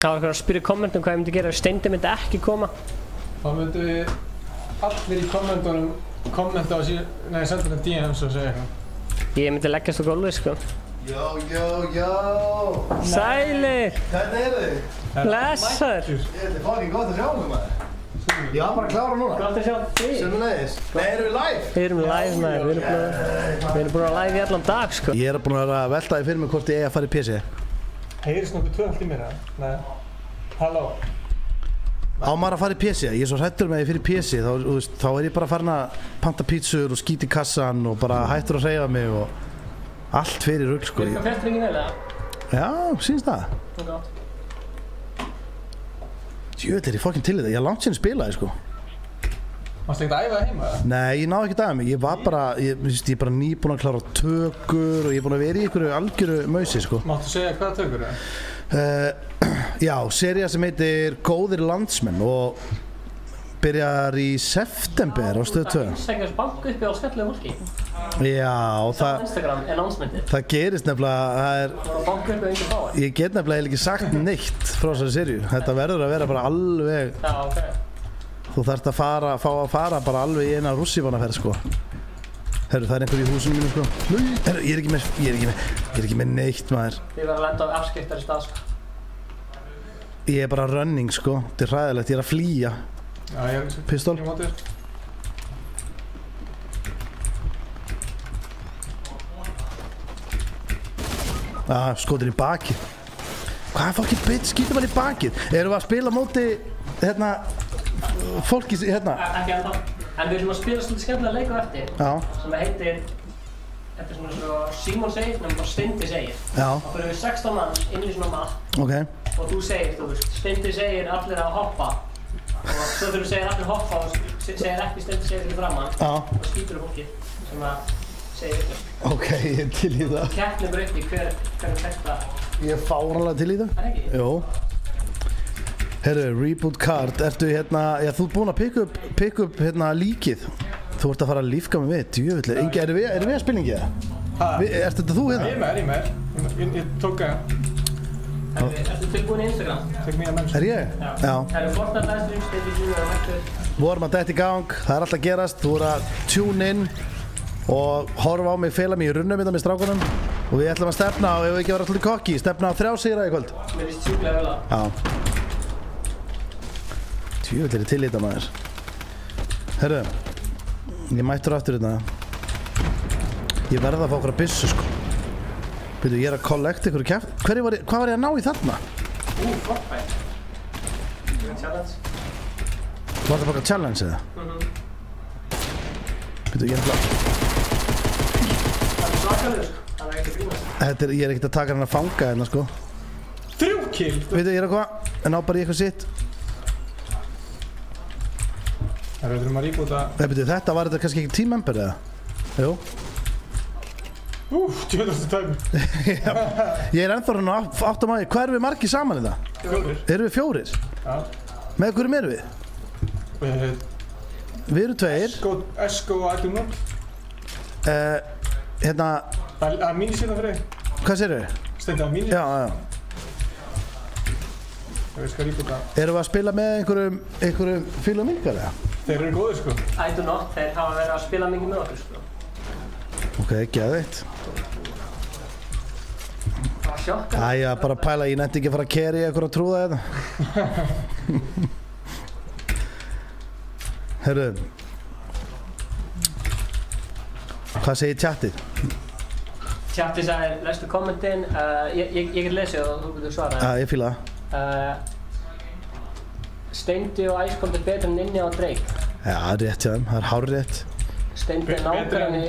Það var eitthvað að spyrja í kommentum hvað ég myndi gera ef Steindi myndi ekki koma. Þá myndum við allir í kommentunum kommenta á síðan, nei, senda þetta DMs og segja eitthvað. Ég myndi leggjast á gólfið, sko. Jó. Sælir! Hvernig þið? Blessaður! Þetta fucking gott að sjá þig, maður. Ég var bara að klára núna. Gott að sjá þig. Sömuleiðis. Nei, erum við live? Við erum live, maður. Við erum búin að live í allan dag, sko. Ég er búinn að vera að velta því fyrir mig hvort ég eigi að fara í PC. Heyrist nokkuð tvöfalt í mér, Nei. Halló. Á maður að fara í PC, ég er svo hrættur með því fyrir PC, þá er ég bara farin að panta pítsur og skýta í kassan og bara hættur að hreyfa mig og allt fyrir rugl, sko. Virkar fjartringin vel, eða? Já, sýnst það. Jöðl er ég fucking til í það, ég har langt síðan spilaði, sko. Varstu ekkert að æfa það heima, eða? Nei, ég náði ekkert að mig, ég var bara, ég er bara nýbúinn að klára tökur og ég er búinn að vera í einhverju algjöru mausi, sko. Máttu segja hvaða tökur, eða? Já, sería sem heitir Góðir landsmenn og byrjar í september á Stöð 2. Sækjast bank uppi á skemmtilegu fólki. Já, Instagram, announcementið. það gerist nefnilega, það er, Bank uppi á einhver fáir. ég get nefnilega ekki sagt neitt frá þessari seríu. Þetta verður að vera bara alveg, Já, ok. þú þarft að fá að fara bara alveg í eina rússíbanaferð, sko. Herru, það er einhver í húsinu mínu, sko. Herru, ég er ekki með neitt, maður. Þið verður að lenda á afskiptari stað, sko. Ég er bara running, sko. Þetta er hræðilegt, ég er að flýja. Já, ég er Pistol. Ég móti þér. Skotin í bakið. Hvað fucking bitch skýtur maður í bakið? Erum við að spila móti, fólki, Ekki ennþá. En við erum að spila svolítið skemmtilega leik á eftir. Já. Sem heitir, þetta er svona svo Símon segir, nefnum bara Steindi segir. Já. Þá fyrir við 16 manns inn í svona mapp. Ok. Og þú segir, þú veist, Steindi segir allir að hoppa. Og svo þegar þú segir allir hoppa og segir ekki Steindi segir fyrir framann. Já. Og skýtur fólki sem að segir þetta. Ok, ég er til í það. Keppni bara upp í hvernig texta. Ég er fáránlega til í það. Er ekki? Jó. Herru, reboot card, ertu já, þú ert búinn að pick up líkið. Þú ert að fara að lífga mig við, djöfull. Ingi, erum við að spilningi það? Ertu þetta þú hérna? Ég er með. Ég tók það. Ertu tilbúin í Instagram? Tek mína menn. Er ég? Já. Það eru Fortnite livestream, Steindi Junior og Hector. Vorum að detta í gang, það er alltaf að gerast. Þú voru að tune in og horfa á mig, fela mig í runnum með strákunum. Og við ætlum að stefna á, ef við ekki vera alltaf kokki, stefna á 3 sigra í kvöld. Mér líst sjúklega vel á. Já. Tjöfull er til í þetta, maður. Herru, ég mættur aftur þetta. Ég verða að fá okkur að byssu, sko. Byrju, ég er að kollekta ykkur kæft. Hvað var ég að ná í þarna? Fortnite. Challenge. Var það bara challenge eða? Byrju, ég er að... Það er svakalegur, sko. Það er ekki grínast. Ég er ekkert að taka hann að fanga hérna, sko. 3 kill! Byrju, ég er að koma. En ná bara í eitthvað sitt. Það er að ríbúta. Byrju, þetta var þetta kannski ekki team member eða? Jú. Tjóðastu tæmi. Ég er ennþá hann á 8 maður. Hvað erum við margir saman í það? 4. Erum við 4? Já. Með hverjum erum við? Við erum 2. Esko og Adunum. Það er mínisýna fyrir þig. Hvað segir við? Steindi, það er mínisýna. Já. Ég skal ríbúta. Erum við að spila með einhverjum fílum ykkar eða? Þeir eru góðir, sko. I do not, þeir hafa verið að spila mikið með okkur, sko. Ok, geðveikt. Það var sjokkar. Æja, bara pæla, ég nefndi ekki að fara að carry eitthvað að trúða þetta. Herru. Hvað segir chatið? Chatið sagði, lestu kommentin, ég get lesið og þú getur svarað. Ég fíla það. Steindi og Icecold er betur en Ninja og Drake. Já, rétt hjá þeim, það er hárrétt. Steindi er nágranni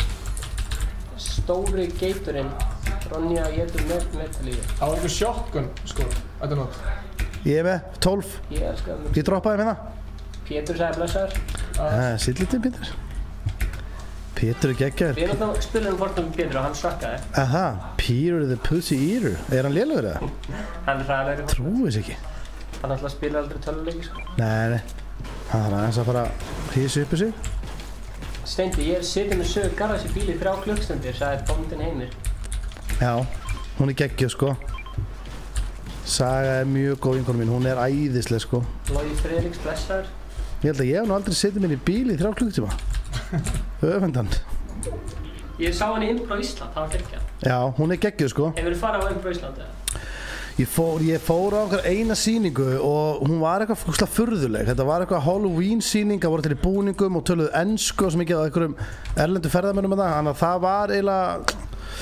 stóri geiturinn. Ronja getur metalífi. Það var einhver shotgun, sko. Þetta er nótt. Ég er með 12. Ég elskar það. Ég droppaði með það. Pétur sagði blessaður. Sitt lítið Pétur. Pétur er geggjaður. Við erum spilum hvort Pétur og hann svakkaði. Aha, Peter the Pussy Eater. Er hann lélugur eða? Hann er hræðilegur. Trúi þess ekki. Hann alltaf spila aldrei töluleiki, sko. Nei. Hann er aðeins að fara að hýsa upp í sig. Steindi, ég sitið með sögur garðas í bíl í 3 klukkstundir, sagði bóndinn Heimir. Já, hún er geggjuð, sko. Saga er mjög góð vinkona mín, hún er æðisleg sko. Logi Friðriks, blessaður. Ég held að ég hef nú aldrei setið mér í bíl í 3 klukkutíma. Öfundan. Ég sá hann í Impro Ísland, það var geggjað. Já, hún er geggjuð sko. Hefurðu farið á Impro Ísland eða? Ég fór á einhver eina sýningu og hún var eitthvað fúkslega furðuleg. Þetta var eitthvað Halloween sýning, það voru til í búningum og töluðu ensku og svo mikið á einhverjum erlendu ferðamönnum með það. Þannig að það var eiginlega,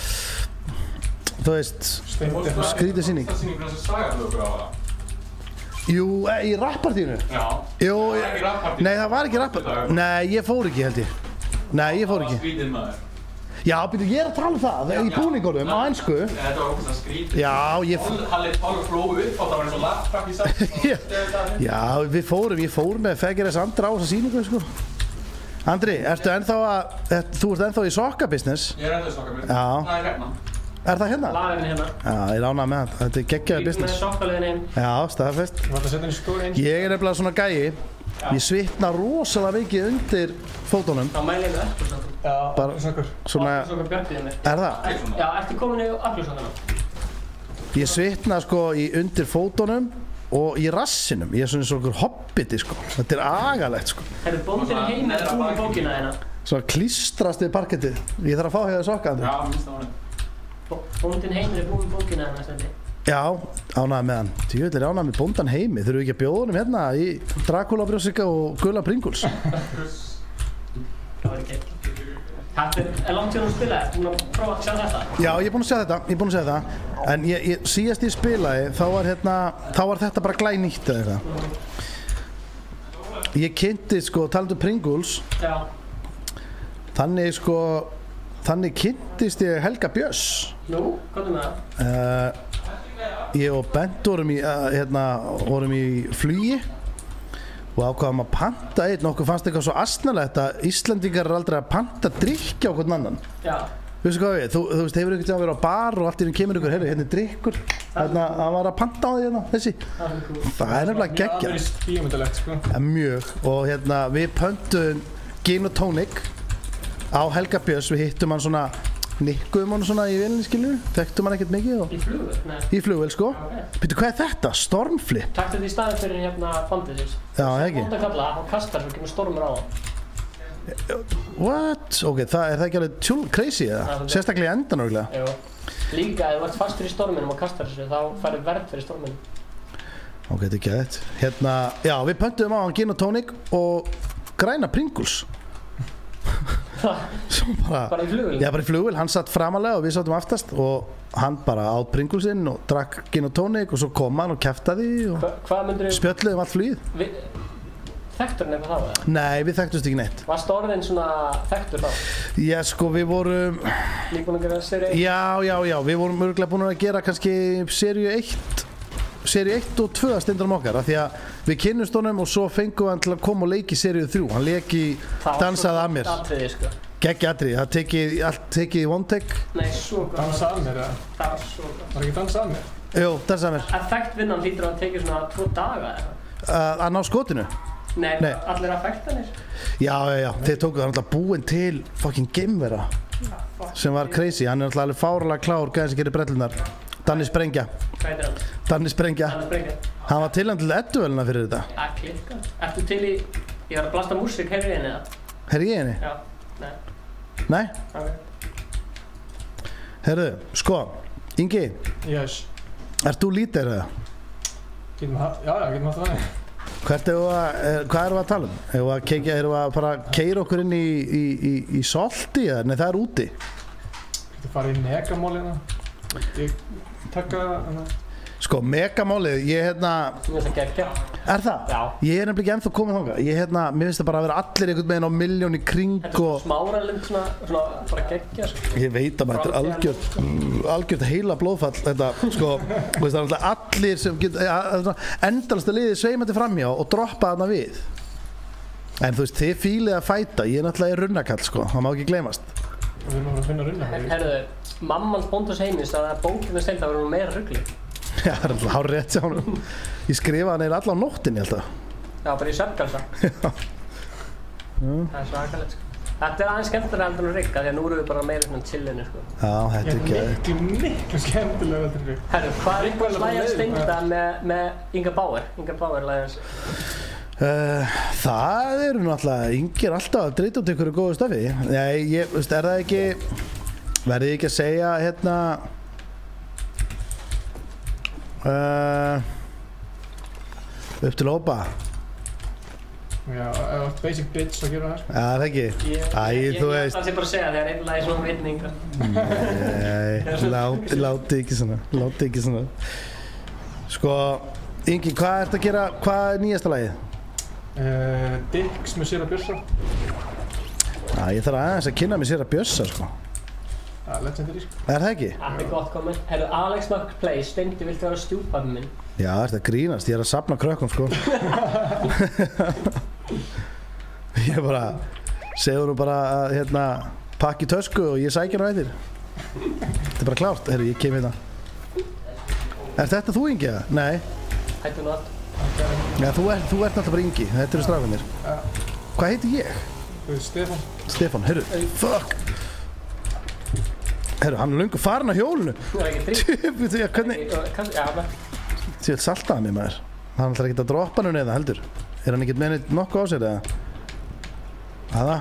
þú veist, skrítið sýning. Það sýningur þessi Saga þú okkur á það? Jú, í rappartínu? Já. Jú, Það var ekki rappartínu? nei, það var ekki rappartínu. Nei, ég fór ekki held ég. Nei, ég fór Það var ekki. skrítið maður. Já, býtu, ég er að tala um það, í búningunum á ensku. Þetta var okkur það skrítið. Já, ég... Halli flóðu upp og það var eins og laptop í satt. Já, ég fór með Fegeres Andra á þessa sýningu, sko. Andri, þú ert ennþá í sokkabusiness? Ég er ennþá í sokkabit. Já. Það er hérna. Er það hérna? Lagarinn hérna. Já, ég er ánægð með það. Þetta er geggjaður Líka með business. sokkaliðin heim. Já, staðfest. Þú ætti að setja henni stóri eins. Ég er nefnilega svona gæi. Ég svitna rosalega mikið undir fótunum. Þá mæli ég með Appelsokkum. Já, Bara- Appelsokkur. Svona, Appelsokkur björnið mér. er það? Já, ertu komin í Appelsokkuna? Ég svitna sko í undir fótunum og í rassinum. Ég er svona eins og okkur hobbiti sko. Þetta er agalegt sko. Herru, bóndin heim er búin í bókina hérna. Svona klístrast við parkettið. Ég þarf að fá hefða sokka, Andri. Já, minnst það var Bóndin heim er búin í bókina hérna, Stendi. Já, ánægð með hann. Tjóðilega er ánægð með bóndan heimi. Þurfum við ekki að bjóða honum hérna í Dracula brjósika og gula Pringles? Það var ekki. Þetta er langt síðan þú spilaði. Þú búin að prófa að sjá þetta? Já, ég er búinn að sjá þetta. En síðast ég spilaði, þá var þetta bara glænýtt eða eitthvað. Ég kynnti sko, talandi um Pringles, Já. þannig kynntist ég Helga Björns. Nú, hvað með það? Ég og Bent vorum í flugi og ákvaðum að panta einn. Okkur fannst eitthvað svo asnalegt að Íslendingar er aldrei að panta drykki á hvern annan. Já. Veistu hvað við? Þú veist, hefur einhvern veginn að vera á bar og allt í einu kemur ykkur, hérna er drykkur. Hann var að panta á því hérna, þessi. Það er nefnilega geggjað. Það er bíómyndalegt, sko. Ja, mjög. Og við pöntum gin og tónik á Helga Björns. Við hittum hann svona, nikkuðum hann svona í vélinni, skilur. Þekktum hann ekkert mikið og... Í flugvél? Nei. Í flugvél, sko. Ok. Býttu, hvað er þetta? Stormflip? Takk þetta í staðin fyrir hérna Fantasys. Já, ekki? Bónda kalla, hann kastar svo kemur stormur á hann. What? Ok, það er það ekki alveg crazy eða? Það er- Sérstaklega í endan örgulega. Jú. Líka, ef þú ert fastur í storminum og kastar þessu, þá færðu verð fyrir storminum. Ok, þetta er ekki þetta. Já, við pöntum á hann gin og tónik og græna Pringles. Svo Bara í flugvél? Já, bara í flugvél. Hann satt framalega og við sáttum aftast og hann bara át Pringlesinn og drakk gin og tónik og svo kom hann og kjaftaði og Hvað myndir spjölluðum allt flugið. Þekktur hann eitthvað þá eða? Nei, við þekktumst ekki neitt. Varst orðin svona þekktur þá? Já, sko, við vorum... Nýbúin að gera seríu 1? Já, við vorum örgulega búin að gera kannski seríu 1 og 2 steindarum okkar, af því að við kynnumst honum og svo fengum við hann til að koma og leiki seríu 3. Hann leiki Dansaði að mér. Atriði, sko. Geggja atriði, allt tekið í one take. Nei, svo gott. Dansa að mér, eða? Það var svo gott. Var ekki dansa að mér? Jú, Dansaði að mér. Effektvinnan hlýtur að tekið svona 2 daga eða eitthvað. Að ná skotinu. Nei, Nei. allir effektanir. Já, þeir tóku það alltaf búinn til fucking geimvera sem var crazy. Hann er alltaf alveg fáralega klár, gæðin sem gerir brellunar. Danni Sprengja. Hvað heitir hann? Danni Sprengja. Danni Sprengja. Hann var tilnæmt til Edduvelina fyrir þetta. Það klikkar. Ertu til í... Ég var að blasta músík, heyrðu ég henni það? Herri ég henni? Já. Nei. Nei? Ok. Herru, sko, Ingi, Yes. ert þú lítir eða? Getum haft það þannig. Hvað erum við að tala um? Erum við að fara að keyra okkur inn í Solti eða? Nei, það er úti. Getum farið í megamólina. Ég taka það. Sko, megamálið, Mér finnst það geggja. Er það? Já. Ég er nefnilega ekki ennþá komið þangað. Mér finnst það bara að vera allir einhvern veginn á milljón í kring Þetta er og... smáralind svona bara geggja, sko. Ég veit að þetta er algjört heila blóðfall, þetta, sko, þú veist, það er alltaf allir sem geta, endalasta liðið sveimandi framhjá og droppa þarna við. En þú veist, þið fílið að fæta, ég er náttúrulega í runnakall, sko, það má ekki gleymast. Við erum að finna runna. Herðu, mammans bóndans heimis, það er bókirna steilt, það verður nú meira rugli. Já, það er alltaf hár rétt hjá honum. Ég skrifaði hann eiginlega alla á nóttinni alltaf. Já, bara í svefngalsa. Já. Það er svakalegt, sko. Þetta aðeins skemmtilega heldur en Rigga því að nú erum við bara meira svona chillinu sko. Já, þetta er ekki miklu skemmtilega heldur en Rigga. Herru, hvað er eitthvað lagið Steinda með Inga Bauer? Inga Bauer lagið það eru náttúrulega, Ingi er alltaf að drita út einhverju góðu stöfi. Nei, veist, er það ekki, verði ég ekki að segja hérna upp til hópa. Já, ef þú ert basic bitch þá gerur það sko. Já, það ekki. Þú veist. Ég ætla bara að segja þegar einn lagi svona einn Inga. Nei, láti ekki svona. Sko, Ingi, hvað ertu að gera, hvað er nýjasta lagið? Dix með Sera Björsa. Já, ég þarf aðeins að kynna mig Sera Björsa, sko. Já, legendary sko. Er það ekki? Þetta er gott komment. Herru, Alex McPlay, Steindi, viltu vera stjúpappi minn? Já, þetta grínast, ég er að safna krökkum, sko. Ég bara, segðu nú bara að, hérna, pakki tösku og ég sækja hana eftir. Þetta er bara klárt, herru, ég kem hérna. Er þetta þú, Ingi? Nei. Hættu nú allt. Já, þú ert náttúrulega bara Ingi, þetta eru strákanir. Hvað heitir ég? Stefán. Stefán, herru, fuck. Herru, hann er löngu farin á hjólinu. Þú er ekki þrý. Tjöfull, hvernig? Já, maður. Tjöfull saltaði mig maður. Hann ætlar ekki að droppa hann eða heldur. Er hann ekkert með neitt nokkuð á sér eða? Aða?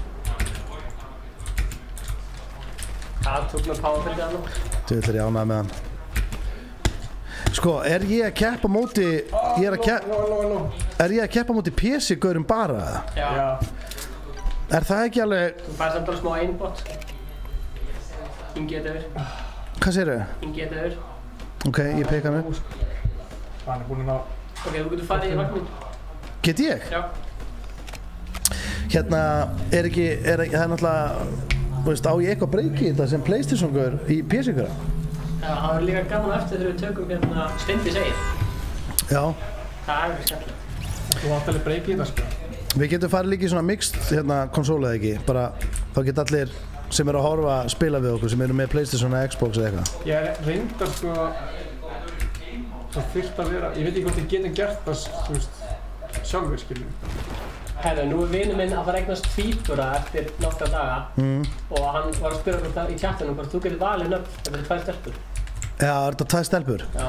Það tók með powerfillið hann. Tjöfull er ég ánægð með hann. Sko, er ég að keppa móti... Er ég að keppa móti PC-gaurum bara eða? Já. Er það ekki alveg... Þú fær samt alveg smá einbot. Ingi þetta yfir. Hvað segirðu? Ingi þetta yfir. Ok, ég peka mig. Hann er búinn að ná... Ok, þú getur farið í vagninn. Get ég? Já. Hérna, það er náttúrulega... Þú veist, á ég eitthvað breyki þetta sem PlayStation-gaur í PC-gaura? Já, það var líka gaman eftir þegar við tökum hérna Steindi segir. Já. Það er ekki skemmtilegt. Þú átt alveg breyki í þetta sko. Við getum farið líka í svona mixed hérna konsóla eða ekki, bara þá geta allir sem eru að horfa að spila við okkur sem eru með PlayStation eða Xbox eða eitthvað. Ég er reyndar sko, það þurft að vera, ég veit ekki hvort ég getum gert það, þú veist, sjálfur skiljum. Herru, nú er vinur minn að fara að eignast tvíbura eftir nokkra daga og hann var að spyrja hvort í chatinu hvort þú getur valið nöfn, þetta er 2 stelpur. Já, er þetta 2 stelpur? Já.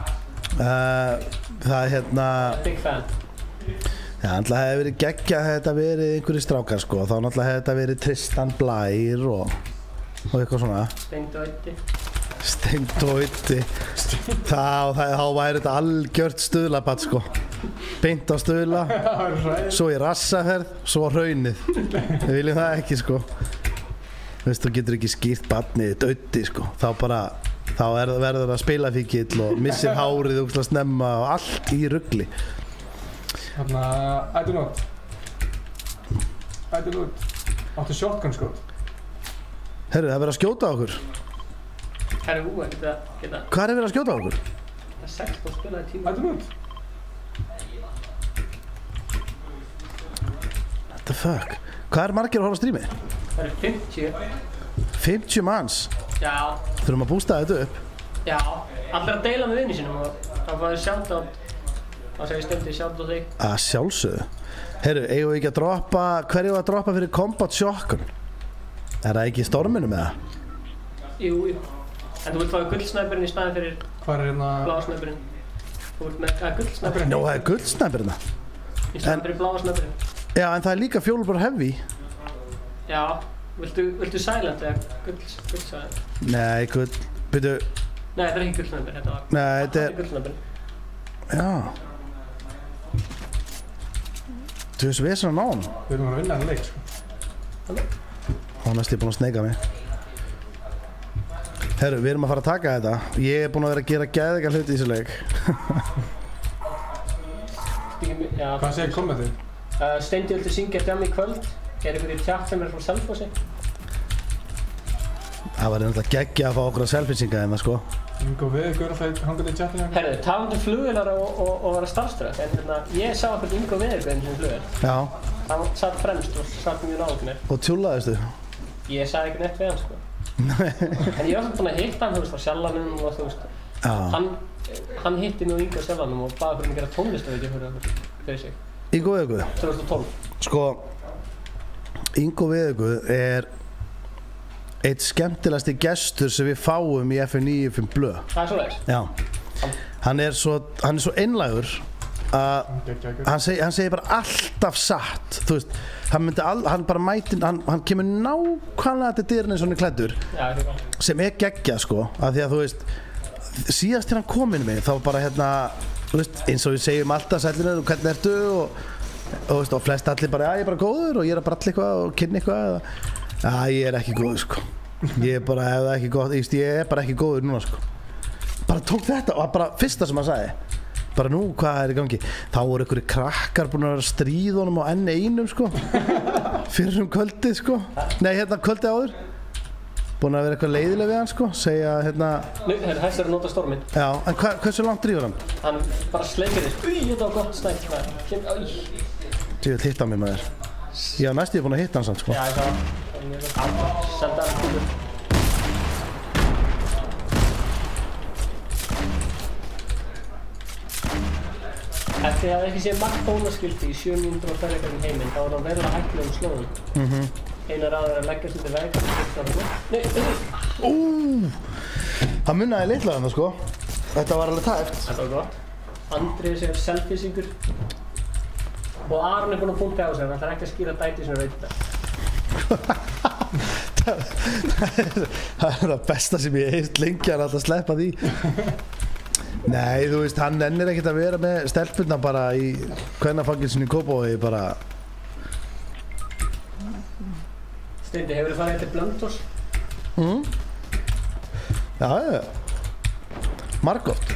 Það er hérna... Big fan. Já, náttúrulega hefði verið geggjað þetta verið einhverjir strákar sko, þá náttúrulega hefði þetta verið Tristan Blær og eitthvað svona. Steindóti. Þá væri þetta algjört stuðlabatt sko. Beint á stuðla, svo í rassaferð, svo á hraunið. Við viljum það ekki sko. Þú veist, þú getur ekki skýrt barnið dauti sko, þá verður það spilafíkill og missir hárið úrslega snemma og allt í rugli. Þarna, I do not. Áttu shotgun skot. Herru, það er verið að skjóta á okkur. Herru, geta... Hvað er verið að skjóta á okkur? Það er 6 búið spilaði tíma. I do not. What the fuck? Hvað er margir að horfa á strími? Það eru 50. 50 manns? Já. Þurfum að bústa þetta upp? Já. Allir að deila með vinni sínum og þá fáið shoutout. Þá segir Steindi shoutout þig. Að sjálfsögðu. Herru, eigum við ekki að droppa, hverju að droppa fyrir Combat Shotgun? Er það ekki í storminum eða? Jú. En þú vilt fáið guldsnæpurinn í staðinn fyrir blásnæpurinn. Þú vilt með guldsnæpurinn. Nó, það er guldsnæpurinn það. Í staðinn fyrir blásnæpurinn. Já, en það er líka fjólubor heavy. Já. Viltu silent eða gullsilent? Nei, byrju... Nei, þetta er ekki guldsnæpurinn, þetta var... Nei, þetta er... guldsnæpurinn. Já. Þú veist, við erum svona náðum. Við erum að vinna þennan leik sko. Þá næst ég búinn að sneika mig. Herru, við erum að fara að taka þetta. Ég er búinn að vera að gera geðveika hluti í þessu leik. Hvað segir kommentið? Steindi viltu syngja djam í kvöld. Er ykkur í tjatt sem er frá Selfossi? Það var náttúrulega geggja að fá okkur að selfinsinga hérna, sko. Ingo Veðurgaur alltaf hangað í chatinu. Herru, talandi flugvélar og vera starfstöð. En ég sá okkur Ingo Veðurgaur sem flugvél. Já. Hann satt fremst og satt mjög náður mér. Og tjúllaðistu? Ég sagði ekki neitt við hann, sko. En ég var svona búinn að hitta hann, þú veist, á Sjallanum og þú veist. Já. Hann hitti mig og Ingo á Sjallanum og baði okkur að gera tónlistarvídeó fyrir sig. Ingo Veðurgaur? 2012. Sko, Ingo Viðugu eitt skemmtilegasti gestur sem við fáum í FM 95 Blöð. Það svoleiðis? Já. Hann er svo einlægur að hann segir bara alltaf satt, þú veist. Hann bara mætir, hann kemur nákvæmlega til dyrinn eins og hann klæddur. Já, það er sem geggjað sko, af því að þú veist síðast til hann kom inn mig þá bara þú veist, eins og við segjum alltaf sællinur og hvernig ertu og flest allir bara, já ég er bara góður og ég er bara allir eitthvað og kynni eitthvað já ég er ekki góður sko, ég er bara ef það ekki gott, ég er bara ekki góður núna sko, bara tók þetta og bara fyrsta sem hann sagði, bara nú hvað er í gangi, þá voru einhverju krakkar búin að vera að stríða honum á N1 sko, fyrir kvöldið sko, nei kvöldið áður, búin að vera eitthvað leiðileg við hann sko, segja Hæst að nota storminn. Já, en hversu langt drífur hann? Hann bara sleikir þess, þetta var gott snægt Þú vil hitta mig maður. Já, næst ég búin að hitta hann samt sko. Já, það senda hann kúlur. Eftir að það ekki sé margt bónaskildi í 7 mínútur á ferðarlegum heiminn, þá er hann verulega hættulegum slóðum. Einar aður að leggja sig til veg og skipta hann. Nei, það munnaði litla þarna sko. Þetta var alveg tæft. Þetta var gott. Andrið segir selfisingur. Og Aron búinn að punkta á sig, hann ætlar ekki að skýra dæti sem Það er það besta sem ég heilt lengi að alltaf sleppa því. Nei, þú veist, hann ennir ekkert að vera með stelpurna bara í kvennafangelsinu í Kópavogi bara. Steindi, hefur þið farið til Blönduós? Já. Margoft.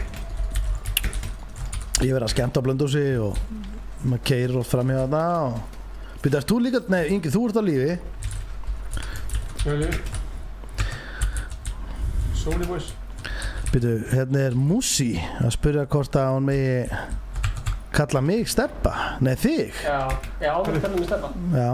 Ég verið að skemmta á Blönduósi og maður keyrir oft fram hjá þarna og... Býta, erst þú líka? Nei, Ingi, þú ert á lífi. Ég er á lífi. Sóli boys. Býtu, hérna er Musi að spyrja hvort að hún megi kalla mig Stebba. Nei, þig. Já, við kallum mig Stebba. Já.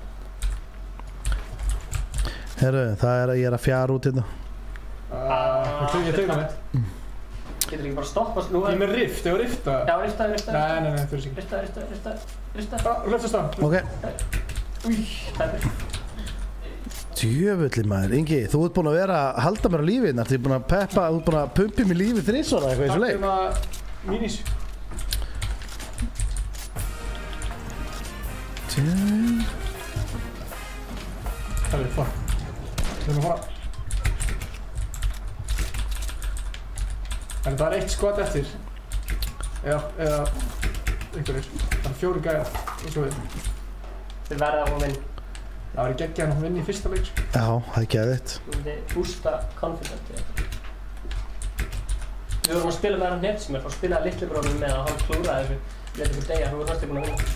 Herru, það er að ég er að fjara út hérna. Ég tegna mitt. Getur ekki bara stoppast nú? Ég er með rift, ég var rifta. Já, rifta. Nei, þú veist ekki. Rifta. Löftast á. Ok. Tæpir. Djöfulli maður, Ingi, þú ert búinn að vera að halda mér á lífi hérna, þú ert búinn að peppa, þú ert búinn að pumpi mér lífi 3 ára eitthvað eins og leik. Takk mínís. Það er fuck. Við erum að fara. En það er 1 skot eftir. Eða einhverjir. Það er 4 gæjar, eins og við. Þið verða að vinna. Það var geggjað að vinna í fyrsta leik. Já, það er geðvitt. Þú myndi bústa confident. Við vorum að spila með hann Nefn sem er frá að spila litli bróðum með að hann klúraði þessu. Við letum fyrir degja, þú voru næstu búin að vinna.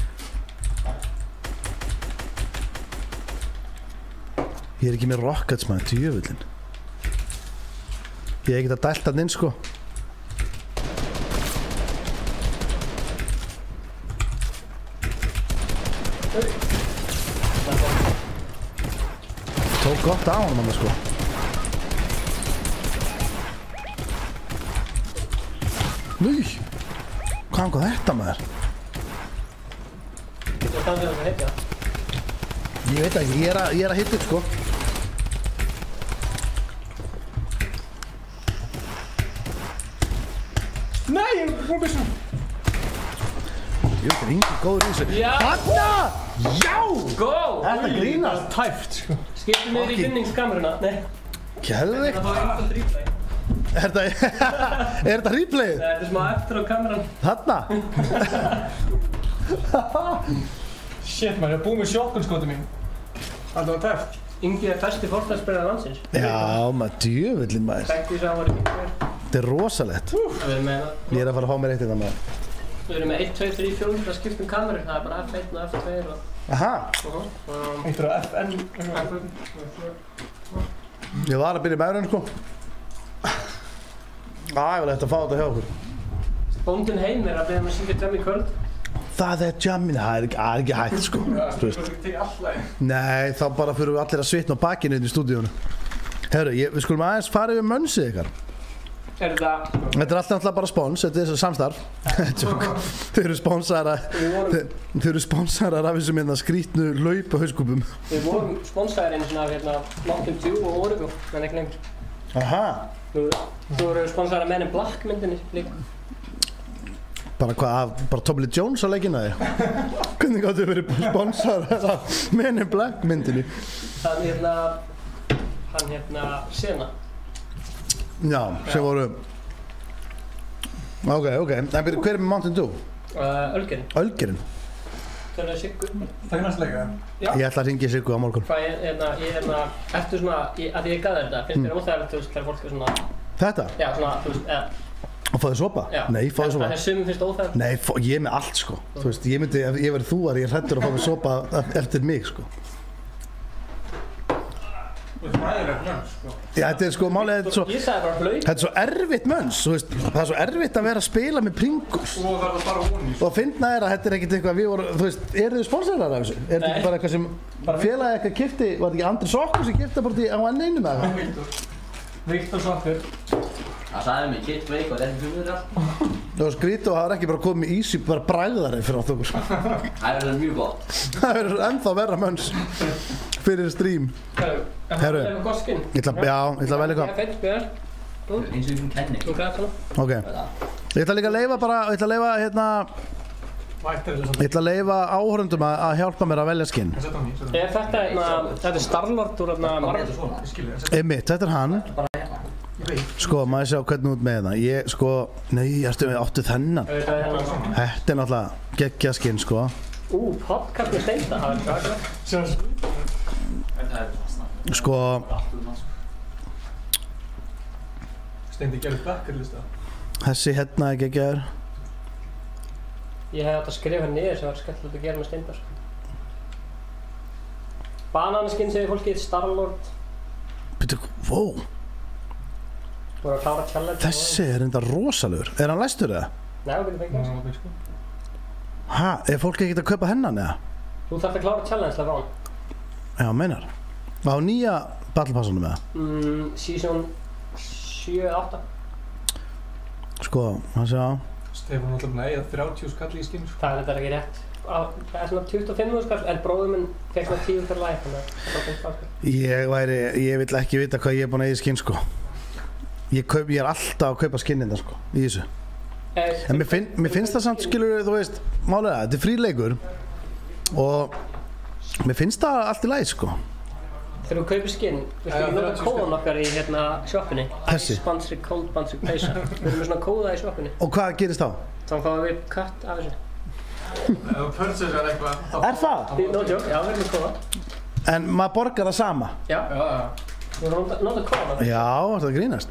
Ég er ekki með rockets maður, djöfullin. Ég er ekkert að dælta hann inn sko. Tók gott á hann mamma sko. Núi, hvaðan kom þetta maður? Getur það kannski að heitja? Ég veit ekki, ég er að hitta upp sko. Nei, ég er búinn að byrja. Jú, þetta er Ingi góður í þessu. Já! Þarna! Já! Go! Þetta grínast. Tæft sko. Skiptum við í vinningskameruna. Nei. Kjæðvikt. Það var einhvern replay. Er þetta replayið? Þetta er smá eftir á kameran. Þarna? Shit maður, ég er búinn með shotgun-skotið mín. Það var tæft. Ingi er festi Fortnite-spilar landsins. Já, maður djöfullin maður. Þekkti þess að hann var ekki hver. Þetta er rosalegt. Við erum með það. Ég er að fara að fá mér eitt þetta maður. Við erum með 1, 2, 3, 4 að skipta kamerur. Það er bara F1 og F2 og... Aha. Eittur á FN. Ég var að byrja með öðrun sko. Ég vil eftir að fá þetta hjá okkur. Bóndinn heim er að beða að syngja jam í kvöld. Það er jammin, það er ekki hægt sko. Þú veist ekki tekið alltaf. Nei, þá bara fyrir við allir að svitna á bakinu inn í stúdíónu. Herru, við skulum aðeins fara yfir mönsið ykkar. Þetta er alltaf bara spons, þetta er samstarf. Þau eru sponsarar af þessum hérna skrítnu laupahauskúpum. Við vorum sponsaðir einu svona af hérna Mountain Dew og Oreo, en ekki lengur. Aha. Þú voru sponsaðir af Men in Black myndinni líka. Bara hvað, bara Tommy Lee Jones á leikina þig? Hvernig gáttu verið sponsaðir af Men in Black myndinni? Hann hérna Sena. Já, sem voru... Ok, en hver er með Mountain Dew? Ölgerinn. Ölgerinn? Það er Siggu. Það er næst leika, Ég ætla að hringja Siggu á morgun. Hvað ertu svona, að ég gaf þér þetta, finnst þér óþægilegt, þú veist, þegar fólk er svona... Þetta? Já, svona, þú veist, Og fáðu sopa? Já. Nei, fáðu sopa. Það er sumum finnst óþægilegt. Nei, ég er með allt sko. Þú veist, ég myndi, ef ég verið þú að ég hræddur að fá mig sopa eftir mig sko. Það er möns, sko. Já, þetta er sko, málið er svo... Ég sagði bara blöð. Þetta er svo erfitt möns, þú veist. Það er svo erfitt að vera að spila með Pringles. Og það er bara honi. Og finna er að þetta er ekkert eitthvað við vorum, þú veist, eru þið sponsorar af þessu? Er þetta ekki bara eitthvað sem félagi eitthvað keypti, var þetta ekki Andri Sokkur sem keypti bara á N1 með það? Viktor Sokkur. Það sagði mig kitt veik og þetta fyrir allt. Það var skrítið og það var ekki bara komið í sig bara bragðari fyrir átt okkur. Það er mjög gott. Það verður ennþá verra möns fyrir stream. Herru, ég ætla að velja eitthvað. Fett, björn. Eins og einhvern kenning. Þú græt svona. Ok. Ég ætla líka að leyfa bara, ég ætla að leyfa áhorfendum að hjálpa mér að velja skinn. Þetta er Star-Lord úr Marvel. Einmitt, þetta er hann. Sko, maður sjá hvernig út með það. Ég, sko, nei, áttu þennan. Þetta er náttúrulega geggja skinn, sko. Podcast með Steinda, það er svaklega. Sko... Steindi gerði bakkarlista. Þessi hérna er geggjaður. Ég hef átt að skrifa niður sem var skemmtilegt að gera með Steinda, sko. Bananaskinn segir fólki, Star-Lord. Býttu, wow. Þú voru að klára challenge. Þessi er enda rosalegur. Er hann læstur eða? Nei, þú getur fengið þessu. Ha, er fólk ekkert að kaupa hennan eða? Þú þarft að klára challenge það frá hann. Já, meinar. Á nýja Battle Passunum eða? Season 7-8. Sko, hann sé á. Stefán var alltaf búinn að eyða 30 skall í skinn. Það er þetta ekki rétt. Það er svona 25 skall, en bróður minn fekk svona 10 skall læk, þannig að það er bara 15 skall. Ég vill ekki vita hvað ég er búinn að eyða í skinn, sko. Ég er alltaf að kaupa skinninda, sko, í þessu. En mér finnst það samt, skilur, þú veist, málega, þetta er fríleikur og mér finnst það allt í lagi, sko. Þegar þú kaupir skinn, við skulum nota kóðan okkar í hérna shoppinni. Þessi? Ice Bandsri, Cold Bandsri, Peysa. Við erum með svona kóða í shoppinni. Og hvað gerist þá? Þá fáum við cut af þessu. Ef þú purchasar eitthvað... Er það? No joke, já, við erum með kóða. En maður borgar það sama? Já. Þú erum að nota kóðan. Já, það grínast.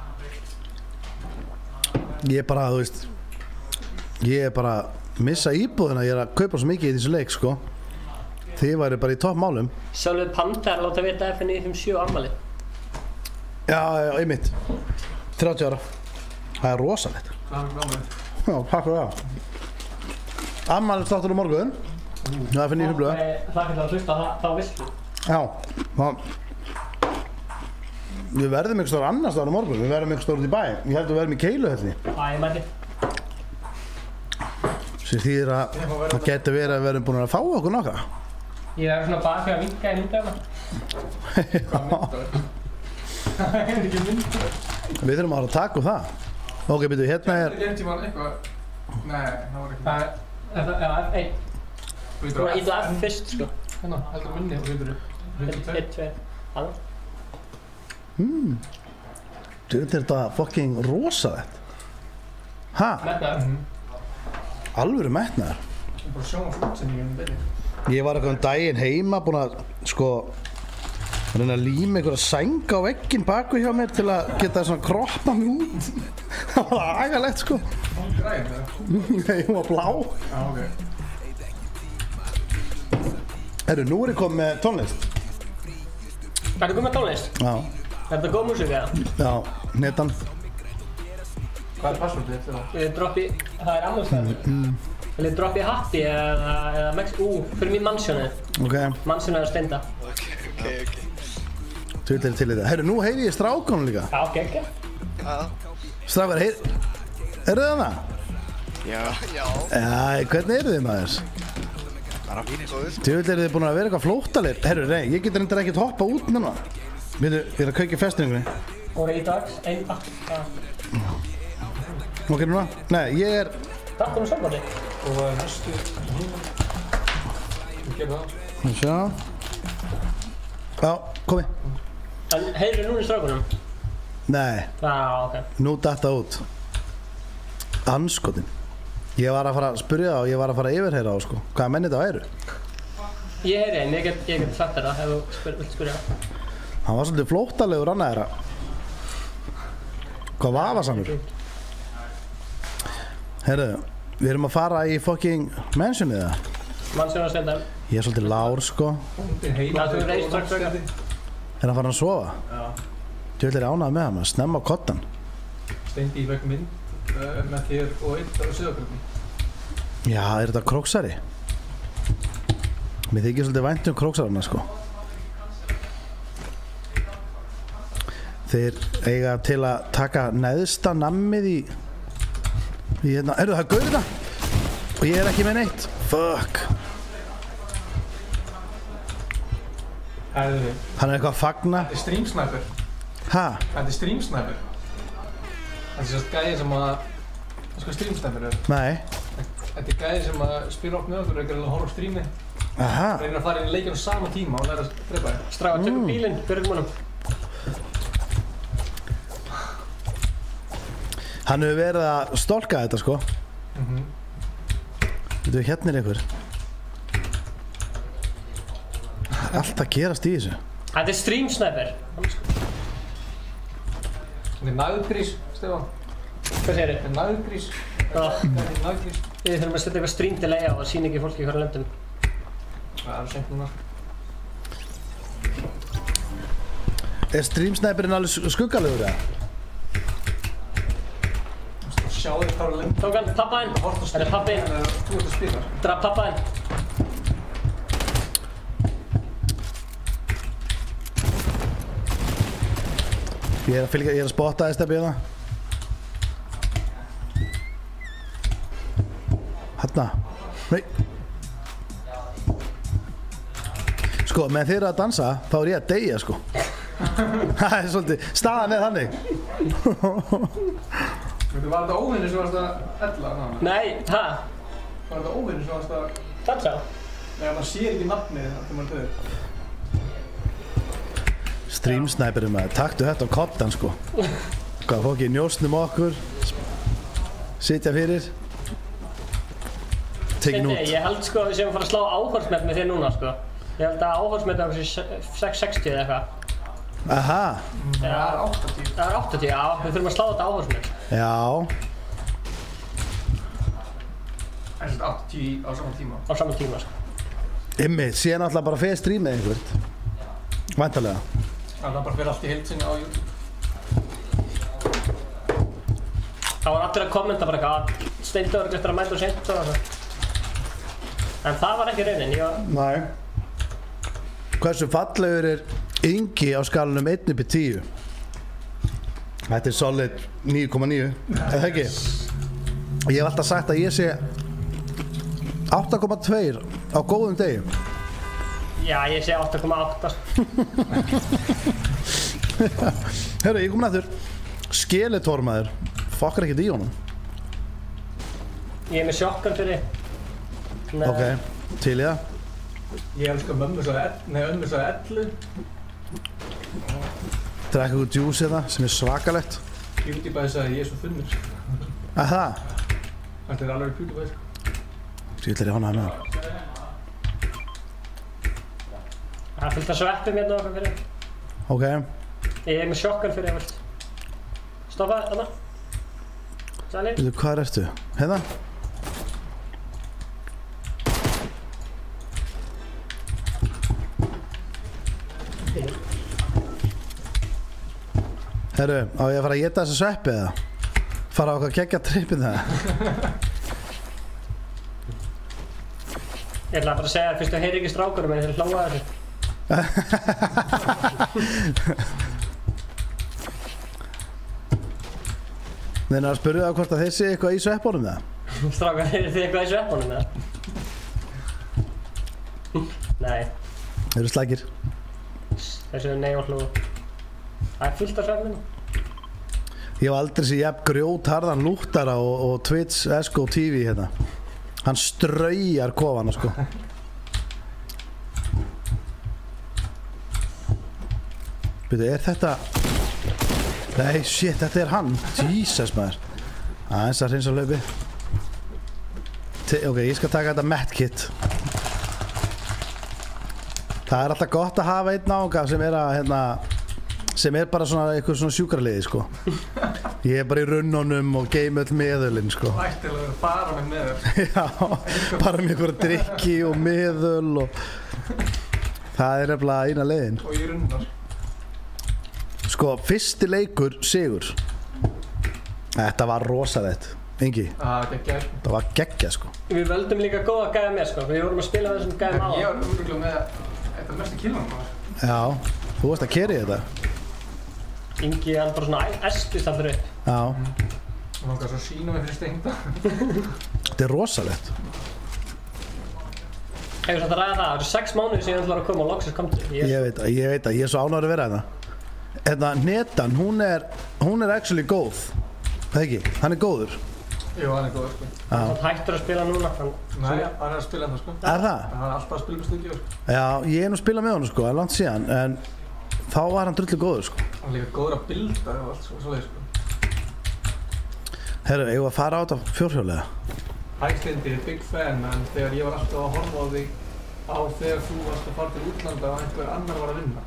Ég er bara, þú veist, ég er bara að missa íbúðina, ég er að kaupa svo mikið í þessu leik, sko. Þið væri bara í toppmálum. Sjálfur Panda er að láta vita FN957 afmæli. Já, einmitt. 30 ára. Það er rosalegt. Það er gaman. Já, takk fyrir það. Afmælisþáttur á morgun. Það er fyrir nýjum blöð. Það er að hlusta þá viltu. Já, við verðum einhvers staðar annars staðar á morgun. Við verðum einhvers staðar út í bæ. Ég held að við verðum í Keiluhöllinni. Ég mæti. Sem þýðir að það getur verið að við verðum búin að fá okkur nokkra. Ég er svona bara fyrir að vinka í myndöfna. Það er ekki myndöfna. Við þurfum að fara að taka úr það. Ok, byrju, hérna er... Þetta er tímann eitthvað... Nei, það var ekki... Já, F1. Þú var að íta F fyrst, sko. Hérna, heldur minni og hlutur. 1, 2, annars. Þetta er þetta fucking rosalegt. Ha? Metnaður. Alvöru metnaður. Bara sjóma flútsendingum betri. Ég var eitthvað daginn heima búinn að, sko, reyna að líma einhverja sæng á vegginn baku hjá mér til að geta svona kroppa mig út. Það var agalegt, sko. Hún græn, eða? Nei, hún var blá. Já, ok. Herru, nú er ég komið með tónlist. Er það góð með tónlist? Já. Er það góð músík, eða? Já, netan. Hvað er passvöldið eftir það? Við droppi, það er afmælsdagur. Vil ég droppi Happy eða fyrir mér Mansionið. Ok. Mansionið er Steinda. Tvill til þetta. Herru, nú heyri ég strákunum líka. Já, ok. Já. Strákar, eru þið hana? Já. Já, hvernig eru þið maður? Bara fínir góður. Djöfull eru þið búin að vera eitthvað flóttalir. Herru, nei, ég get reyndar ekkert hoppa út núna. Veitu, ég er að kveikja festingunni. Og í dags, einn Ok, núna? Nei, ég er... Takk um sambandi. Og næstu híma. Þú gerir það. Sjá. Já, komi. En heyrðu núna í strákunum? Nei, Já, ok. nú datt það út. Andskotin. Ég var að fara að spyrja það og ég var að fara að yfirheyra á, sko. Hvaða menn þetta væru? Ég heyri einn, ég get sagt þér það ef þú vilt spyrja. Hann var svolítið flóttalegur annað þeirra. Hvað vafasamur? Herru, við erum að fara í fucking mansionið það. Mannsjónarsveindar. Ég er svolítið lár, sko. Já, þú reist strax vega. Er hann farin að sofa? Já. Djöfull er ég ánægður með hann, maður. Snemma á kottan. Steindi í vegg mynd með þér og einn á Sauðárkróki. Já, er þetta króksari? Mér þykir svolítið vænt króksarana, sko. Þeir eiga til að taka neðsta nammið í hérna, það er gaur þetta og ég er ekki með neitt. Fuck. Hann Hann er eitthvað að fagna. er streamsniper. Ha? Þetta er streamsniper. Þetta er sérst gæði sem að... Það sko streamsniper er. Nei. Þetta er gæði sem að spila oft með okkur og ekki að horfa á streami. Aha. Reynir að fara inn í leikinu á sama tíma og læra að drepa þér. Stráka, tökum bílinn, byrjum honum. Hann hefur verið að stólka þetta, sko. Veitu, hérna er einhver. Allt að gerast í þessu. Þetta er streamsniper. Þetta er næðgrís, Stefán. Hvað segir þið? Þetta er næðgrís. Já. Þetta er næðgrís. Við þurfum að setja eitthvað stream delay á og sína ekki fólki hvað löndum. Það er seint núna. Er streamsniperinn alveg skuggalegur, eða? Sjá þér hvað er lengt. Tók hann, pappa hann. Þetta er pappi. Þú ert að spila. Draf pappa hann. Ég er að spotta þess stefni hérna. Hanna. Nei. Sko, meðan þið eru að dansa, þá er ég að deyja, sko. Það er svolítið, staðan er þannig. Var þetta óvinnir sem varst að ella? Nei, hæ? Var þetta óvinnir sem varst að... Dansa? Nei, maður sér ekki nafnið þegar maður döður. Streamsniperinn maður, taktu þetta á kottan, sko. Hvað, fók ég njósnum okkur. Sitja fyrir. Tekin út. Ég held sko að við séum að fara að slá áhorfsmet með þér núna, sko. Ég held að áhorfsmet er 660 eða eitthvað. Aha. Það er 80. Það er 80, já. Við þurfum að slá þetta áhorfsmet. Já. Það er 80 á saman tíma. Á saman tíma, sko. Einmitt, sé náttúrulega bara fyrir streamið einhvert. Væntanlega. Það er bara fyrir allt í heild sinni á YouTube. Það var allir að kommenta bara eitthvað að Steindi var eftir að mæta og seint og það. En það var ekki raunin, ég var... Nei. Hversu fallegur er Ingi á skalanum 1/10? Þetta er solid 9,9, eða ekki? Ég hef alltaf sagt að ég sé 8,2 á góðum degi. Já, ég sé 8,8. Hörru, ég komin aftur. Skeletor maður. Fokkar ekkert í honum. Ég er með sjokkan fyrir. Ok, til í það. Ég elskar ömmu svo 11. Drekka ykkur djús hérna sem er svakalegt. PewDiePie sagði ég er svo þunnur. Aha. Þetta er alveg PewDiePie. Ég ætla að hana með hann. Það er fullt að sveppum hérna okkar fyrir. Ok. Ég er með sjokkan fyrir, ég vilt. Stoppa, þarna. Sælir. Veitu, hvað ertu? Hérna? Herru, á ég að fara að geta þessa sveppi eða? Fara á okkar geggja trippið það? Ég ætla bara að segja að fyrst þú heyri ekki strákurum en þeir hlóa þessu. Þeir að spyrja það hvort að þeir sé eitthvað í sveppunum það? Strákar, eru þið eitthvað í sveppunum eða? Nei. Þeir eru slækir. Þessu er nei og hlúi. Það er fullt af svefninu. Ég hef aldrei séð jafn grjótharðan lúktara og Twitch, Esko og TV hérna. Hann straujar kofana sko. Byrju, er þetta... Nei, shit, þetta er hann. Jesus maður. Aðeins að hreinsa hlaupi. Ok, ég skal taka þetta medkit. Það er alltaf gott að hafa einn náunga sem er að, hérna... sem er bara svona eitthvað svona sjúkraliði sko. Ég er bara í runnunum og geim öll meðölinn sko. Það ætti alveg að fara með meðöl. Já, bara með einhverja drikki og meðöl og... Það er nefnilega eina leiðin. Og í runnar. Sko, fyrsti leikur sigur. Þetta var rosalegt. Ingi. Það var geggjað. Það var geggjað sko. Við völdum líka góða gæða með sko. Við vorum að spila þessum gæðum á. Ég var umruglega með þetta mestu killanum maður. Já, þú varst að keri þetta. Ingi, hann bara svona estist allur upp. Já. Og hann gaf svo sína mig fyrir steinda. Þetta er rosalegt. Hefur satt að ræða það. Það eru 6 mánuðir síðan þú var að koma og loksins komdu. Ég veit að, ég er svo ánægður að vera hérna. Netan, hún er actually góð. Það ekki? Hann er góður. Jú, hann er góður sko. Hann hættur að spila núna. Nei, hann er að spila það sko. Er það? Hann er alltaf að spila með stúdíu sko. Já, ég er nú að spila með honum sko, það er langt síðan, en þá var hann drullu góður sko. Hann er líka góður að bilda og allt svoleiðis sko. Herru, eigum við að fara á þetta fjórhjólega? Hægsteindi er big fan, en þegar ég var alltaf að horfa á þig þegar þú varst að fara til útlanda og einhver annar var að vinna.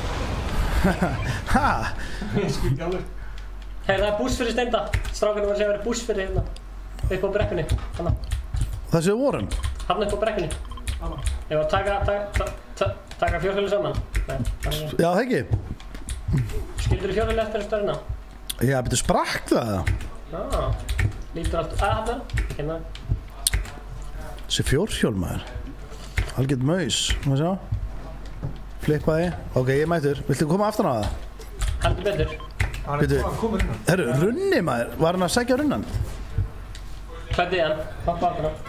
Ha? Ég skil ekki alveg. Hey, það er búss fyrir Steinda. Strákarnir var að segja að vera búss fyrir hérna. Upp á brekkunni. Hanna. Það séu vorum? Hanna upp á brekkunni. Hanna. Ég var að taka fjórhjóli saman. Nei, Já, það ekki? skildur þú fjórhjóli eftir stöðuna? Já, betur sprakk það? Já. Lítur allt að hann. Ég kenna það. Þessi fjórhjól maður. Algjörn maus, má sjá. Flippaði. Ok, ég er mættur. Viltu koma aftan á það? Heldur betur. Hann er Bíddu. bara að koma innan. Herru, runni maður. Var hann að sækja runnan? Klæddi hann. Pappa aftur hann.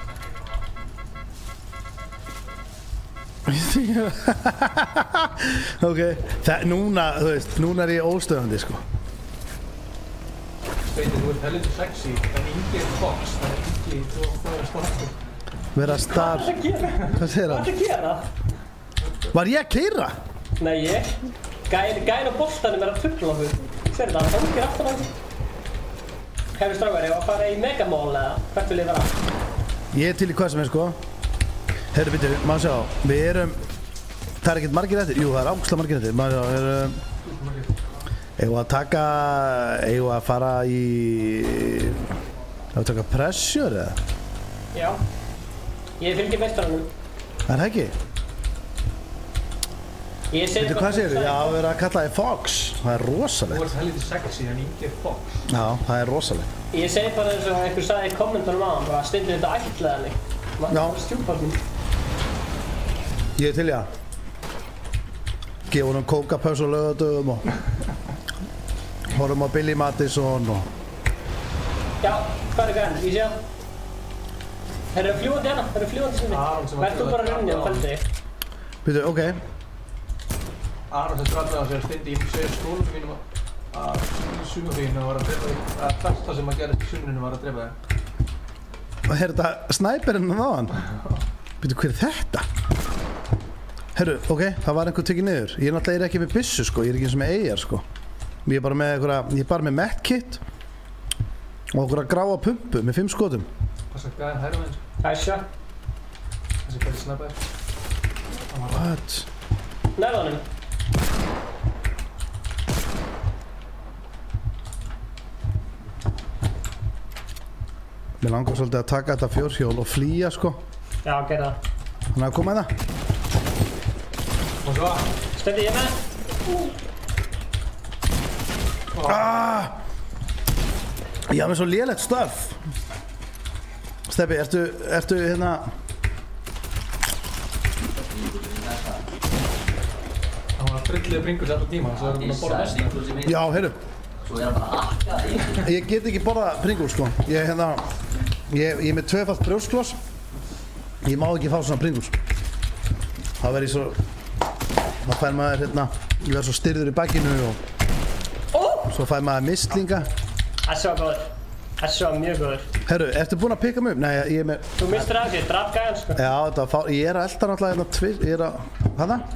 Ok, núna, þú veist, núna er ég óstöðandi sko. Steindi, þú ert heldur sexy, en Ingi er box, það er Ingi og það er startu. Vera star. Hvað er að gera? Hvað segir Hvað hann? er að gera? Var ég að keyra? Nei, ég. Gæinn á boltanum er að trufla okkur. Hver er það? Hann hangir aftan á okkur. Hefur strákar, ég var að fara í megamall eða hvert vil ég vera? Ég er til í hvað sem er sko. Herru, byrju, maður sjá, við erum... Það er ekkert margir eftir. Jú, það er águstlega margir eftir. Maður sjá, eigum við að taka... Eigum við að fara í... Eigum við að taka pressure eða? Já. Ég fylgir meistaranum. Það er ekki? Ég segi Veitu hvað segir þú? Já, við erum að kalla þig Fox. Það er Þú rosalegt. ert heldur sexy, en Ingi er box. Já, það er rosalegt. Ég segi bara eins og einhver sagði í kommentunum á hann, bara Steindi þetta ætlaði mig. Já. Stjúparnum. Ég er til í það. Gefa honum kókapöss og laugardögum og... Horfum á Billy Madison og... Já, hvað er grann? Ég sé hann. Það eru fljúandi hérna, það eru fljúandi sinni. Aron sem Verð þú bara runni og fældi þig. Veitu, ok. Aron sem skratlaði á sig að Steindi, ég segir skólum mínum að sumafríinu var að drepa þig. Það besta sem að gerast í sumrinu var að drepa þig. Er þetta snæperinn á hann? Veitu, hver er þetta? Herru, ok, það var einhver tekið niður. Ég náttúrulega ekki með byssu sko, ég er ekki eins og með ER sko. Ég er bara með einhverja, ég er bara með medkit og einhverja gráa pumpu með 5 skotum. Passa gæðin hæra með eins. Æsja. Þessi gæði snabbaði. What? Nærðanum. Mér langar svolítið að taka þetta fjórhjól og flýja sko. Já, gerð það. Þannig að koma með það. Og svo Steindi, ég með. Ah! Ég haf með svo lélegt stöf. Steppi, ertu hérna... hann var að drulliði bringus alltaf tíma, svo erum við að borða mest. Já, heyrðu. Svo bara akkað í. Ég get ekki borða Pringles sko. Ég er með 2-falt brjóskloss. Ég má ekki fá svona Pringles. Það verður svo... Það fær maður ég verður svo styrður í bakinu og... Svo fær maður mislinga. Þessi var góður. Þessi var mjög góður. Herru, ertu búinn að pikka mig upp? Nei, ég er með... Þú mistur af því, draf gæjan sko. Já, þetta var ég er að elda náttúrulega ég er að... Hvað það?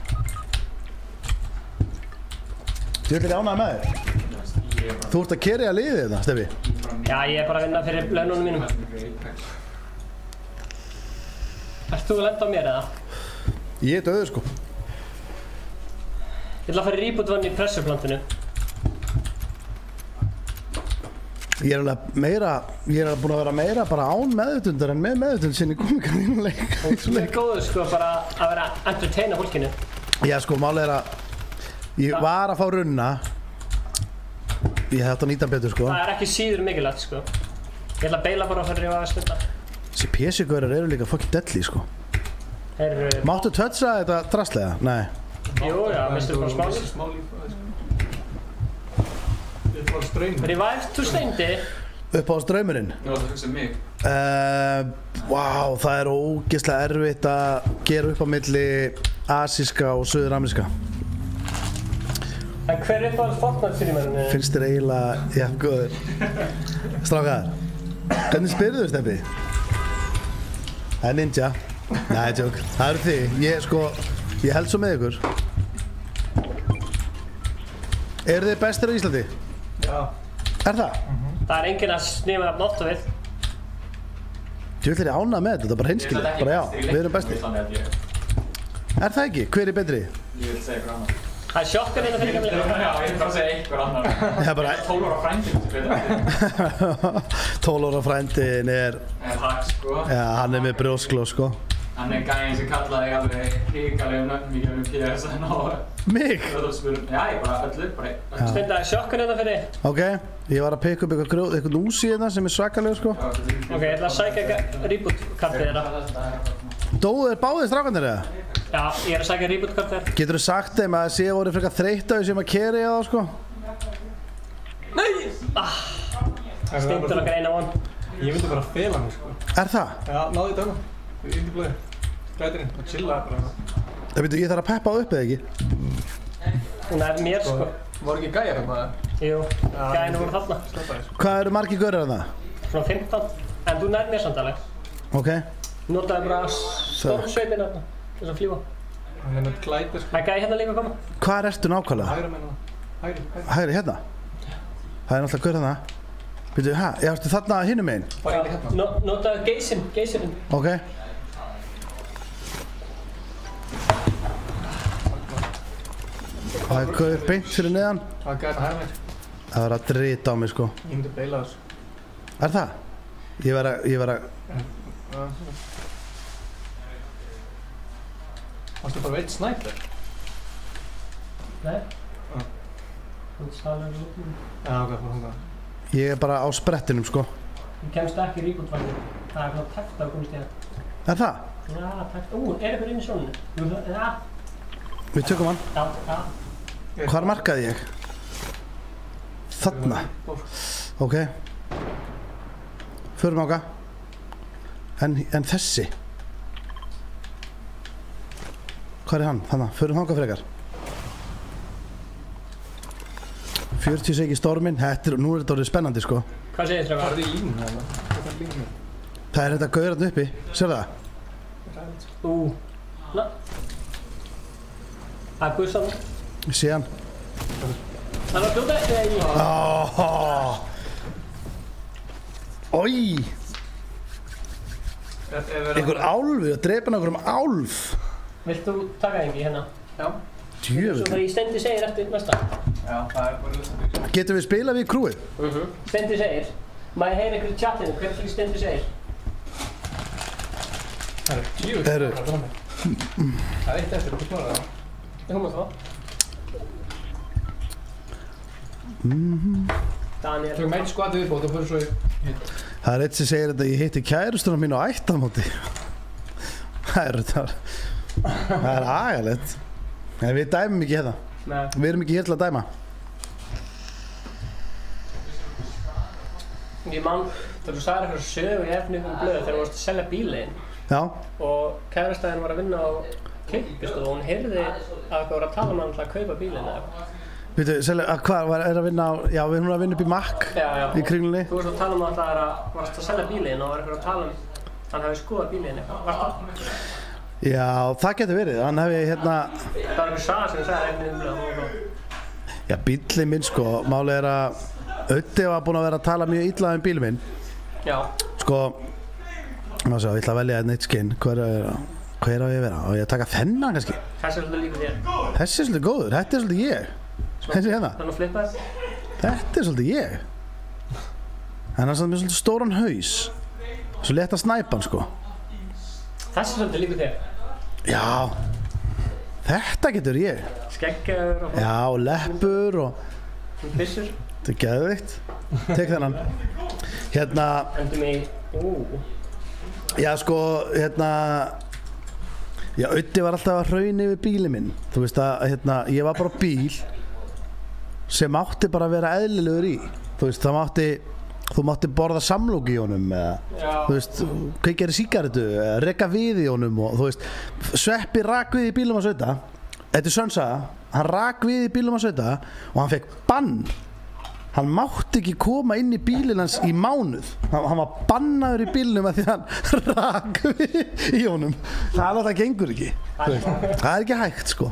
Þú ert ekki ánægð með þér? Þú ert að kerja liðið þetta, Steffi? Já, ég er bara að vinna fyrir laununum mínum. Ert þú að lenda á mér eða? Ég er döður sko. Ég ætla að fara í reboot vann í pressuplantinu. Ég er alveg búinn að vera meira bara án meðutundar en með meðutund sinni komikan í leik. Þú er góður sko bara að vera að entertaina fólkinu. Já sko, málið er að ég var að fá runna. Ég hef átt að nýta betur sko. Það er ekki síður mikilvægt sko. Ég ætla að beila bara að fara að stunda. Þessi PC-gaurar eru líka fucking deadly sko. Máttu toucha þetta drastlega? Nei. Jú, já, mistur bara smá líf. Revive to Steindi. Uppáhalds draumurinn? Já, það hugsa mig. Vá, það er ógeðslega erfitt að gera upp á milli asíska og suður-ameríska. En hver er uppáhalds Fortnite-streamerinn? Finnst þér eiginlega, já, góður. Strákar, hvernig spyrðu þú, Steffi? Það er Ninja. Nei, tjók. Það eru þið. Ég held svo með ykkur. Eru þið bestir á Íslandi? Já. Er það? Það er enginn að sníma það nottu við. Ég vil ánægð með þetta er bara hinskilið. Bara já, við erum bestir. Er það ekki? Hver er betri? Ég vil segja ykkur annar. Það er sjokkan hérna fyrir gamlega. Já, ég vil bara segja ykkur annar. Það er bara... 12 ára frændin, þú veit það. 12 ára frændin er... Takk, sko. Já, hann er með brjósklos, sko. Hann er gæinn sem kallaði alveg hrikalegum nöfnum í gefum PS-en og... Mig? Já, ég bara öllu, bara... Steinda, það er sjokkan hérna fyrir. Ok, ég var að pikka upp eitthvað úsi hérna sem er svakalegur, sko. Ok, ég ætla að sækja reboot-kartið þeirra. Dóðu þér báðir strákarnir eða? Já, ég er að sækja reboot-kartið þeirra. Geturðu sagt þeim að það sé voru frekar þreytt á því sem að keri á það, sko? Nei! Steindur okkar eina von. Ég myndi bara fela mig sko. Er það? Já, náðu í dögum. Þú er indi blöði. Grætirinn og chilla bara. Það veitu, ég þarf að peppa það upp eða ekki? Hún er mér sko. Voru ekki gæjar hérna? Jú, gæjarnir voru þarna. Hvað eru margir gaurar þarna? Svona 15. En þú nær mér samt alveg. Ok. Notaði bara stormsveitin hérna. Þess að fljúa. Hann er með glætir sko. Það er gæi hérna líka að koma. Hvað ertu nákvæmlega? Hægra meina það. Hægri. Hægri, hérna? Það er náttúrulega gaur þarna. Veitu, ég ertu þarna hinum meginn? Bara ekki hérna. Notaði geysirinn. Ok. Það er gaur beint fyrir neðan. Það gæti hægra meina. Það var að drita á mig, sko. Ég myndi beila þessu. Er það? Ég var að... Varstu bara veit snæper? Nei. Þú talar út núna. Já, ok, fyrir hunga. Ég er bara á sprettinum, sko. Þú kemst ekki í reboot-vagninu. Það er svona takt að komast í það. Er það? Já, takt. Er eitthvað inn í sjóninu? Jú, já. Við tökum hann. Já. Hvar markaði ég? Þarna. Ok. Förum áka. En þessi? Hvað er hann? Þannig, förum áka frekar. 40 sek í storminn. Nú er þetta orðið spennandi, sko. Hvað segir þér, Það er í línu hérna. Það er þetta gauðrandi uppi. Sér það? Na. Það er bussan. Ég sé hann. Það er að blóta þetta í. Ói! Einhver álfi og drepa einhverjum álf. Vilt þú taka engi hérna? Já. Svo Djöfull. það í Steindi segir eftir næsta. Já, það er bara lustandi. Getum við spilað við krúið? Steindi segir. Má ég heyra ykkur í chatinu, hvernig fyrir Steindi segir? Það er djúvill. Heyrðu. Það er eitt eftir, þú klárar það. Hún má það. Daniel. Tökum eitt skvati viðbót og fyrir svo í hitt. Það er eitt sem segir að ég hitti kærustuna mín á ættamóti. Það er agalegt. En við dæmum ekki hérna. Nei. Við erum ekki hér til að dæma. Ég man, þegar þú sagðir eitthvað sögu í efningum blöðu þegar þú varst að selja bílinn. Já. Og kærastæðin var að vinna á klippustöð og hún heyrði að eitthvað var að tala um að kaupa bílinn eða eitthvað. Veitu, hvað er að vinna á, já, hún er að vinna upp í Mack í Kringlunni. Þú varst að tala um að það varst að selja bílinn og var eitthvað að tala um hann hefði skoðað bílinn eitthvað. Varst það? Já, það getur verið, hann hefði hérna... Það var eitthvað saga sem ég sagði efningum blöðu. Já, bílinn minn sko, málið er að Öddi var búinn að vera að tala mjög illa um bílinn minn. Já. Sko, ég ætla að velja einn eitt skinn, hver á ég að vera? Á ég að taka þennan kannski? Þessi er svolítið líka þér. Þessi er svolítið góður, þetta er svolítið ég. Þessi hérna. Þannig að flippa þess. Þetta er svolítið ég. En hann er svolítið stóran haus. Svo létt að snæpa hann sko. Þessi er svolítið líka þér. Já. Þetta getur ég. Skeggjaður og... Já, og leppur og... Byssur. Þetta er geðveikt. Tek þennan. Hérna... Endum í... Já, sko, hérna... Já, Öddi var alltaf að hrauna yfir bílinn minn. Þú veist að, hérna, ég var bara á bíl sem átti bara að vera eðlilegur í. Þú veist, þú mátti borða samlók í honum eða, þú veist, kveikja í sígarettu, reka við í honum og þú veist, Sveppi rak við í bílum að Söta. Þetta er sönnsaga, hann rak við í bílum að Söta og hann fekk bann. Hann mátti ekki koma inn í bílinn hans í mánuð. Hann var bannaður í bílnum að því hann rak við í honum. Það gengur ekki. Það er ekki hægt sko.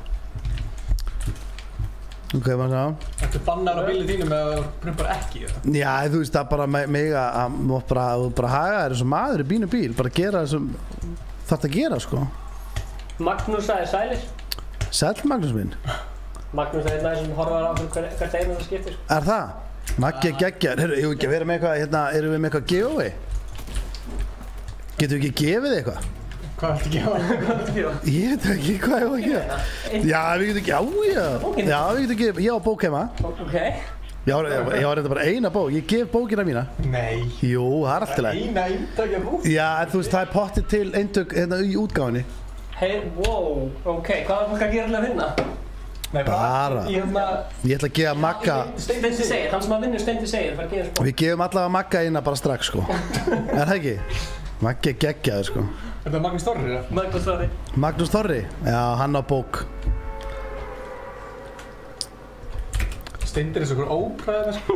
Ok, maður sá. Ertu bannaður á bílinn þínum eða prumpar ekki það? Já, þú veist, það bara mig að bara haga þér eins og maður í bíl. Bara gera það sem þarft að gera sko. Magnús sagði sælir. Sæll Magnús minn. Magnús er einn aðeins sem horfar á hvert einu það skiptir. Er það? Maggi geggjar. Heyrðu, ég vil ekki vera með eitthvað, hérna, erum við með eitthvað giveaway? Getum við ekki gefið eitthvað? Hvað viltu gefa? Ég veit ekki hvað ég var að gefa. Já, við getum ekki, já, við getum gefið, ég á bók heima. Ok. Já, ég var reynda bara eina bók, ég gef bókina mína. Nei. Jú, það er allt í lagi. Eina eintakja bók? Já, en þú veist, það er pottið til eintök hérna í útgáfinni. Hey, wow, ok, hvað er fólk að gera til að vinna? Nei, bara. Ég ætla að gefa Magga... Steindi segir, hann sem að vinnur Steindi segir, fær að gefa spók. Við gefum allavega Magga eina bara strax, sko. Er það ekki? Maggi geggjaður, sko. Er það Magnús Þorri? Magnús Þorri. Magnús Þorri? Já, hann á bók. Steindir eins og okkur ópræðina, sko.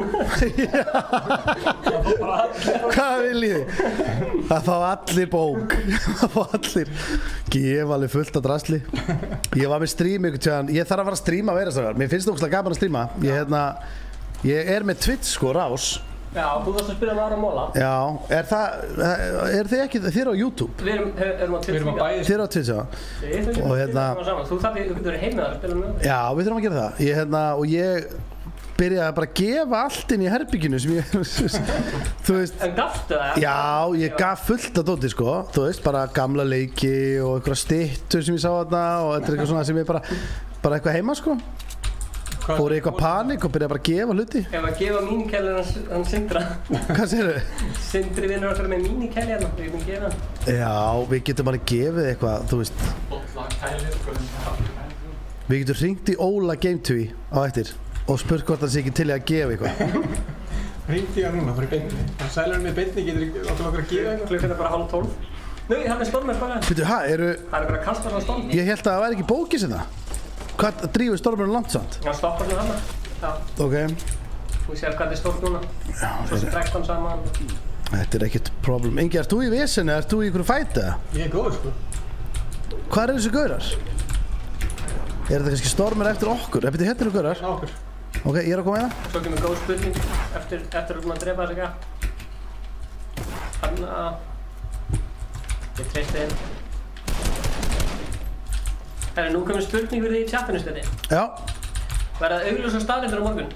Hvað viljið þið? Það fá allir bók. Það fá allir. Gefa alveg fullt af drasli. Ég var með stream ykkur tjáðan. Ég þarf að fara að streama að vera þessar. Mér finnst það ógeðslega gaman að streama. Ég er með Twitch sko, Rás. Já, þú varst að spila með Aron Móla. Já, er þið ekki, þið eru á YouTube? Við erum á Twitch. Við erum á bæði. Þið eru á Twitch, já. Og hérna... Þú getur verið heim með það að spila með það. Já, við þurfum að gera það. Ég byrjaði bara að gefa allt inn í herbygginu sem ég, þú veist... En gafstu það? Já, ég gaf fullt af dóti sko, þú veist, bara gamla leiki og einhverja styttur sem ég sá þarna og þetta er eitthvað svona sem ég bara eitthvað heima sko. Fór í eitthvað panik og byrjaði bara að gefa hluti. Ef að gefa mínikælir hann Sindra. Hvað segirðu? Sindri vinnur okkar með mínikæli hérna, við getum gefa hann. Já, við getum bara gefið eitthvað, þú veist. Við getum hringt í Óla Gametví á eftir og spurt hvort hann sé ekki til í að gefa eitthvað. Hringdi ég hann núna, bara í beinni. Hann sælur með beinni, getur okkur að gefa eitthvað. Klukkan er bara 11:30. Nei, hann er stormur bara. Býtu, Það er bara að kasta hann á storm. Ég held að það væri ekki bókið sem það. Hvað drífur stormurinn langt samt? Hann stoppar svona hana. Já. Ok. Þú sér hvað er stórt núna. Já, Svo sem dregst hann saman. þetta er ekkert problem. Ingi, ert þú í veseni eða ert þú í einhverju fæti? Ég er góður sko. Hvað eru þessi gaurar? Er þetta kannski stormur eftir okkur? Þetta hérna eru gaurar? Á okkur. Ok, ég er að koma í það. Svo kemur góð spurning eftir að maður drepa þessi gaf. Þannig að... Ég treysti þinn. Nú kemur spurning fyrir því í chatinu Steini. Já. Verða augljósar staðreyndir á morgun?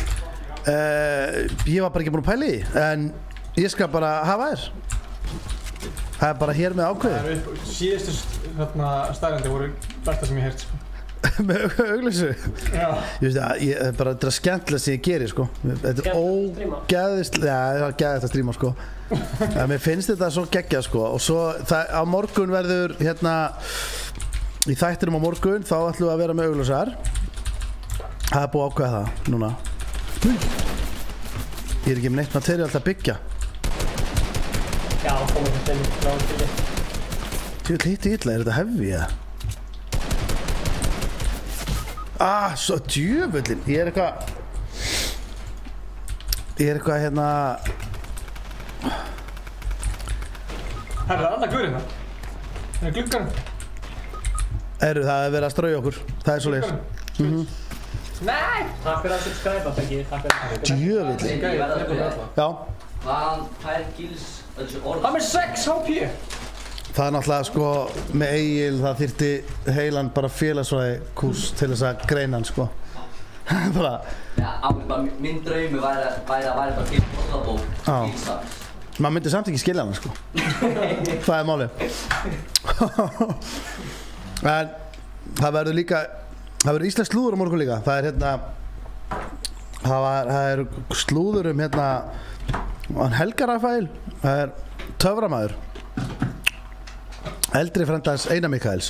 Ég var bara ekki búinn að pæla í því, en ég skal bara hafa þér. Það er bara hér með ákveðið. Síðustu staðreyndir voru besta sem ég heyrt sko. Með augljósu? Já. Ég veist að þetta er bara skemmtilega sem ég geri sko. Þetta er ógeðist, já það er geðist að stríma sko. En mér finnst þetta svo geggjað sko. Og svo á morgun verður hérna, í þættinum á morgun þá ætlum við að vera með augljósar. Það er búið að ákveða það núna. Ég er ekki með neitt materiál til að byggja. Já, komum við stundin, náðum til þig. Djöfull hittu illa, þetta heavy, eða? Svo djöfullin, ég er eitthvað hérna... Herra, annað guðurinn það. Það gluggarinn. Það er verið að strauja okkur, það er svoleiðis. Nei! Takk fyrir að subscribe, Beggi, takk fyrir að Djöfullin. Ég verða að spyrja. Já. Hvaðan fær Gils þessu orð? Hann er 6 HP! Það er náttúrulega sko, með Egil, það þyrfti heilan bara félagsfræði kúrs til þess að greina hann sko. Bara... Já, minn draumi væri að væri bara Gils orðabók, Gilsans. Maður myndi samt ekki skilja hana sko. Það er málið. En það verður líka, það verður íslensk slúður á morgun líka. Það er hérna, það er slúður hérna, Helga Rafael, það er töframaður. Eldri frendans Einar Mikaels.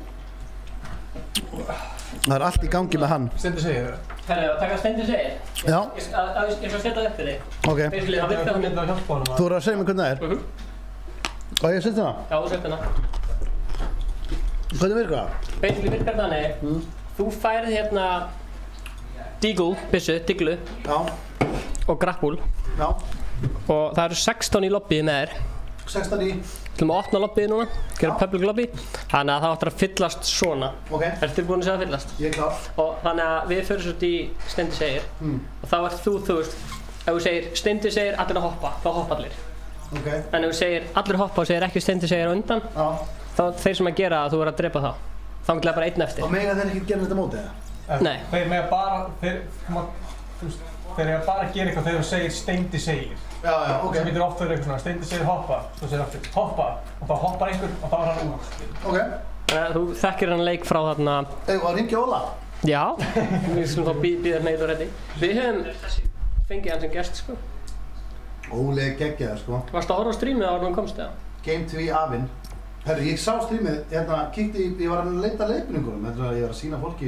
Það er allt í gangi með hann. Steindi segir það. Herru, að taka Steindi segir? Já. Ég skal setja það upp fyrir þig. Ok. Basically, það virkar þannig. Þú eru að segja mér hvernig það er? Og ég setja hana? Já, þú setja hana. Hvernig virkar það? Basically virkar þannig. Þú færð hérna Deagle, byssu, diglu Já. og grapple. Já. Og það eru 16 í lobbyið með þér. 16 í. Við ætlum að opna lobbyið núna, gera public lobby. Þannig að það áttur að fyllast svona. Ok. Ertu tilbúin að segja að fyllast? Ég er klár. Og þannig að við förum svo út í Steindi segir. Og þá ert þú veist, ef þú segir Steindi segir allir að hoppa, þá hoppa allir. Ok. En ef þú segir allir hoppa og segir ekki Steindi segir á undan, Já. þá þeir sem að gera það, þú verður að drepa þá. Þá er bara einn eftir. Og mega þeir ekki gera þetta mótið það? Nei. Þeir mega bara, þeir eiga bara að gera eitthvað þegar þú segir Steindi segir. Já, ok. Það getur oft verið eitthvað svona, Steindi segir hoppa, þú segir aftur hoppa og þá hoppar einhver og þá er hann út. Ok. Þannig að þú þekkir hann leik frá þarna... Eigum að hringja Óla? Já, við skulum þá býða neitt og reddi. Við höfum fengið hann sem gest, sko. Óli er geggjaður, sko. Varstu að horfa á streamið áður en hún komst, eða? Game 2 afinn. Herru, ég sá streamið, hérna, kíkti í, ég var að leita leiðbeiningunum, þetta er að ég var að sýna fólki.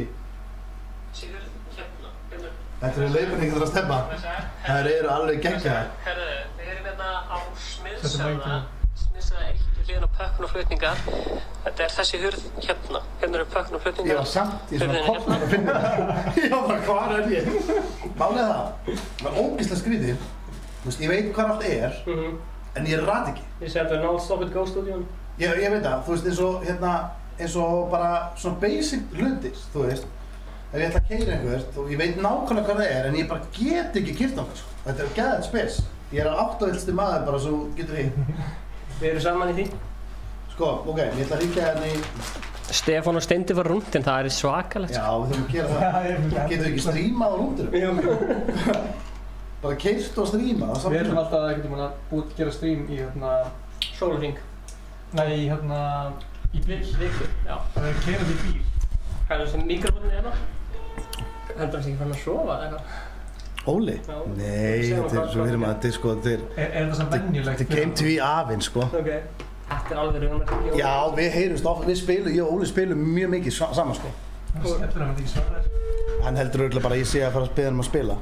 Þetta eru leiðbeiningar að stefna. Það eru alveg geggjaðar. Herru, við erum hérna á Smiðsöfna 1 við hliðina á pökkun og flutningar. Þetta er þessi hurð hérna. Hérna eru pökkun og flutningar. Ég var samt í svona kopnum að finna það. Ég var bara, hvar er ég? Málið það var ógeðslega skrítið. Þú veist, ég veit hvað allt er, en ég rat ekki. Ég segi að það er non-stop it go-stúdíun. Ég veit það, þú veist, eins og bara svona basic hlutir, þú veist. Ef ég ætla að keyra einhvert og ég veit nákvæmlega hvað það er, en ég bara get ekki keyrt á það, sko. Þetta er geðveikt spes. Ég er áttavillsti maður bara svo getur ég. Við erum saman í því. Sko, ok, ég ætla að hringja hérna í... Stefán og Steindi var rúndinn, það er svakalegt. Já, við þurfum að gera það. Getum við ekki streamað á rúndurum? Bara keyrt og streamað á saman. Við ætlum alltaf að gera stream í hérna... Sólhring. Nei, hérna... í bíl. Já. Það er keyrað í bíl. Hvað er þessi mikrofónin hérna? Heldur hans ekki fann að sofa eða eitthvað? Óli? Já. Nei, þetta er svo við erum að þetta er sko, þetta Er það sem venjulegt? er Game 2 afinn, sko. Ok. Þetta er alveg raunverð. Já, við heyrumst ofta, við spilum, ég og Óli spilum mjög mikið saman, sko. Þetta er ekki svara þér. Hann heldur örugglega bara að ég sé að fara að biðja hann um að spila.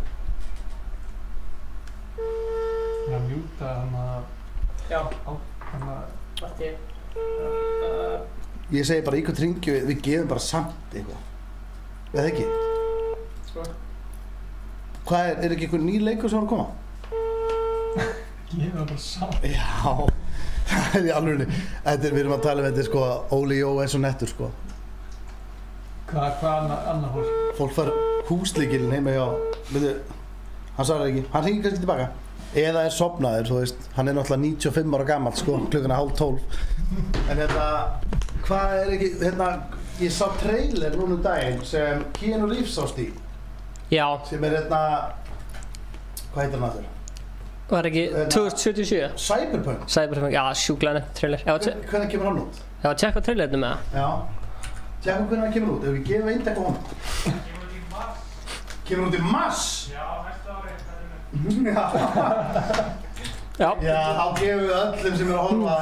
Það er að mjúta hann að... Já. Hann að... Matti. Ég segi bara, í hvern hringju við gefum bara samt eitthvað. Eða ekki? Sko. Hvað er ekki einhver ný leikur sem var að koma? Gefum það bara samt. Já, það er í alvörunni. Við erum að tala um þetta, sko, Óli Jó er svo nettur, sko. Hvað annað fólk? Fólk fær húslíkilinn heima hjá, veitu, hann sagði það ekki, hann hringir kannski tilbaka. Eða er sofnaður, þú veist, hann er náttúrulega 95 ára gamall, sko, klukkuna 11:30. En hvað er ekki, ég sá trailer núna daginn sem Keanu Reeves sást í. Já. Sem er hvað heitir hann aftur? Var ekki 2077? Cyberpunk. Cyberpunk, já, sjúklega nefnt trailer. Hvernig kemur hann út? Já, tjekka trailerinu með það. Já. Tjekka hvernig hann kemur út, ef við gefum eindekk á honum. Kemur út í mars? Já, næsta ári. Já, þá gefum við öllum sem er að horfa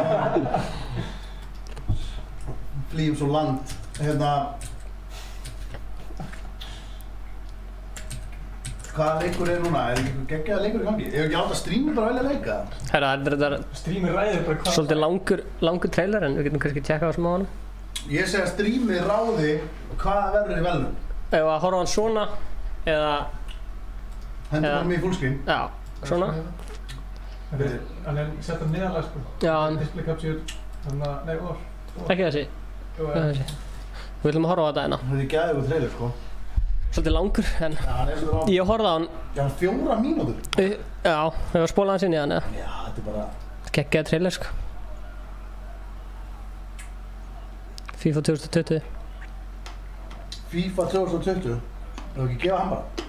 flýjum svo land. Hvað Hvaða leikur núna? Ekki geggjaða leikur í gangi? Ég hef ekki átt að streama bara velja leika. Herra, þetta Streamið ræðir bara hvað... svolítið langur trailer en við getum kannski tjekkað á smá hana. Ég segi að streamið ráði hvaða verður í velnum. Ef að horfa á hann svona, eða... Hendur bara mig í fullscreen. Já, svona. Hann sett hann neðarlega sko. Já, Display capture, þannig að... Nei, vor. Ekki þessi. Ekki þessi. Við viljum að horfa á þetta hérna. Þetta er gæðugur trailer sko. Svolítið langur, en... Já, hann svo ráð. Ég horfði á hann... Já, 4 mínútur. Já, við var spólað hans inn í hann, eða? Já, þetta er bara... Geggjaði trailer, sko. FIFA 2020. FIFA 2020? Þú ekki gefa hann bara?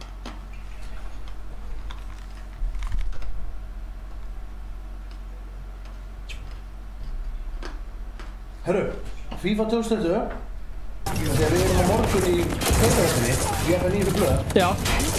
Herru, FIFA 2020? Þegar við erum á morgun í Feitaverðinni, ég er með nýju blöð. Já.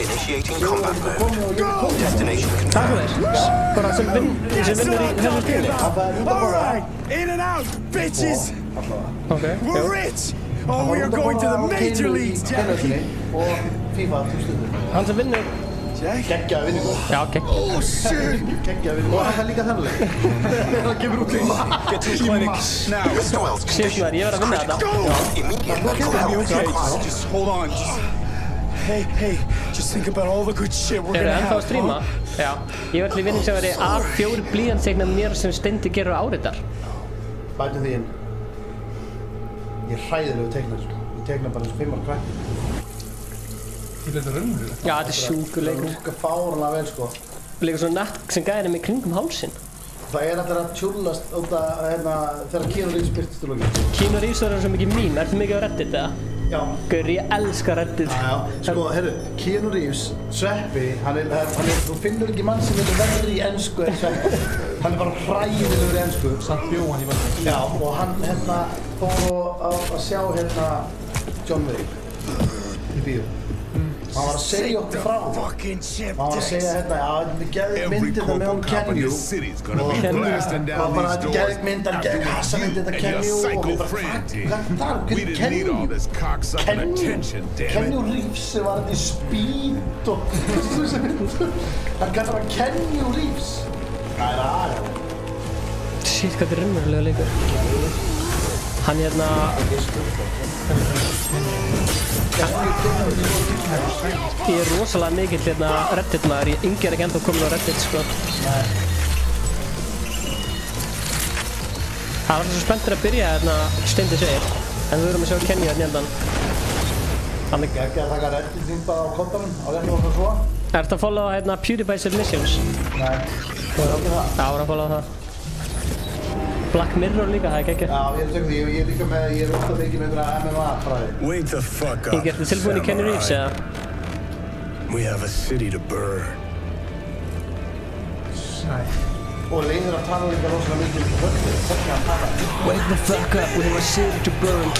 Takk fyrir þér. Bara sem vinnur í þessu spili. Alright, in and out, bitches! Ok, We're rich! Oh, we are going to the major leagues, Jackie! Og FIFA 2020. hann sem vinnur... Geggjaði vinningur. Já, gegg. Oh, shit! Geggjaði vinningur. Og hann líka þennuleg. Það kemur út í Get to the clinic now. Sýrsmæður, ég verð að vinna þetta. Okay, just hold on. Hey, just think about all the good shit we're Eru gonna ennþá að have. stríma? Já. Ég var til vinning sem veri A4 blýantstegna mér sem Steindi gerur áritar. Bætum því inn. Ég er hræðilegu teiknar. Ég teikna bara eins og 5 ára krakki. Þetta er raunverulega. Já, þetta er sjúkur leikur. Það lúkar fáránlega vel sko. Leikur svona nett sem gæðir með kringum hálsinn. Það er alltaf að tjúllast út að þegar Keanu Reeves birtist í lokin. Keanu Reeves er svo mikið mím. Ertu mikið á Reddit eða? Já. Gaur, ég elska Reddit. Já, sko, heyrðu, Keanu Reeves, Sveppi, þú finnur ekki mann sem er verri í ensku en Sveppi. Hann er bara hræðilegur í ensku. Samt bjó hann í völdum. Já, og hann fór að sjá John Wick í bíó. Hann var að segja okkur frá það. Hann var að segja já, við geðum myndir þetta með hún Kenju. Og bara geðum myndar, geðum hassamyndir þetta Kenju. Og við bara, hvað er Kenju? Kenju Reeves sem var þetta í Speed og... Hann kallar hann Kenju Reeves. Það er aðeins. Shit, hvað þetta er raunverulega leikur. Hann Ég er rosalega mikill Reddit maður, Ingi er ekki ennþá komin á Reddit sko. Það var svo spenntur að byrja Steindi segir, en við verðum að sjá Kenju endan. Þannig ekki að taka Reddit þín bara á kontanum, á réttum og svo. Ertu að followa PewDiePie Submissions? Nei, þú er aldrei það. Já, ég er að followa það. Black Mirror líka, það er geggjað. Já, ég er að segja því, ég er líka með, ég er ofta mikið með einhverja MMA-fræði. Wake the fuck up. Ingi, ertu tilbúin í Keanu Reeves eða? We have a city to burn. Og leiðir að tala líka rosalega mikið um höllur, hvernig hann tala. Wake the fuck up, we have a city to burn.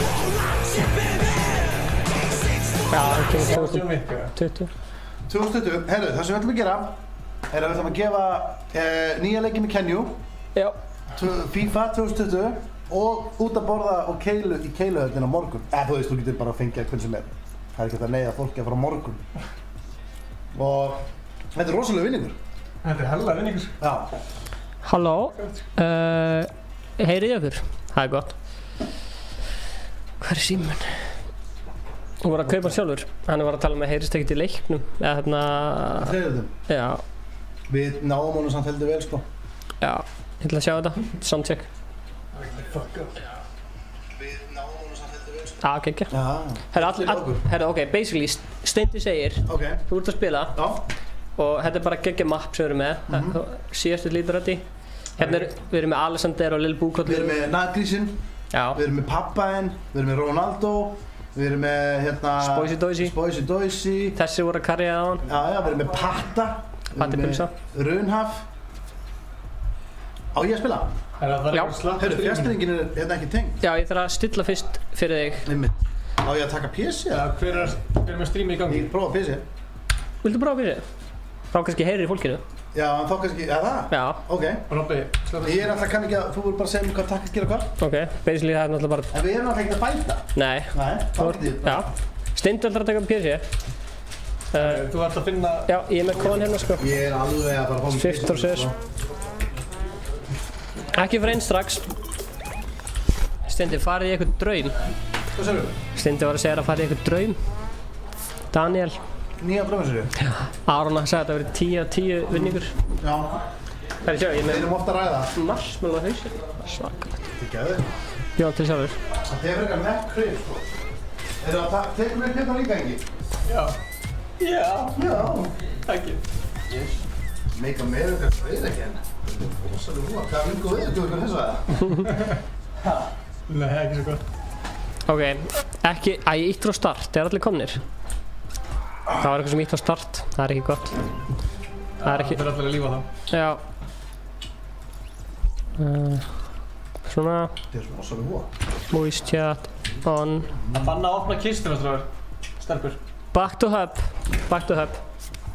Já, það kemur 2020. 2020, heyrðu, það sem við ætlum að gera er að við ætlum að gefa nýja leiki með Kenju. Já. FIFA 2020 og út að borða og keilu í keiluhöllin á morgun. Þú veist, þú getur bara að fengja hvern sem er. Það er ekki að neyða fólki að fara á morgun. Og þetta er rosalega vinningur. Þetta er hella vinningur. Já. Halló, heyrið ykkur? Það er gott. Hvað er síminn? Hún var að kaupa sjálfur. Hann var að tala með heyrist ekkert í leiknum. Þriðjum. Já. Við náum honum samt heldur vel, sko. Já. Ég ætla að sjá þetta, soundcheck. Við náum honum samt heldur vel, sko. Já, geggja. Herra, ok, basically, Steindi segir, þú ert að spila og þetta er bara geggja mapp sem við erum með. Síðastu lítur þetta í. Hérna við erum með Alexander og Lil Búkollu. Við erum með Nagrísinn, við erum með Pappainn, við erum með Ronaldo, við erum með Spoisi Doisi. Þessi voru að karja það á hann. Já, við erum með Patta, við erum með Runhaf. Á ég að spila? Já. Heyrðu, fjastringin er hérna ekki tengd. Já, ég þarf að stilla fyrst fyrir þig. Einmitt. Á ég að taka PC? Já, hver er með streamið í gangi? Ég prófa PC. Viltu prófa PC? Þá kannski heyrir í fólkinu. Já, en þá kannski, það? Já. Ok. Robbi, slöpa. Ég er alltaf kann ekki að, þú verður bara að segja mér hvað takk að gera hvað. Ok, basically það er náttúrulega bara... En við erum alltaf ekki að bæta. Nei. Nei, þá getur ég. Já. Steindi ætlar að taka PC. Þú ert að finna... Já, ég er með kon hérna sko. Ég er alveg að fara að fá mig Swift og sér. Ekki fyrir einn strax. Steindi, farið í eitthvað draum. Hvað segir þú? Steindi var að segja að farið í eitthvað draum. Daniel. Nýja drömminsöru? Aron sagði að þetta verið 10 af 10 vinningur. Já. Herri, sjá, ég er Við erum ofta að ræða. marshmallow á hausinn. Svakalegt. Þetta er gæður. Já, til sjálfur. Það er frekar nett krif, sko. Eða það tekur við hérna líka ekki? Já. Já. Já. Takk ég. Yes. Make America great again. Rosalega húa, hvað vingu við ykkur þess að? Nei, ekki svo gott. Ok, ekki, ég íttur á start, það er allir komnir. Það var eitthvað sem ítt á start, það er ekki gott. Það er ekki... Það er allir að lífa þá. Já. Svona... Þetta er rosalega húa. Voice chat, on... Það banna að opna kistuna, stráður. Stelpur. Back to hub, back to hub.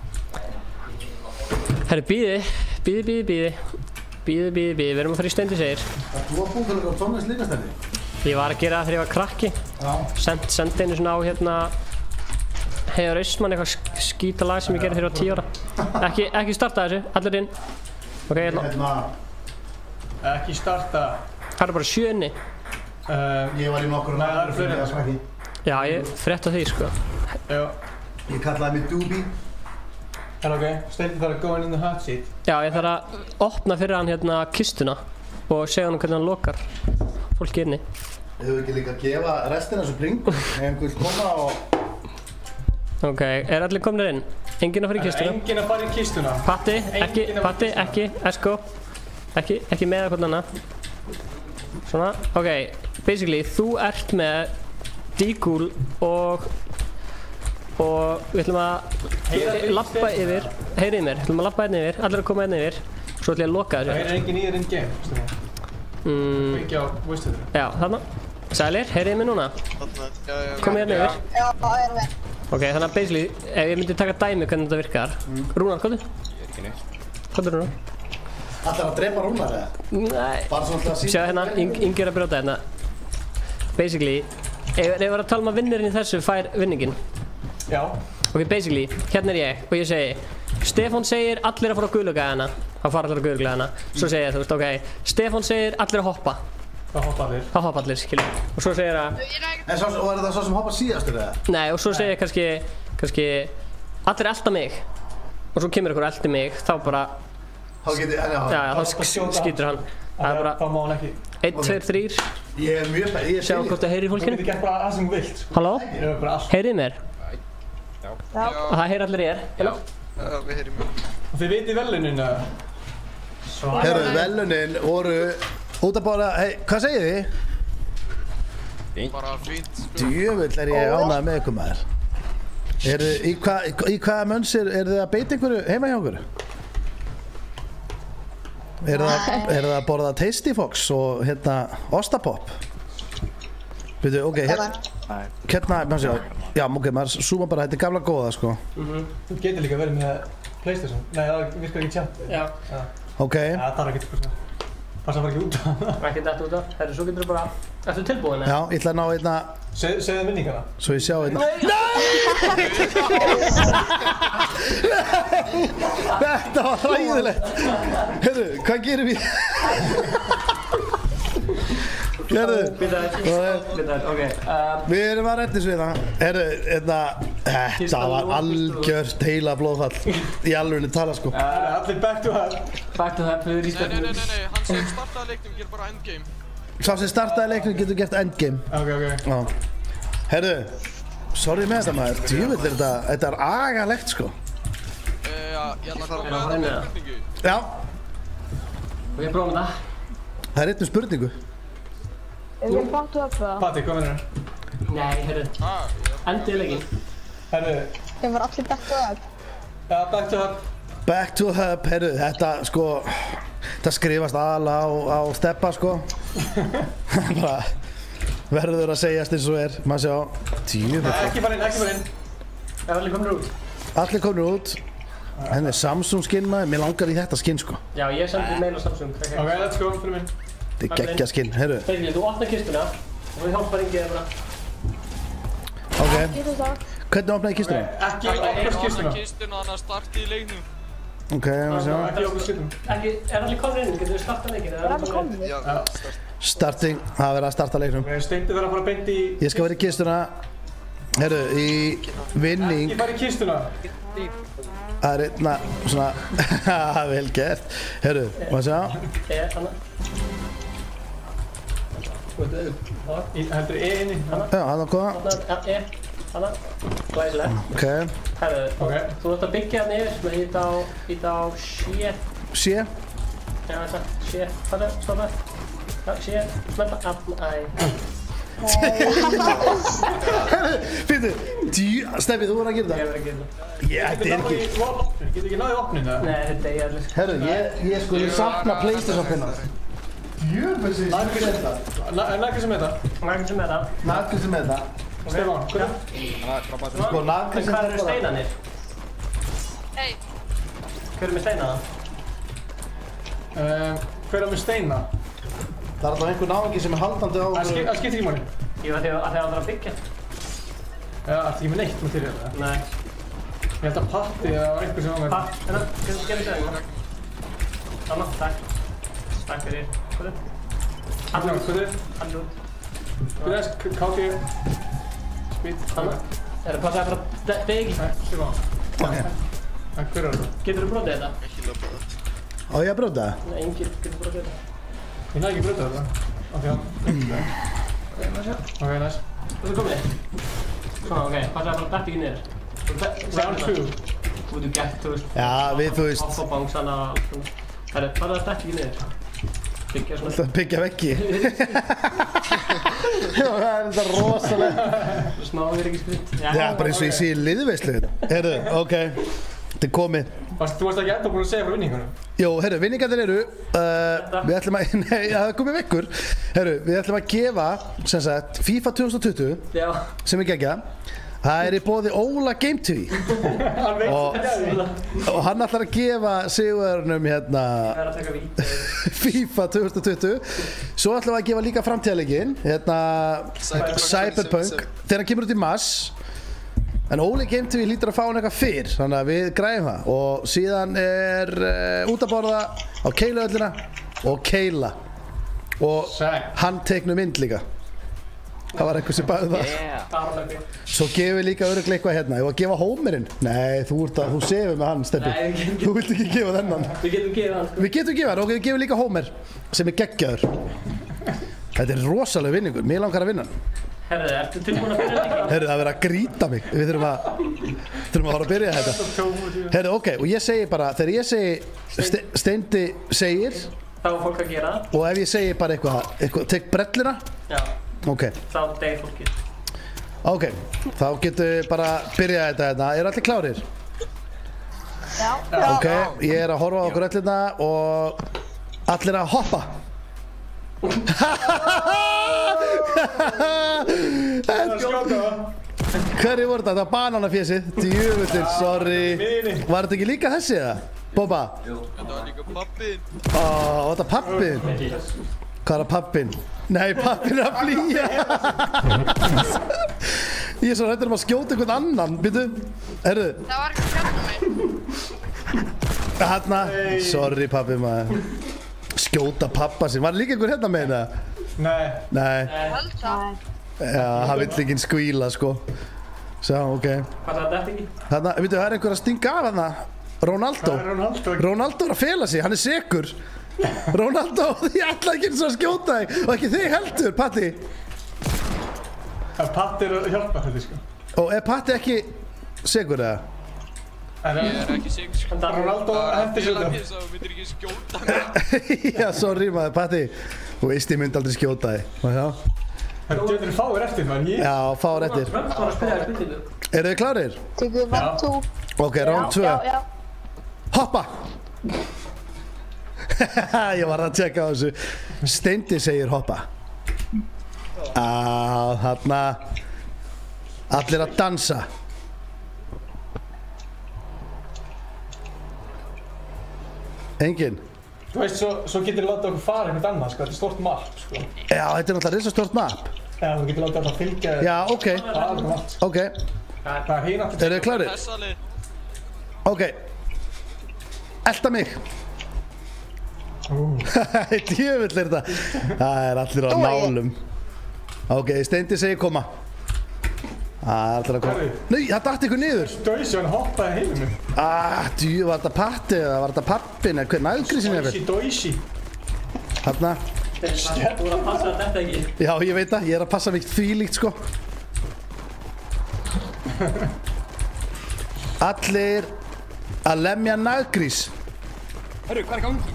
Herri, bíði. Við erum að fara í Steindi segir. Þú var búinn til að gera tónlist líka, Steindi? Ég var að gera það þegar ég var krakki. Já. Sendi einu svona á hérna Heiðar Austmann eitthvað skítalag sem ég gerði þegar ég var 10 ára. Ekki starta þessu, allir inn. Ok, Hérna... Ekki starta. Það er bara 7 inni. Ég var í nokkur... Nei, það eru fleiri. Það ekki. Já, ég frétta því sko. Já. Ég kallaði mig Doobie. En ok, Steindi þarf að go in the hot seat. Já, ég þarf að opna fyrir hann hérna kistuna og segja hann hvernig hann lokar fólki inni. Þau hefur ekki líka að gefa restina þessu bringu. Einhvern koma og... Ok, er allir komnir inn? Enginn að fara í kistuna? Enginn að fara í kistuna. Patti, ekki, Esko. Ekki með eitthvað annað. Svona, ok, basically, þú ert með Deagle og við ætlum að labba yfir, heyrið mér, við ætlum að labba hérna yfir, allir að koma hérna yfir, svo ætlum ég að loka þessu. Það heyrir enginn í þér in game, veistu það? Fengi á voice-töður. Já, þarna. Sælir, heyrið mér núna? Komið hérna yfir. Já, það er mér. Ok, þannig að basically, ef ég myndi taka dæmi hvernig þetta virkar. Rúnar, komdu? Ég er ekki neitt. Komdu Rúnar. Ætlar að drepa Rúnar eða? Nei. Bara svona til að sína... Sjáðu hérna, Ingi er að brjóta hérna. Basically, ef við erum að tala um að vinnurinn í þessu fær vinningin. Já. Ok, basically, hérna er ég og ég segi Stefán segir allir að fara á guðlugæðina. Það fara allir á guðlugæðina. Svo segir ég, þú veist, ok, Stefán segir allir að hoppa. Það hoppa allir. Það hoppa allir, skilur. Og svo segir það... Og er það svo sem hoppar síðastur eða? Nei, og svo segir ég kannski allir elta mig. Og svo kemur ykkur og elti mig, þá bara... Þá getur... Já, þá skýtur hann. Það er bara... Þá má hann ekki... 1, 2, 3. Ég er mjög spennt, ég er Sjá hvort það heyrir Þú fólkinu. getur gert bara það sem þú vilt. Halló? Ég er bara allt. Heyrið mér? Já. Það heyrir allir ég er. Já, við heyrim mjög. Og þið vitið velunin að... Herru, velunin voru út að bára... Hei, hvað segir þið? Bara fínt. Djöfull er ég ánægð með ykkur maður. Í hvaða mönsir eru þið að beita einhverju heima hjá okkur? Eru það að borða Tasty Fox og hérna Ostapop? Veitu, ok, hérna, maður sjá, já, ok, maður súma bara, þetta er gamla góða, sko. Þú getur líka verið með PlayStation. Nei, það virkar ekki chat. Já. Ok. Já, það þarf ekki, sko. Passa að fara ekki út á það. Ekki dætt út á. Herru, svo getur þú bara... Ertu tilbúin, eða? Já, ég ætla að ná einna... Segðu vinningana. Svo ég sjá einna... Þetta var hræðilegt! Herru, hvað gerum við? Ok. Við erum að redda við það. Herru, þetta var algjört heila blóðfall. Í alvegni tala, sko. Allir back to hub. Back to hub, við erum í Nei, hann sem startaði leiknum gerir bara endgame. Sá sem startaði leiknum getur gert endgame. Ok. Já. Herru, sorry með þetta maður. Djúvill er þetta er agalegt, sko. Já, ég ætla að koma með það með spurningu. Já. Og ég prófum það. Það er einn spurningu. Við erum back to hub það. Patti, kom inn hérna. Nei, herru. Endið leikinn. Herru. Við varum allir back to hub. Já, back to hub. Back to hub, herru, þetta sko, það skrifast aðalega á steppa, sko. Bara verður að segjast eins og er, maður sjá, djúvill. Ekki fara inn. Er allir komnir út? Allir komnir út. Henni er Samsung skinn maður, mér langar í þetta skinn, sko. Já, ég sendi mail á Samsung. Ok, let's go, fyrir minn. Þetta er geggja skinn, herru. Þegar þú opnar kistuna og við hjálpar Ingi eða bara. Ok, Getur það. Hvernig opnaði kistuna? Ekki opnast kistuna. Kistuna, þannig að starti í leiknum. Ok, maður sjá. Ekki opnast kistuna. Er allir komnir inn? Getur við startað leikinn? Er allir komnir? Já, Starting, það verið að starta leiknum. Steindi verður að fara beint í... Ég skal vera í kistuna. Herru, í vinning. Ekki fara í kistuna. Það er einna svona, vel gert. Herru, maður sjá. Heldur inni. Já, hann að koma. Hanna, glæsilegt. Ok. Herru, þú ert að byggja hann yfir með ít á sé. Sé? Já, þetta, sé. Hvað er, stoppa. Sé, smetta, æ. Fyrir, Steffi, þú voru að gera það? Ég verður að gera það. Þetta er ekki... Getur ekki náðið opnin það? Nei, þetta er allir. Herru, ég sko, ég sakna PlayStation pinna. Jöfnvegis, Nagli sem þetta. Nagli sem þetta. Nagli sem þetta. Stefán, hvað? Sko, nagli sem Hvað eru steinanir? Hei. Hver er með steinana? Hver er með steina? Það er alltaf einhver náðingi sem er haldandi á... Það skiptir ekki máli. Ég veit að þið andra að byggja. Það er ekki með neitt með til þetta. Nei. Ég held að Patti eða einhver sem var með. Hérna, gerðu stöðina. Anna, takk. Takk fyrir. Hvað er? Hvað er? Allur. Hvað er? Káti. Spýt. Anna. Er það passað að fara degi? Nei, Stefán. Hver er þetta? Getur þú brotið þetta? Ekki löpa það. Á ég að brjóta það? Nei, enginn getur brotið þetta. Ég næði ekki brjóta þetta. Ok, næs. Þú ert komið? Svona, ok. Passað að fara dætt ekki niður. Round 2. Þú getur gett, þú veist. Já, við, þú veist... Hoppabangsana, allt svona. Herru, passað að dætt ekki niður. Byggja svona. Það byggja veggi. Já, það er þetta rosalega. Smáður ekki skritt. Já, bara eins og ég sé í liðveislu. Herru, ok. Þetta er komið. Þú varst ekki enda búin að segja frá vinningunum? Jó, herru, vinningarnir eru, við ætlum að, nei, það er komið vekkur. Herru, við ætlum að gefa, sem sagt, FIFA 2020, sem er geggja. Það er í boði Óla Game TV. Og hann ætlar að gefa sigurverðunum hérna FIFA 2020. Svo ætlum við að gefa líka framtíðarleikinn, hérna Cyberpunk, þegar hann kemur út í mars. En Óli Game TV lítur að fá hann eitthvað fyrr, þannig að við græðum það. Og síðan er út að borða á Keiluhöllina og Keila. Og hann teiknum mynd líka. Það var eitthvað sem bæði það. Svo gefum við líka örugglega eitthvað hérna. Ég var að gefa Hómerinn. Nei, þú sefur með hann, Steppi. Þú vilt ekki gefa þennan. Við getum gefið hann. Við getum gefið hann og við gefum líka Hómer, sem er geggjaður. Þetta er rosalega vinningur. Mér langar að vinna hann. Herðu, ertu tilbúin að byrja þetta? Herðu, það er verið að grýta mig. Við þurfum að fara að byrja þetta. Herðu, ok, og ég segi bara, þegar ég segi Steindi segir, þá er fólk að gera það. Og ef ég segi bara eitthvað tek brellina. Já. Ok. Þá deyr fólkið. Ok, þá getum við bara byrjað þetta hérna. Eru allir klárir? Já. Ok, ég er að horfa á okkur öll hérna og allir að hoppa. Hverju voru þetta? Það var bananafésið. Djöfullinn, sorry. Var þetta ekki líka þessi eða? Bobba? Jú. Þetta var líka pappin. Var þetta pappin? Hvað er pappin? Nei, pappin er að flýja. Ég er svo hræddur að skjóta einhvern annan. Býtu, herru. Það var ekki skjáta mig. Hanna, sorry pappi maður. Skjóta pappa sinn. Var líka einhver hérna með hérna? Nei. Held það. Já, hann vill ekki skvíla sko. Svo, ok. Hvað er þetta ekki? Hanna, veitu, það er einhver að stinga af hana. Ronaldo. Ronaldo er að fela sig, hann er sekur. Ronaldo, ég ætla ekki eins og að skjóta þig. Og ekki þig heldur, Patti. Patti er að hjálpa þetta sko. Og er Patti ekki sekur eða? Ég er ekki sigur sko. Ronaldo hendur sér það. Þú myndir ekki skjóta mig. Já, sorry maður, Patti. Þú veist ég myndi aldrei skjóta þig. Það getur fáir eftir maður, ég? Já, fáir eftir. Eru þið klárir? Tökum við round 2. Ok, round 2. Já. Hoppa! Ég var að tjekka á þessu. Steindi segir hoppa. Þarna. Allir að dansa. Enginn? Þú veist, svo getur þið látið okkur fara einhvern annað, sko. Þetta er stort map, sko. Já, þetta er náttúrulega risastort map. Já, þú getur látið alltaf fylgja þér. Já, ok. Það er alveg allt, sko. Ok. Það er hinn aftur. Eru þið klárir? Ok. Elta mig. Djöfull er þetta. Það er allir á nálum. Ok, Steindi segir koma. Það er allir að koma. Nei, það datt ykkur niður. Dóisi, hann hoppaði heiminum. Djú, var þetta patti eða var þetta pappin eða hver næðgrísin er vel? Dóisi. Þarna. Þú voru að passa þetta ekki. Já, ég veit það. Ég er að passa mig þvílíkt, sko. Allir að lemja næðgrís. Hörru, hvað er gangi?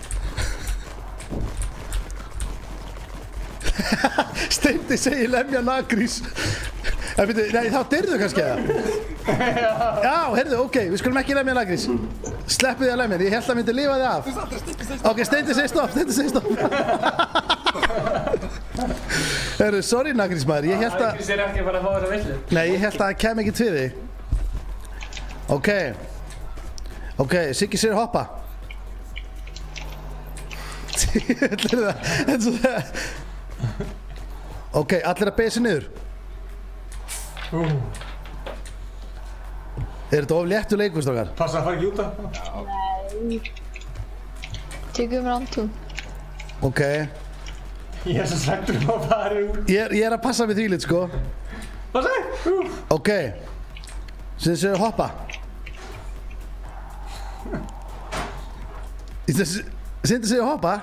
Steindi segir lemja næðgrís. Nei, þá dyrðu kannski það. Já, heyrðu, ok, við skulum ekki lemja næðgrís. Sleppu því að lemja, ég held að myndi lifa þið af. Ok, Steindi segir stopp, Steindi segir stopp. Heyrðu, sorry næðgrís maður, ég held að... Næðgrís er ekki að fara að fá þessa villu. Nei, ég held að það kem ekki til þig. Ok. Ok, Siggi segir hoppa. Ok, allir að beygja sig niður. Er þetta of léttur leikur, strákar? Passa að fara ekki út af? Nei. Tökum round 2. Ok. Ég er svo slættur að fara út. Ég er að passa með þvílit, sko. Passa! Ok. Sem segir hoppa. Sindi segir hoppa.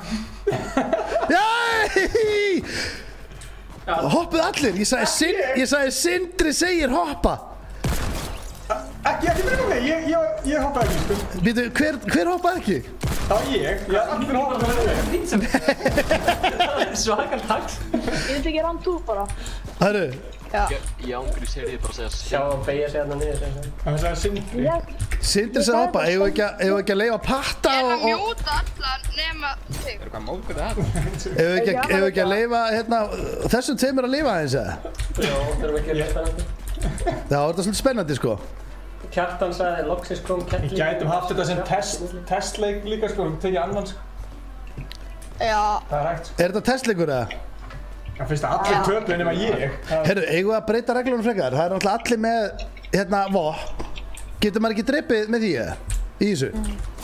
Jæj! Hoppið allir, ég sagði Sindri segir hoppa. Ekki byrja mig, ég hoppaði ekki, sko. Býtu, hver hoppaði ekki? Það var ég, allir hoppaði með mig. Það er svakar taks. Ég vil ekki round 2 bara. Hörru. Í ángrís heyrði ég bara að segja Sjá að beigja sig hérna niður. Það sagði Sindri. Sindri sagði hoppa, eigum við ekki að leifa patta og... Ég er að mjúta allan nema þig. Er hvað móðgur það? Eigum við ekki að leifa, hérna, þessum tveimur að lifa aðeins, eða? Já, það er ekki spennandi. Það var þetta svolítið spennandi, sko. Kjartan sagði, loksins kom Kelly. Við gætum haft þetta sem testleik líka, sko, tekið annan, sko. Já. Það er hægt, sko. Er þetta testleikur, eða? Það finnst allir töflu nema ég. Herru, eigum við að breyta reglunum frekar? Það er náttúrulega allir með, hérna, vopn. Getur maður ekki dreipið með því, eða? Í þessu?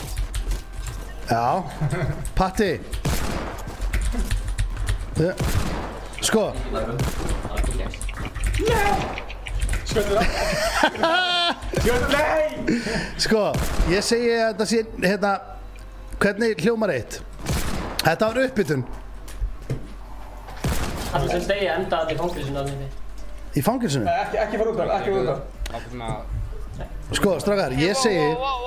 Já. Patti. Sko. Skjöldur það? Skjöldur, nei! Sko, ég segi að þetta sé, hérna, hvernig hljómar eitt? Þetta var uppbytun. Það sem stegi endaði í fangilsinu að því. Í fangilsinu? Ekki fara út af, ekki fara út af. Sko, strákar, ég segi...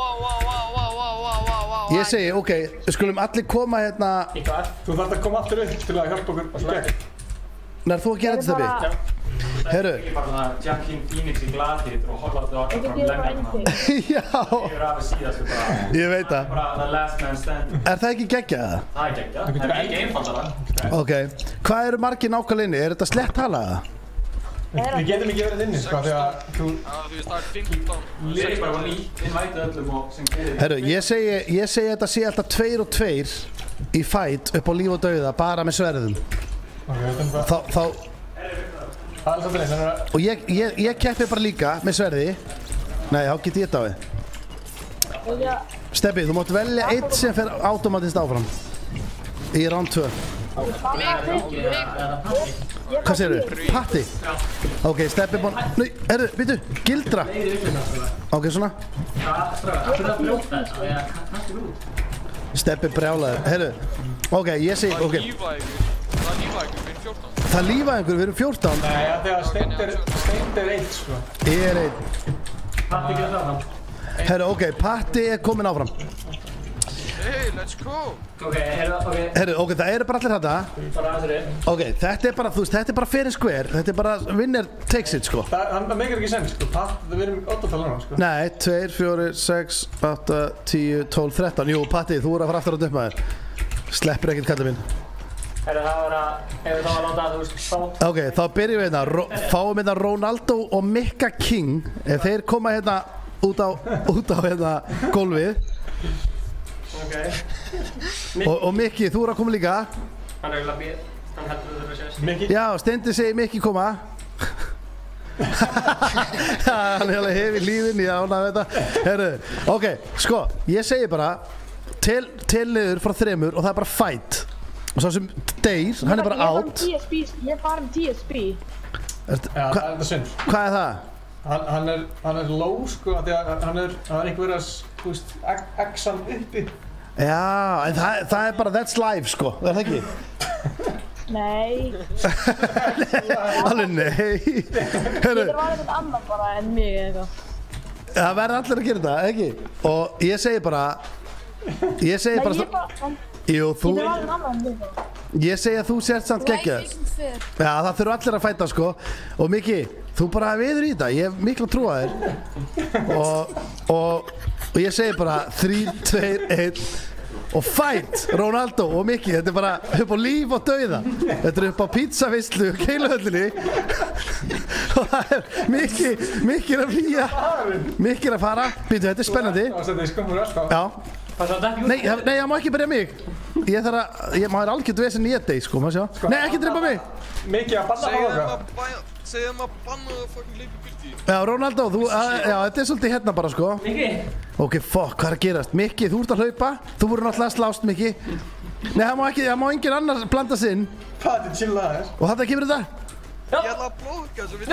Ég segi, ok, við skulum allir koma hérna... Í hvað? Þú þarf að koma aftur upp til að hjálpa okkur í gegn. Nær þú að gera þetta, Steffi? Herru. Það er ekki bara það Jacqueline Phoenix í glasið og horfa þetta okkar fram lemjana. Já. Ég er aðeins síðastu bara. Ég veit það. Bara the last man standing. Er það ekki geggjað það? Það er geggjað. Það er ekki einfaldara. Ok. Hvað eru margir nákvæmlega inni? Er þetta slett talaða? Við getum ekki verið inni, sko, þegar þú... Þú veist, það er 15. Ég bara var ný. Invite öllum og sem gerir. Herru, ég segi þetta sé alltaf 2 og 2 í fight upp á líf og dauða, bara með sverðum. Og ég keppi bara líka með sverði. Nei, þá get ég þetta á þið. Steppi, þú mátt velja eitt sem fer automatist áfram. Í round 2. Hvað segirðu? Patti? Ok, Steppi búinn... Nei, herru, býtu, gildra. Ok, svona. Steppi brjálaður. Herru, ok, ég segi... Það lífa ykkur, við erum 14. Nei, þegar Steindi er 1, sko. Ég er 1. Patti getur áfram. Herru, ok, Patti er komin áfram. Hey, let's go! Herru, ok, það eru bara allir þetta. Bara aðeins. Ok, þetta er bara, þú veist, þetta er bara fair and square. Þetta er bara winner takes it, sko. Það meikar ekki sens, sko. Við erum 8 núna, sko. Nei, 2, 4, 6, 8, 10, 12, 13. Jú, Patti, þú voru að fara aftur á upp með þér. Sleppur ekkert, kallið minn. Herru, það var að, ef við þá að láta að þú veist, fá... Ok, þá byrjum við hérna. Fáum hérna Ronaldo og Mikka King. Ef þeir koma hérna út á hérna gólfið. Og Mikki, þú eru að koma líka. Hann er eiginlega býð, hann heldur þú þurfa að sést. Já, Steindi segir Mikki koma. Hann er alveg hefði líðin, ég ánægði þetta. Herru, ok, sko, ég segi bara til niður frá 3 og það er bara fight. Og svo sem deyr, hann er bara out. Ég var um TSB. Já, það er synd. Hvað er það? Hann er low, sko, því að hann er einhver að, þú veist, X-an uppi. Já, en það er bara that's life, sko, er það ekki? Nei. Alveg nei. Þetta var eitthvað annað bara en mig eitthvað. Það verður allir að gera þetta, ekki? Og ég segi bara jú, þú Þetta var eitthvað annað en mig bara. Ég segi að þú sért samt geggjað. Já, það þurfa allir að fæta, sko. Og Mikki, þú bara viður í þetta, ég hef miklu að trúa þér. Og ég segi bara 3, 2, 1 og fight, Ronaldo og Mikki. Þetta er bara upp á líf og dauða. Þetta er upp á pizzaveislu og keiluhöllinni. Og það er Mikki er að flýja. Mikki er að fara. Býtu, þetta er spennandi. Já. Nei, það má ekki byrja mig. Ég má algjört vesen í þetta, sko, maður sjá. Nei, ekki drepa mig. Mikki að banna á okkar. Segðu þeim að banna og fucking leipi byrti. Já, Ronaldo, já, þetta er svolítið hérna bara, sko. Mikki? Ok, fuck, hvað er að gerast? Mikki, þú ert að hlaupa. Þú voru náttúrulega að slást, Mikki. Nei, það má enginn annar blanda sig inn. Patti, chill aðeins. Og þetta kemur þetta? Ég ætla að blóka svo við...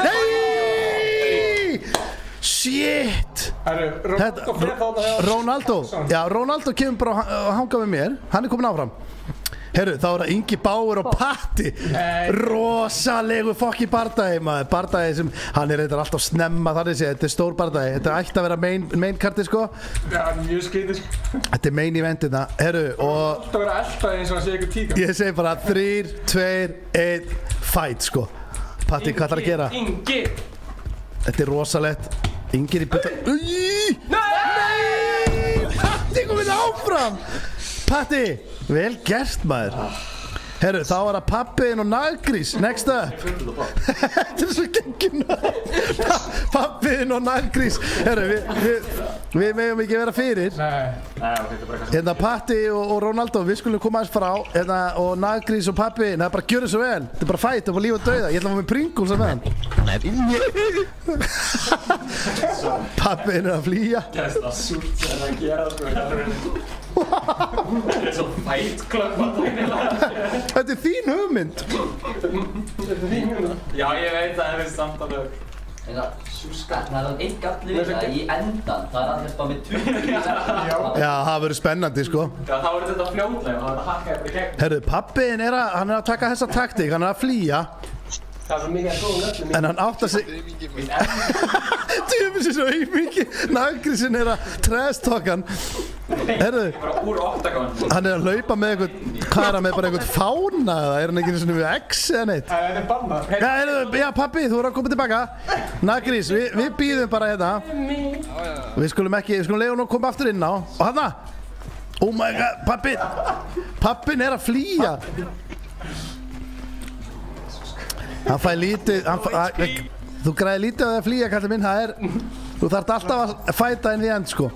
Nei! Shit! Ronaldo, já, Ronaldo kemur bara að hanga með mér. Hann er komin áfram. Herru, þá er það Ingi Bauer og Patti. Rosalegu fokki bardagi, maður. Bardagi sem, hann er reyndar alltaf snemma, þannig sé, þetta er stór bardagi. Þetta ætti að vera main karti, sko. Já, mjög skrítið, sko. Þetta er main eventið, herru, og... Þetta verður alltaf eins og að sé eitthvað tíka. Ég segi bara 3, 2, 1, fight, sko. Patti, hvað ætlar að gera? Ingi! Þetta er rosalegt. Ingi er í byrta... Nei! Patti komið áfram! Patti, vel gert, maður. Herru, þá var það pappiðinn og Naggrís. Next up. Þetta er svo geggjum nafn. Pappiðinn og Naggrís. Herru, við megum ekki vera fyrir. Hérna Patti og Ronaldo, við skulum koma aðeins frá. Hérna, og Naggrís og pappiðinn, það er bara að gjöra svo vel. Þetta er bara fight, það er bara líf og dauða. Ég ætla að fá með Pringles að með hann. Pappiðinn er að flýja. Gæst það súrt sem það gera, sko. Þetta er svo fight club að það. Þetta er þín hugmynd. Já, ég veit að það er samt að lög. Það er einn galli við það í endan. Það er alltaf bara með 20. Já, það verður spennandi, sko. Já, þá verður þetta fljótlega og það er að hakka þetta í gegn. Herru, pappiðinn hann er að taka þessa taktík, hann er að flýja. Það er svo mikið að góða nöfnum. En hann átt að sig... Djöfum sér svo auðmikið. Nagrísinn er að trash-talkan. Herru, hann er að laupa með einhvern... Hvað er hann með, bara einhvern fána eða? Er hann ekki eins og með X eða neitt? Það er banna. Já, pappi, þú voru að koma tilbaka. Nagrís, við býðum bara hérna. Við skulum leiða hún að koma aftur inn á. Og hann það? Oh my god, pappi. Pappin er að flýja. Hann fæ lítið, þú græði lítið á því að flýja, kallið minn, það er, þú þarft alltaf að fæta inn í end, sko.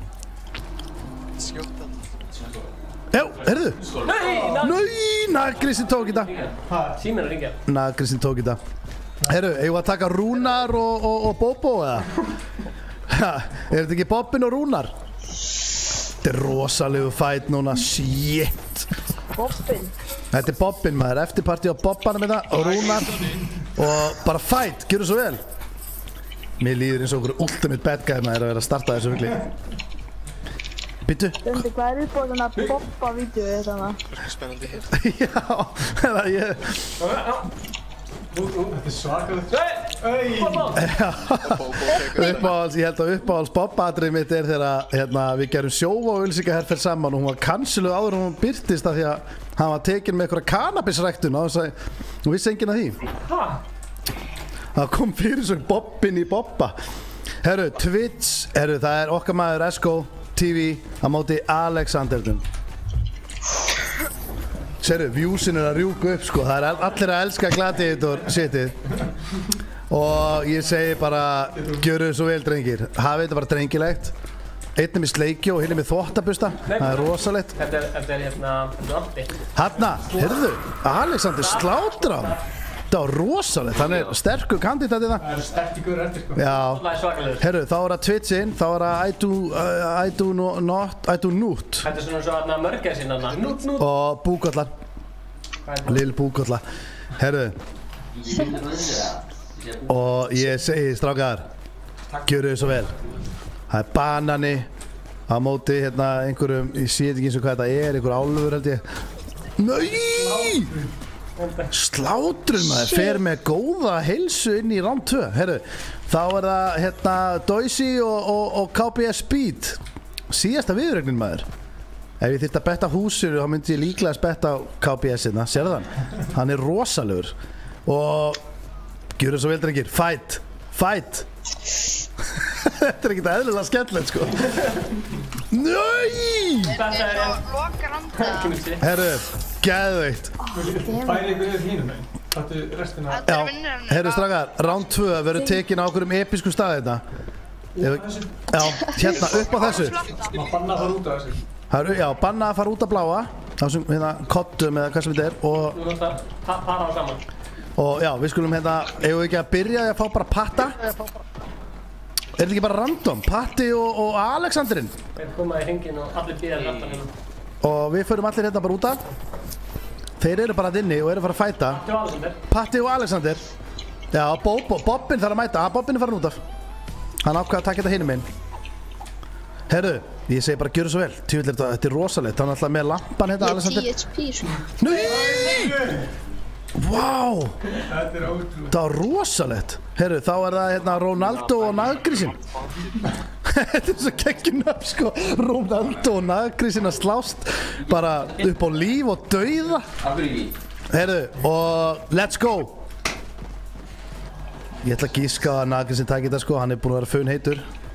Já, heyrðu? Nei, Nagrísinn tók í það. Síminn að ringja. Nagrísinn tók í það. Heyrðu, eigum við að taka Rúnar og Bobo, eða? Er þetta ekki Bobbin og Rúnar? Þetta er rosalegu fæt núna, shit. Bobbin. Þetta er Bobbin, maður, eftirparti á Bobbanum með það og Rúnar og bara fight, gjör svo vel. Mér líður eins og okkur ultimate bad guy maður að vera að starta þessu vikli. Byttu? Dundi, hvað er upp á svona Bobba-vídeói þarna? Það er spennandi hér. Já, það ég... Þetta er svakalegt. Uppáhalds, ég held að uppáhalds Bobba-atrið mitt er þegar við gerum sjó og auglýsingaherferð saman og hún var canceluð áður og hún byrtist af því að hann var tekinn með einhverja kannabisræktun og hún vissi enginn að því. Það kom fyrir svo Bobbin í Bobba. Herru, Twitch, það er okkar maður Esko TV á móti Alexandernum. Sérðu, viewsin er að rjúka upp, sko. Það er allir að elska Gladiator shitið. Og ég segi bara, gjöru svo vel, drengir. Hafið þetta bara drengilegt. Einn er með sleikju og hinn er með þvottabusta. Það er rosalegt. Þetta er hérna, Aldi. Hanna, heyrðu, Alexander slátra hann. Það var rosalegt, hann sterkur kandidat í það. Það sterkir guður eftir sko. Já. Það svakalegur. Herru, þá það Twitch-inn, þá það I do not. Þetta svona svo aðna mörgæð sín aðna. Nút. Og búkollar. Lill búkolla. Herru. Og ég segi, strákar, gjöru þið svo vel. Það banani á móti hérna einhverjum, ég sé ekki eins og hvað þetta einhver álfur held ég. Nei! Slátrun maður, fer með góða heilsu inn í round 2. Herru, þá það hérna Doisy og KBS Speed. Síðasta viðurregnin maður. Ef ég þyrfti að betta húsinu, þá myndi ég líklega að betta á KBS-ina, sérðu hann? Hann rosalegur. Og gjöru svo vel drengir, fight! Þetta ekkert eðlilega skemmtilegt sko. Nei! Herru, geðveikt. Færi ykkur yfir hínum meginn. Þetta restina. Já, herru strákar, round 2 verður tekin á okkurum episkum staði þetta. Já, hérna upp á þessu. Má banna að fara út af þessu. Já, banna að fara út af bláa. Þessum hérna kottum eða hvað sem þetta er. Þú veist að para á saman. Og já, við skulum hérna, eigum við ekki að byrja að fá bara patta? Er þetta ekki bara random? Patti og Alexanderinn? Þeir koma í hringin og allir bíðar aftan hérna. Og við förum allir hérna bara út af. Þeir eru bara inni og eru að fara að fæta. Patti og Alexander. Já, Bobbin þarf að mæta. Bobbin er farin út af. Hann ákvað að taka þetta hinum inn. Herru, ég segi bara gjöru svo vel. Þetta er rosalegt. Hann er alltaf með lampan hérna, Alexander. Ég er 10 HP sko. Nei! Vá! Þetta er ótrúlega. Það var rosalegt. Herru, þá er það hérna Ronaldo og Nagrísinn. Þetta er svo geggjunöfn sko. Ronaldo og Nagrísinn að slást bara upp á líf og dauða. Herru, og let's go. Ég ætla að gíska að Nagrísinn taki þetta sko. Hann er búinn að vera funheitur.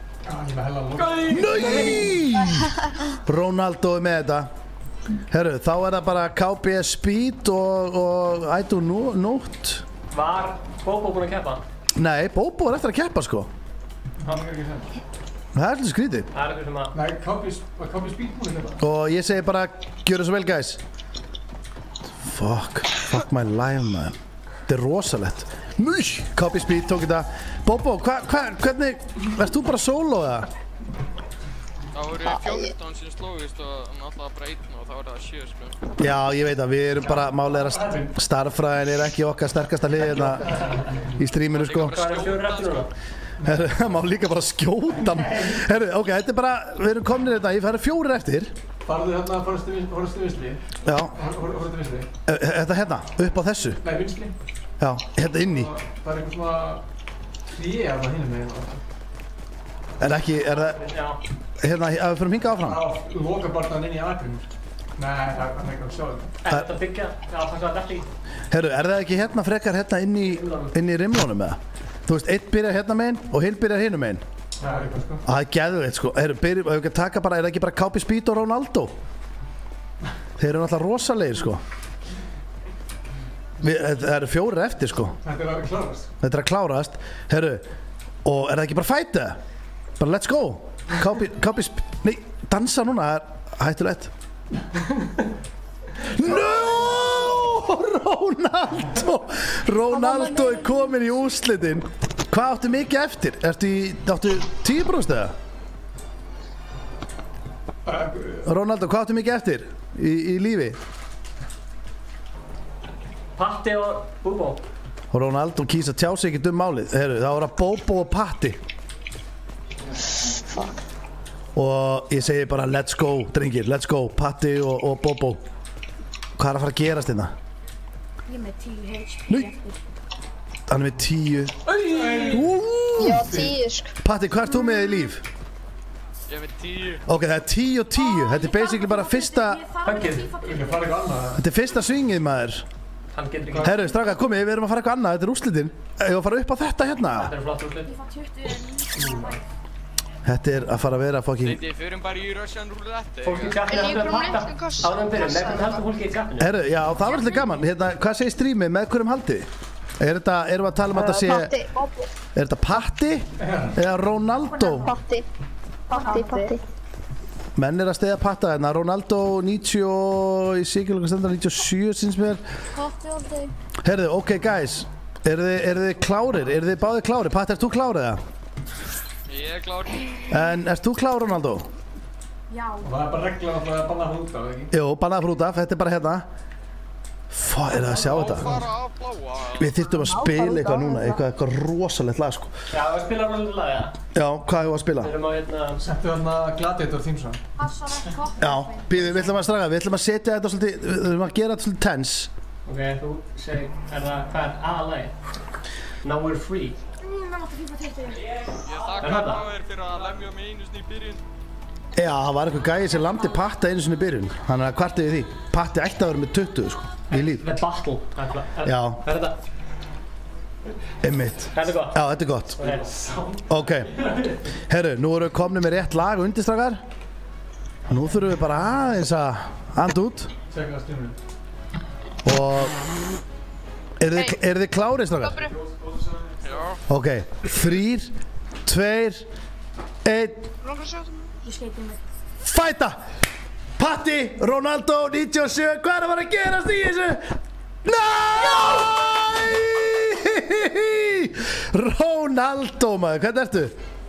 Nei! Ronaldo er með þetta. Herru, þá er það bara KBS Speed og I do not. Var Bobo búinn að keppa? Nei, Bobo er eftir að keppa sko. Hann er ekki sem. Það er svolítið skrítið. Það er eitthvað sem að... Nei, KB Speed búinn að keppa. Og ég segi bara, gjöru svo vel guys. Fuck my life man. Þetta er rosalegt. Nei, KB Speed tók þetta. Bobo, hvernig, erst þú bara solo eða? Það voru 14 sem slóðist og náttúrulega bara 1 og þá var það 7 sko. Já, ég veit að við erum bara, málið er að starffræðin er ekki okkar sterkasta hlið hérna í streaminu sko. Hvað er 4 eftir núna? Herru, það má líka bara skjóta. Herru, ok, þetta er bara, við erum komin í þetta, það eru 4 eftir. Farðu hérna, horfstu vinstri. Já. Horfstu vinstri. Þetta hérna, upp á þessu. Nei, vinstri. Já, hérna inni. Það er eitthvað svona hlýja af það hinum meginn. Er ekki, er það, hérna, að við fyrir hingað áfram? Já, loka barnaðan inn í agrinu. Nei, það er ekki að sjá þetta. Er þetta að byggja? Já, það er þetta ekki. Herru, er það ekki hérna frekar hérna inn í rimlunum eða? Þú veist, einn byrjar hérna meginn og hinn byrjar hinum meginn. Það er eitthvað sko. Það er geðveikt sko. Herru, byrjum, ef við ekki að taka bara, er það ekki bara KB Speed og Ronaldo? Þeir eru náttúrulega rosalegir sko. Það eru 4 eftir sko. Þetta er að klárast. Þetta er að klárast. Herru, og er það ekki bara fight eða? Bara let's go. KB Speed, nei, dansa núna, það er hættulegt. No! Ronaldo er komin í úrslitin. Hvað áttu mikið eftir? Áttu 10% eða? Ronaldo, hvað áttu mikið eftir í lífi? Patti og Bobo. Og Ronaldo kýs að tjá sig ekkert málið. Heru, það voru Bobo og Patti. Og ég segi bara let's go, drengir, let's go. Patti og Bobo. Hvað er að fara að gerast hérna? Ég er með 10 HP. Nei! Hann er með 10. Já, 10 sko. Patti, hvað ert þú með í líf? Ég er með 10. Ok, það er 10 og 10. Þetta er basically bara fyrsta... Þetta er fyrsta swingið, maður. Herru, strákar, komið, við erum að fara eitthvað annað. Þetta er úrslitin. Ég var að fara upp á þetta hérna. Þetta er flott úrslit. Þetta er að fara að vera fucking... Við förum bara í Russian roulette. Fólki í kappinu heldur að pakka. Áðan byrjum, með hverjum heldur fólki í kappinu? Herru, já, það var alltaf gaman. Hérna, hvað segir streamið, með hverjum haldið? Erum við að tala um að þetta sé... Er þetta Patti? Eða Ronaldo? Patti. Menn að stiðja patta hérna. Ronaldo 90 og í Sigurlokka stendur 97 sinns mér. Patti aldrei. Herðu, ok guys. Eru þið klárir? Eru þið báðir klárir? Patti, ert þú klár eða? Ég klár. En ert þú klár, Ronaldo? Já. Það bara regla að banna frá út af, ekki? Jú, bannaði frá út af. Þetta bara hérna. Er það að sjá þetta? Við þyrftum að spila eitthvað núna, eitthvað rosalegt lag sko. Já, við spila rosalegt lag, Já, hvað hefur að spila? Við erum á hérna... Settu hérna Gladiator theme song. Já, við ætlum að straga, við ætlum að setja þetta svolítið, við ætlum að gera þetta svolítið tense. Ok, þú segir, hvað er aðalagi? Now we're free. Ég þakka þér fyrir að lemja mig einu sinni í byrjun. Já, það var eitthvað gæði sem lamdi Patta einu sinni í byrjun. Hann er að kvarta við því. Patti ætti að vera með 20 sko, í líf. Með battle. Já. Hvað er þetta? Einmitt. Þetta er gott. Já, þetta er gott. Ok. Herru, nú erum við komnir með rétt lag undir strákar. Nú þurfum við bara aðeins að anda út. Tjekka stjórnum. Og eru þið klárið strákar? Já. Ok, 3, 2, 1. Ég skeiti mig. Fæta! Patti, Ronaldo, 97, hvað er að fara að gerast í þessu? Næ! Ronaldo maður, hvernig ertu?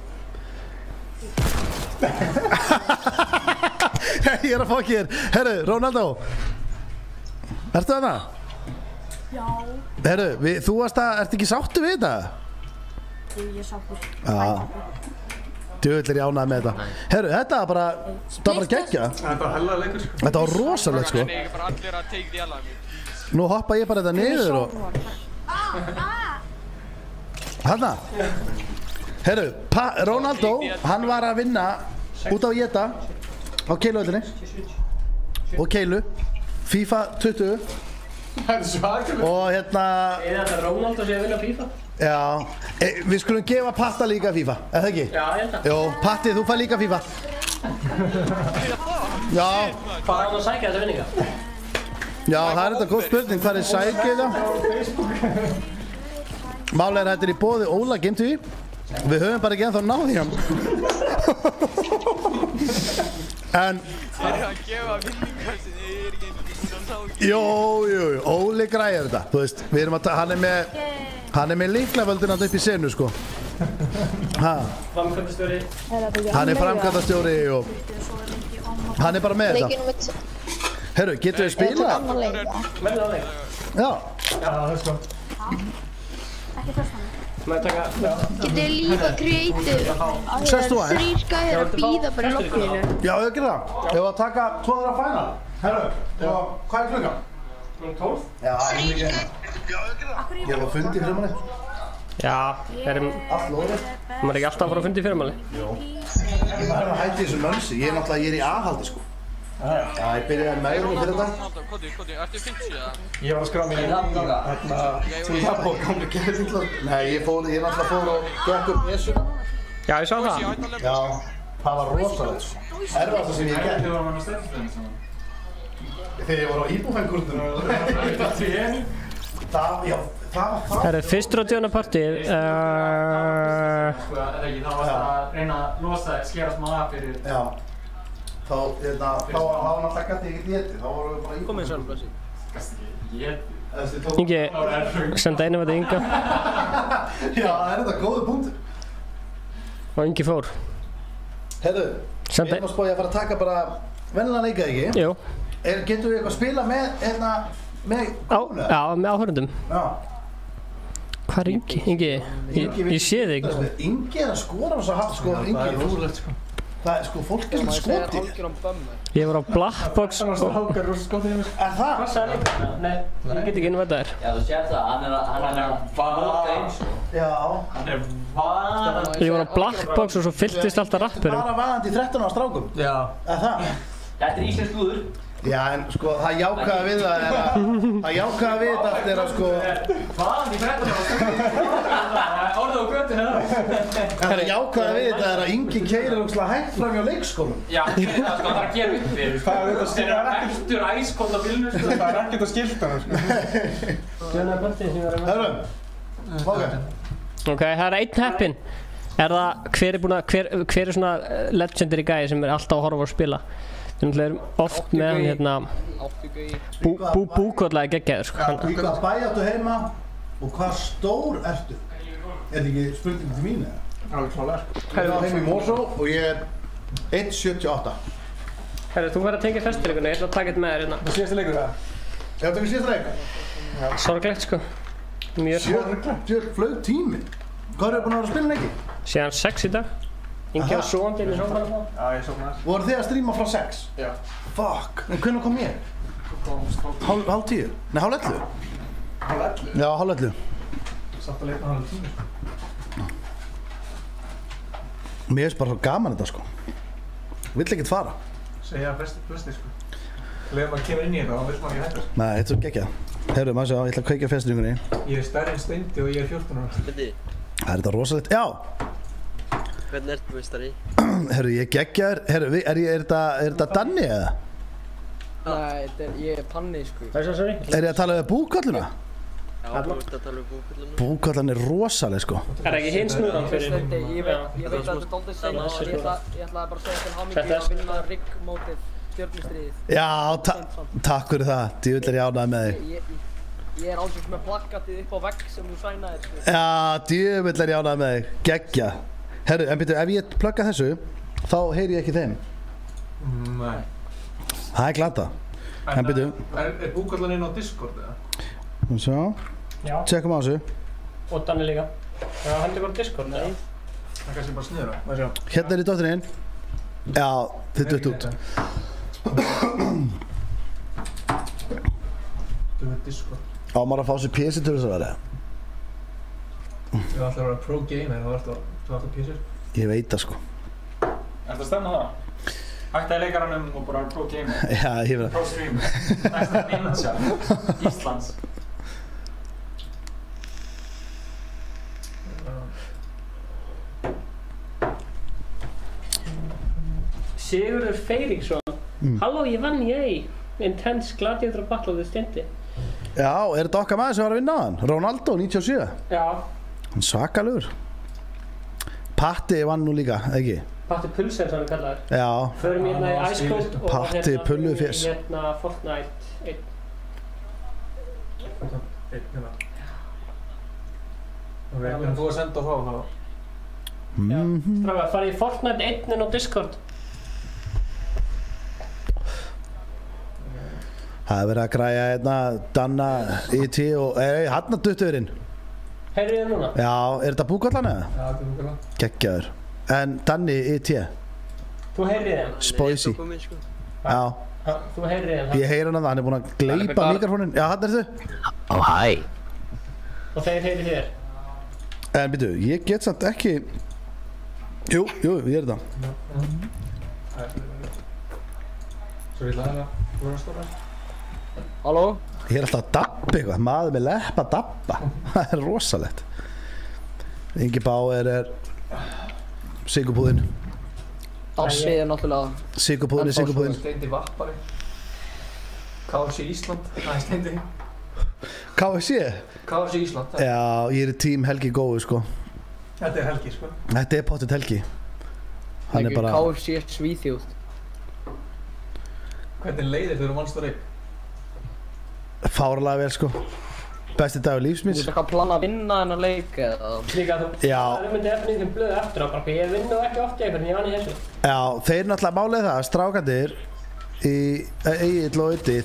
Ég er að fokki þér. Herru, Ronaldo. Ertu þarna? Já. Herru, þú ert ekki sáttu við þetta? Ég er sáttur. Já. Djöfull er ég ánægð með þetta. Herru, þetta var bara geggja. Þetta var hella leikur sko. Þetta var rosalegt sko. Það er ekki bara allir að take the alarm. Nú hoppa ég bara þetta niður og... Hanna. Herru, Ronaldo, hann var að vinna út á Jeta á Keiluhöllinni. Og Keilu. FIFA 20. Það er svakalega. Og hérna... Er þetta Ronaldo sem er að vinna FIFA? Já, við skulum gefa Patta líka FIFA, eða það ekki? Já, ég held það. Jó, Patti, þú fær líka FIFA. Já. Hvað er hann að sækja þessa vinninga? Já, það er þetta góð spurning, hvað er sækið það? Málega er þetta í boði Óla Gimtví. Við höfum bara ekki ennþá náð í hann. En... Það er að gefa vinningar sem ég er ekki Jú, Óli græðir þetta, þú veist, við erum að hann er með líklavöldin að upp í senu, sko. Framkvæmdastjóri. Hann er framkvæmdastjóri og hann er bara með þetta. Herru, getur við spila? Verður það leik? Já. Já, það er sko. Ekki fyrst hann. Getið þið líka creative? Sest þú aðeins? 3 gæðir að bíða bara í lokkinu. Já, ég ekki það. Ef við að taka 2 þeirra final. Herru, hvað er klukkan? 12? Já, ég ekki. Já, ég ekki það. Ég var fundið fyrir manni. Já, erum... Allt lóðið. Maður er ekki alltaf að fara að fundi í fyrirmáli. Jó. Ég var að hætti þessu mönsi. Ég er í aðhaldi, sko. Já, ég byrjaði með meðrum fyrir þetta. Koti, ertu 50 eða? Ég var að skrá mig Þú það búið gamli gerðinglar. Nei, ég náttúrulega fór og gekk upp esuna. Já, ég sá það. Já, það var rosalegt. Erfast sem ég gerði. Þegar var maður stefnstæðin saman. Þegar ég var á íbúfængkurnum. Það var það. Það er fyrstur á djónapartíð. Sko, eða ekki, þá varst að reyna að losa, skera smá af fyrir... Já. Þá var náttúrulega gæti ekki létti. Þá vorum við bara íbúfængkurnum. Komið svo blössi. Létti. Ingi, senda einu þetta Inga. Já, það er þetta góður punktur. Og Ingi fór. Herru, við erum að spá ég að fara að taka bara vennilega leika, ekki? Jú. Getur við eitthvað að spila með kónu? Já, með áhörundum. Já. Hvað er Ingi? Ingi, ég sé þig ekki. Ingi er að skora þess að hafa, sko, Ingi. Það er rúðlegt, sko. Það er, sko, fólk er svolítið skotið. Ég var á Blackbox og... Hákar rosa skotið hjá mér. Er það? Hvað sagði líka? Nei, ég get ekki inn hvað það er. Já, þú sér það, hann er að móta eins og... Já. Hann er vaðan. Ég var á Blackbox og svo fylltist alltaf rappurum. Bara vaðandi í 13 ára strákum? Já. Er það? Þetta er íslensk lúður. Já, en sko, það jákvæða við það er að... Það jákvæða við þetta allt er að sko... Vaðan í 13 ára. Orðið á göttu hérna. Það jákvæða við þetta er að Ingi keyrir ógeðslega hægt fram hjá leikskólum. Já, það er að gera upp fyrir. Það er auðvitað Þeir eru eftir æskóld á bílnu, sko. Það er ekkert að skilta hann, sko. Djónapartíð sem ég var að með. Hörru, ok. Ok, það er einn heppinn. Hver er svona legendary gæi sem er alltaf að horfa og spila? Við erum oft með hann hérna Búkolla er geggjaður sko. Hvaða bæ áttu heima og hvað stór ertu? Er þetta ekki spurning til mín eða? Alveg klálega. Ég á heim í Mosó og ég er 1.78. Herru, þú verður að tengja festileikunni, ég ætla að taka þetta með þér hérna. Það er síðasta leikur það? Ég á að taka síðasta leik? Sorglegt sko. Mjög sorglegt? Djöld, flaug tíminn. Hvað eru búin að vera að spila lengi? Síðan 6 í dag. Ingi var sofandi inn í sófanum þá. Já, ég sofnaði. Voru þið að stríma frá 6? Já. Fuck, en hvernig kom ég? Hálf 10? Nei, hálf 11? Hálf 11? Já, hálf 11. Satt að leika hálf 10. Mér finnst bara svo gaman þetta sko. Vill ekkert fara. Segja flesti sko. Leðum maður kemur inn í þetta og þá vill maður ekki hætta. Nei, þetta er svo geggjað. Heyrðu, maður sjá, ég ætla að kveikja festringunni. Ég er stærri en Steindi og ég er 14 ára. Steindi. Það er þetta rosalegt. Já! Hvernig ertu meistari? Heyrðu, ég er geggjaður. Heyrðu, er þetta Danni eða? Nei, ég er Panni sko. Hvað er það, sorry? Er ég að tala við búkolluna? Já, þú ert að tala um búkolluna. Búkollan er rosaleg sko. Er það ekki hinn snúðan fyrir? Ég veit að þetta er doldið seint og ég ætlaði bara að segja til hamingju að vinna riggmótið stjörnustriðið. Já, takk fyrir það. Djöfull er ég ánægður með þig. Ég er alveg með plakatið upp á vegg sem þú sænaðir sko. Já, djöfull er ég ánægður með þig. Geggja. Herru, en byrju, ef ég plugga þessu, þá heyri ég ekki þeim. Nei. Það er glata. En byrju. Er búkollan inn á Discord eða? Sjá. Já. Tjekkum á þessu. Og Danni líka. Já, hann er bara Discord, eða? Það er kannski bara sniður á. Maður sjá. Hérna er í dóttirinn. Já, þið dutt út. Þú veit Discord. Á maður að fá sér PC til þess að vera? Þú ætlar að vera pro gamer, þá ertu að PC? Ég veit það sko. Ertu að stemma það? Hætta í leikaranum og bara pro gamer. Já, ég veit það. Pro streamer. Næsta ninja Íslands. Sigurður Feiríksson. Halló, ég vann Intense Gladiator Battle of the Steindi. Já, er þetta okkar maður sem var að vinna á hann? Ronaldo, 97? Já. Hann svakalugur. Patti vann nú líka, ekki? Patti Pulsen sem hann kallaður. Já. Förum hérna í Ice Cold og Patti Pullufjess. Hérna Fortnite 1. Hérna. Ok, en þú að senda þá þá? Já. Strákar, farið í Fortnite 1 inn á Discord. Það er verið að græja hérna Danna, IT og hann að duttuðurinn. Heyrðu þið núna? Já, er þetta búkollan eða? Já, þetta er búkollan. Geggjaður. En Danni, IT? Þú heyrðir þeim? Spoisi. Já. Þú heyrðir þeim? Ég heyr hann að hann er búinn að gleypa mikrofónin. Já, hann er þau. Ó, hæ. Og þeir heyrðir þér? En byrju, ég get samt ekki... Jú, ég er það. Svo ég ætla að þú verður að stóra. Halló? Ég er alltaf að dabba eitthvað, maður með leppa að dabba. Það er rosalegt. Ingi Bauer er Sigurpúðinn. Dassi er náttúrulega... Sigurpúðinn. Steindi Vappari. KFC Ísland. Það er Steindi. KFC? KFC Ísland. Já, ég er í tím Helgi Góðu sko. Þetta er Helgi sko. Þetta er pottitt Helgi. Hann er bara... KFC Svíþjóð. Hvernig leiðir þegar þú vannst að reip? Fárlega vel sko. Besti dagur lífsmins. Þú veist að plana að vinna þennan leik eða? Líka þú... Já. Það er myndið eftir einhvern blöðu eftir á bara. Ég vinn nú ekki oft í einhvern, ég vann í þessu. Já, þeir náttúrulega málið það, strákandir í Egill og Öddi,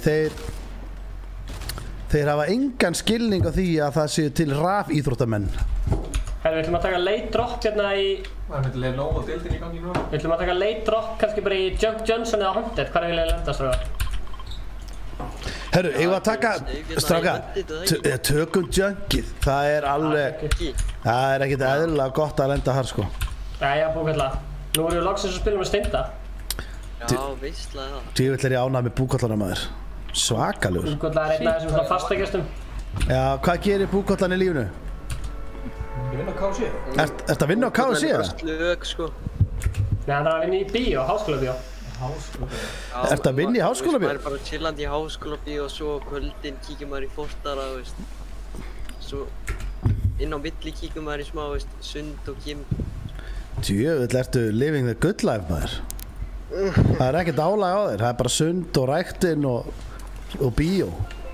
þeir hafa engan skilning á því að það séu til rafíþróttamenn. Herru, við ætlum að taka late drop hérna í... Það er myndið nóg og deildin í gangi núna. Við ætlum að taka late drop kannski bara í Junk Johnson eða Haunted. Hvað er vilja að lenda strákar? Herru, ég var að taka, strákar, tökum Junkið. Það er alveg, það er ekkert eðlilega gott að lenda þar sko. Jæja, búkalla. Nú erum við loksins að spila með Steinda. Já, veistlega það. Djöfull er ég ánægð með búkollana maður. Svakalugur. Búkalla er einn af þessum svona fastagestum. Já, hvað gerir búkollan í lífinu? Ég vinn á KFC. Ertu að vinna á KFC eða? Það er bara slög sko. Nei, hann er að vinna í bíó, háskólabíó. Ertu að vinna í háskólabíó? Það er bara chillandi í háskólabíó og svo kvöldin kíkir maður í Fortara, veist. Svo inn á milli kíkir maður í smá, veist, sund og gym. Djöfull ertu living the good life maður. Það ekkert álag á þér, það bara sund og ræktinn og bíó.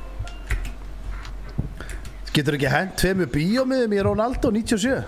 Getur ekki hent 2 bíómiðum í Ronaldo 97?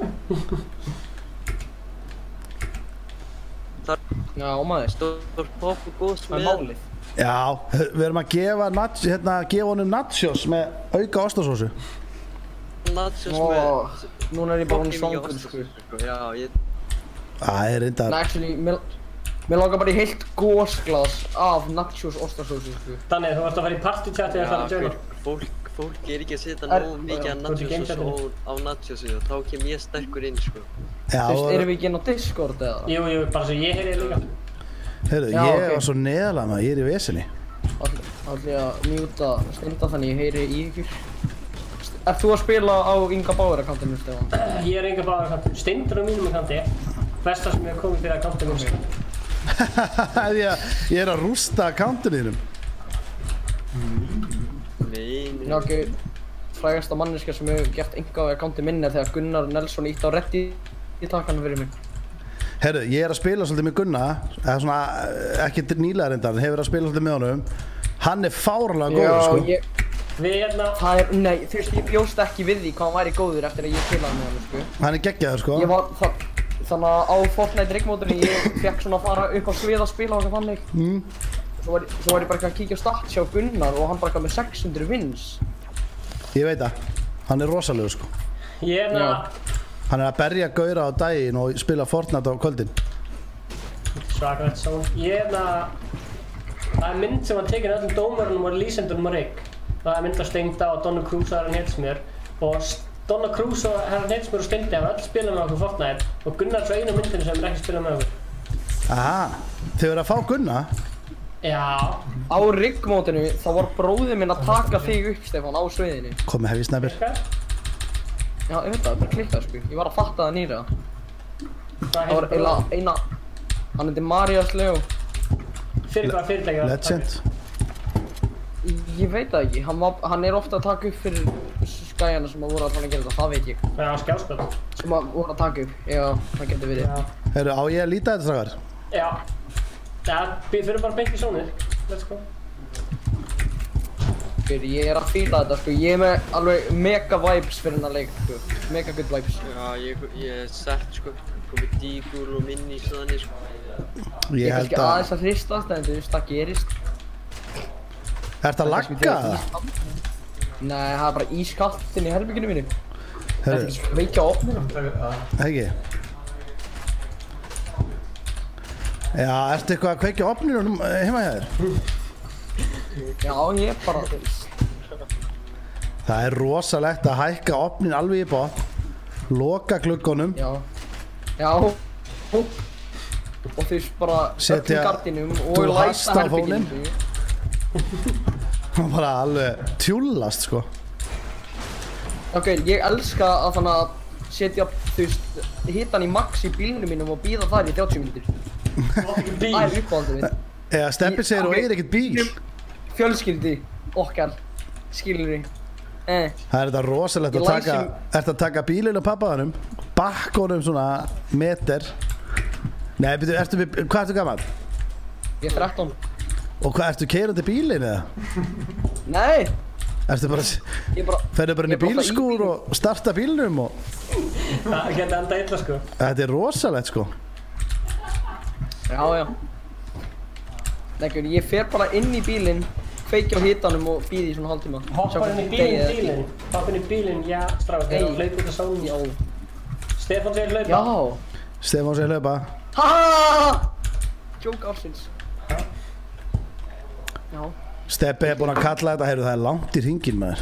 Já, maður, stór pop og góð smið. Já, við erum að gefa honum nachos með auka ostasósu. Nachos með... Núna ég bara svangur, sko. Já, Það reyndar... Nei, actually, mér langar bara í heilt gósglas af nachos ostasósu, sko. Þannig, þú ert að fara í partychat eða fara að joina? Fólk ekki að setja nógu mikið af nachos á nachosu og þá kem ég sterkur inn, sko. Þú veist, erum við ekki inn á Discord eða? Jú, bara svo ég heyri líka. Heyrðu, ég var svo neðalega maður, ég í vesinni. Ætla ég að mjúta Steinda þannig ég heyri í ykkur. Ert þú að spila á Inga Bauer-akkantinu, Stefán? Ég Inga Bauer-akkantinu. Steindur á mínum akkanti. Besta sem ég hef komið fyrir akkantinu minn. Ég að rústa akkantinu þínum. Nei. Já, ok. Frægasta manneskja sem hefur gert Inga Bauer-akkantinu minn er þegar Gunnar Nelson ítti á reddi í takanum fyrir mig. Herru, ég að spila svolítið með Gunna, eða svona, ekki nýlega reyndar, hefur að spila svolítið með honum. Hann fáránlega góður, sko. Það er, nei, þú veist, ég bjóst ekki við því hvað hann væri góður eftir að ég spilaði með hann, sko. Hann geggjaður, sko. Ég var, þannig að á Fortnite riggmódunni ég fekk svona að fara upp á svið að spila og eitthvað þannig. Svo var ég bara ekki að kíkja á stats hjá Gunnar og hann bara eitthvað með 600 wins. Ég veit það, hann rosalegur, sko. Hann að berja gauðra á daginn og spila Fortnite á kvöldin. Svakalegt svo. Það mynd sem var tekin öllum dómarunum og lýsendunum á rigg. Það mynd að Steinda og Donna Cruz og Herran Hetsmér. Og Donna Cruz og Herran Hetsmér og Steindi hafa öll spilað með okkur Fortnite. Og Gunnar svo einu myndinu sem ekki spilað með okkur. Aha, þau verið að fá Gunna? Já. Á riggmódinu þá var bróðir minn að taka þig upp, Stefán, á sviðinu. Kom með heavy sniper. Já, ég veit það, bara klikkað, sko. Ég var að fatta það nýra. Það var eiginlega eina... Hann heitir Marius Leo. Fyrir hvaða fyrirtæki? Legend. Ég veit það ekki. Hann er ofta að taka upp fyrir skæjana sem voru að gera þetta, það veit ég. Já, skjáskot. Sem voru að taka upp. Já, það getur verið. Heyrðu, á ég að líta þetta strákar? Já. Já, við fyrir bara beint í sónir. Let's go. Ég er að fíla þetta, sko. Ég er með alveg mega vibes fyrir hennar leik, sko. Mega good vibes. Já, ég er sett, sko. Komið dígur og minni í staðinni, sko. Ég er kannski aðeins að hristast, en þú veist, það gerist. Ertu að lagga það? Nei, það er bara ískallt inn í herbygginu mínu. Það er ekki kveikja á opninu. Ekki? Já, ertu eitthvað að kveikja á opninu heima hjá þér? Já, ég bara... Það er rosalegt að hækka opnin alveg í botn, loka gluggunum. Já. Og þú veist bara öllum gardinum og læsa herbygginu. Það bara alveg tjúllast, sko. Ok, ég elska að þannig að setja, þú veist, hitan í max í bílnum mínum og bíða þar í 30 mínútur. Það er uppáhaldið mitt. Eða Steppi segir og eigir ekkert bíl. Fjölskyldi okkar, skilur við. Það er þetta rosalegt að taka bílinn á pappaðanum, bakk honum svona meter. Nei, byrju, hvað ertu gammal? Ég er 13. Og hvað, ertu keyrandi bílinn eða? Nei. Ertu bara, ferðu bara inn í bílskúr og starta bílnum og... Það geta enda illa, sko. Þetta er rosalegt, sko. Já. Ég fer bara inn í bílinn, kveikir á hitanum og býði í svona hálftíma. Hoppar inn í bílinn, já, stráð, þegar þú hlaup út af sónum. Já. Stefán segir hlaupa. Já. Stefán segir hlaupa. Joke ársins. Já. Steppi er búinn að kalla þetta, heyrðu, það er langt í hringinn maður.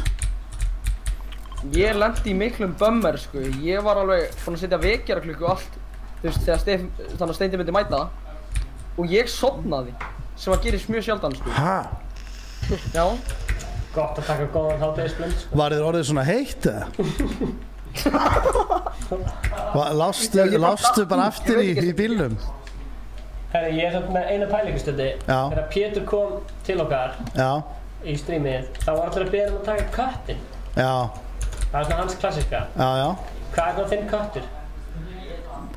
Ég lendi í miklum bömmar, sko. Ég var alveg búinn að setja vekjaraklukku og allt, þú veist, þegar Steindi myndi mæta. Og ég sofnaði, sem að gerist mjög sjaldan, sko. Hæ? Já. Gott að taka góðan hádegisblund, sko. Var þér orðið svona heitt, eða? Lástu bara aftur í bílnum? Herri, ég er svona með eina pælingustundi. Þegar Pétur kom til okkar í streamið, þá var allir að beða að taka köttinn. Já. Það er svona hans klassíska. Já. Hvað er það þinn köttur?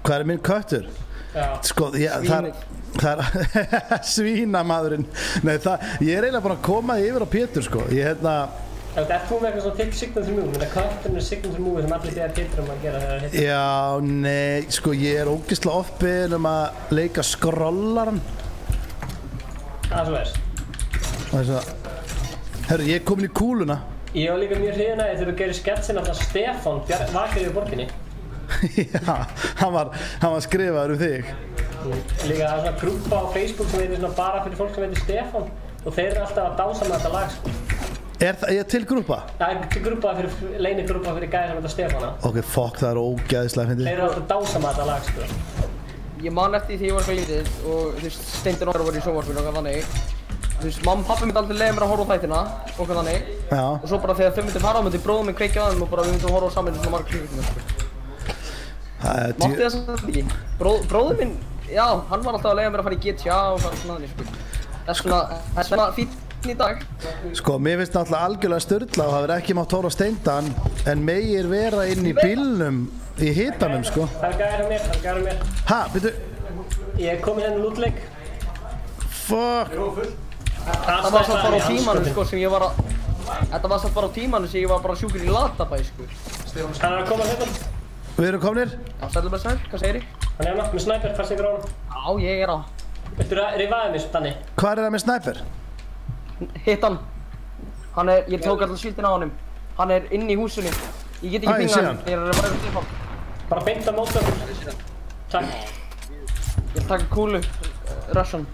Hvað er minn köttur? Já. Sko, það er svínamaðurinn. Nei, ég er eiginlega búinn að koma yfir á Pétur, sko. Er þú með eitthvað svona þitt signature move? Þetta kötturinn er signature move sem allir beða Pétur að gera þegar það hittir? Já, nei, sko, ég er ógeðslega ofbeðinn að leika skrollaran. Það er svo þess. Herru, ég er komin í kúluna. Ég var líka mjög hrifinn að þegar þú gerir sketsin alltaf Stefán vakar yfir borginni. Já, hann var skrifaður þig. Líka það er svona grúpa á Facebook sem heitir svona bara fyrir fólk sem heitir Stefán og þeir eru alltaf að dása með þetta lag, sko. Er til grúpa? Já, til grúpa leinigrúpa fyrir gæði sem heitir Stefána. Ok, fuck, það er ógeðslega fyndið. Þeir eru alltaf að dása með þetta lag, sko. Ég man eftir því ég var eitthvað lítið og þú veist, Steindir okkar voru í sjónvarpinu og þannig. Þú veist, mamma og pappi myndi aldrei leiða mér að horfa á þættina og þannig. Já. Og svo bara þegar þau myndi fara myndi bróðum minn kveikja á þeim og bara við myndum horfa á saman í svona marga klukkutíma, sko. Mátti það samt ekki. Bróður minn, já, hann var alltaf að leiða mér að fara í GTA og fara svona þannig, sko. Það er svona fínn í dag. Sko, mér finnst náttúrulega algjörlega sturla og það verður ekki mátt horfa á Steindan en megir vera inn í bílnum í hitanum, sko. Það er gæðar mér. Ha, byrju? Ég er komin hérna lútleik. Fuck. Það var samt bara á tímanu, sko, sem ég var að... Þetta var samt bara á tímanu sem ég var bara sjúkur í Latabæ, sko. Hann er að koma hérna. Við erum komnir? Já, sætlu bara sæl, hvað segir ég? Hann er hérna með snæper, hvað segir hann? Já, ég er á. Viltu rifaði mig, Danni? Hvað er það með snæper? Hitt hann. Hann er, ég tók alltaf skiltin á honum. Hann er inn í húsinu. Ég get ekki pingað hann, ég er að ræða til hann. Bara beint að móta okkur. Takk. Ég er að taka kúlu, Russian.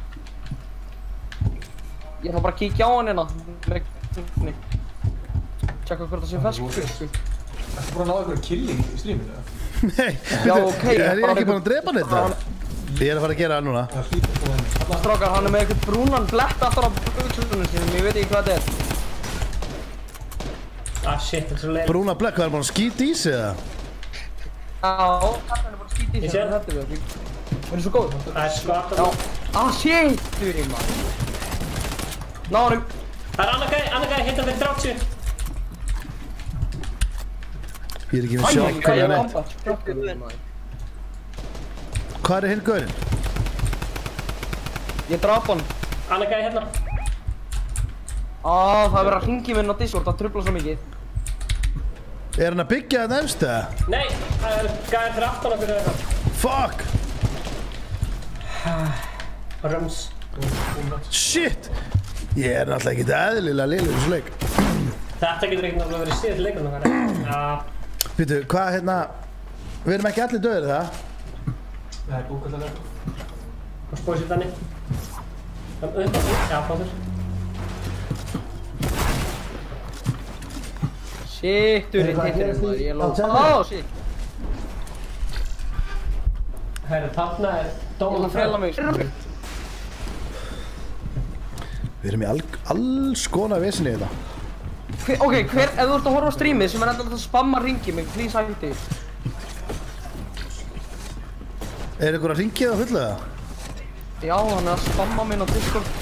Ég ætla bara að kíkja á hann hérna. Tjekka hvort það sé ferskt. Ertu bara að ná einhverju killing í streaminu, eða? Nei, já, ok. Er ég ekki búinn að drepa hann þetta? Ég er að fara að gera það núna. Strákar, hann er með eitthvað brúnan blett aftur á buxunum sínum, ég veit ekki hvað þetta er. Shit, þetta er svo leiðilegt. Brúna blett, hvað er búinn að skýta í sig eða? Já, hann er bara að skýta í sig, það hættir við. Það er svo góð. Það er sko aftur. Shit, þurri maður. Ná honum. Það er annar gæði, hittan fyrir 30. Ég er ekki með sjokk hvað er neitt. Hvað er hinn gaurinn? Ég draf hann. Annar gæði hérna. Það er verið að hringi minn á Discord, það truflar svo mikið. Er hann að byggja það nefnst eða? Nei, það er gæði fyrir aftan okkur eða eitthvað. Fuck! Röms. Shit! Ég er náttúrulega ekkert eðlilega liður í þessu leik. Þetta getur ekkert náttúrulega verið síðan til leikurinn okkar. Já. Býtu, hvað hérna... Við erum ekki allir döðir það? Það er búkallarlega. Og spóið sér þannig. Já, fóður. Shit, þú er hittir maður, ég er lóð. Shit. Herru, þarna er Ég að frela mig. Við erum í alls konar vesinni í þetta. Ok, ef þú ert að horfa á streamið sem er enda að spamma ringi mig, please hætti. Er ykkur að ringið á fullu eða? Já, hann er að spamma minn á Discord.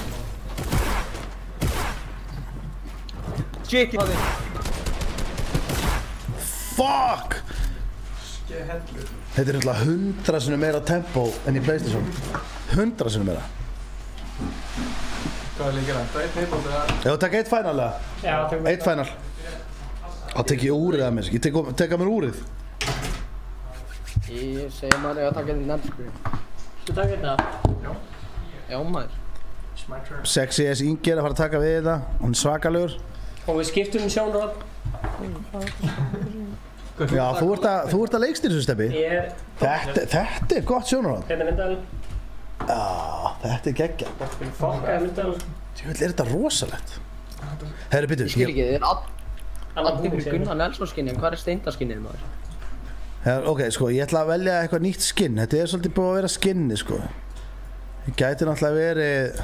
Shit, ég hafði. Fuck! Þetta er náttúrulega 100 sinnum meira tempo enn í PlayStation. 100 sinnum meira. Hvað er líka það? Það er eitt heimótt eða? Já, takk eitt final eða? Já, tökum við. Eitt final. Þá tek ég úrið að mér, ég tek að mér úrið. Ég segi maður að taka þetta nefn, sko. Þú taka þetta? Já. Já, maður. Sexy S. Ingi er að fara að taka við þetta, hann er svakalegur. Og við skiptum sjónröð. Já, þú ert að leikstýra þessu steppi. Þetta er gott sjónarhald. Hérna er myndalinn. Já, þetta er geggjað. Fokkaði myndalinn. Djúvill, er þetta rosalegt. Herri, byrju. Ég skil ekki, þið er allir Gunnar Nelson skinni, en hvað er Steindar skinnið, maður? Ok, sko, ég ætla að velja eitthvað nýtt skinn. Þetta er svolítið búið að vera skinni, sko. Ég gæti náttúrulega verið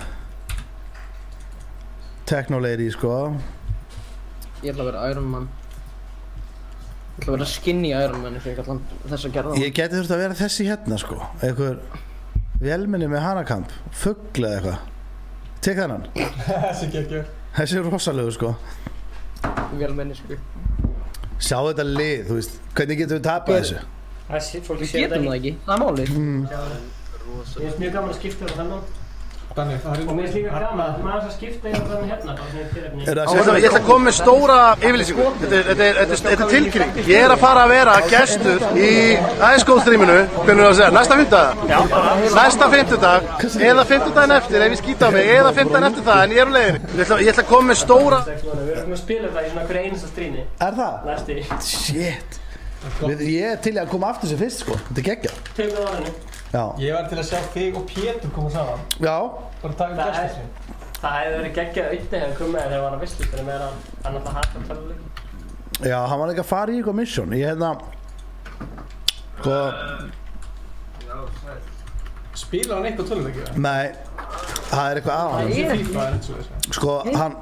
Technoleiri, sko. Ég ætla að vera Iron Man. Ég ætla að vera skinny Iron Man, eins og ég ætla þess að gera það. Ég gæti þurft að vera þessi hérna, sko. Einhver vélmenni með hanakamp, fugl eða eitthvað. Tek þennan. Þessi geggjör. Þessi er rosalegu, sko. Vélmenni, sko. Sjá þetta lið, þú veist. Hvernig getum við tapað þessu? Við getum það ekki, það er málið. Mér finnst mjög gaman að skipta hérna þennan. Og mér finnst líka gaman að skipta hérna hérna. Ég ætla að koma með stóra yfirlýsingu. Þetta er tilkynning. Ég er að fara að vera gestur í Æskóð-streaminu, hvernig þú að segja, næsta fimmtudag. Næsta fimmtudag, eða fimmtudaginn eftir ef ég skýta á mig, eða fimmtudaginn eftir það, en ég er á leiðinni. Ég ætla að koma með stóra... Við erum að spila það í svona hverja einasta stríni. Er það? Næsti. Shit. Ég er til að koma aftur sem fyrst, sko. Þetta er geggjað. Tegum við orðinu. Já. Ég var til að sjá þig og Pétur koma saman. Já. Bara taka gestur sín. Það hefði verið geggjað auðvitað hefur komið þegar það var að visslustur með hann alltaf hægt að töluleik. Já, hann var ekki að fara í eitthvað mission. Ég hérna... Sko... Spilar hann eitthvað töluleiki? Nei. Það er eitthvað á hann. Sko,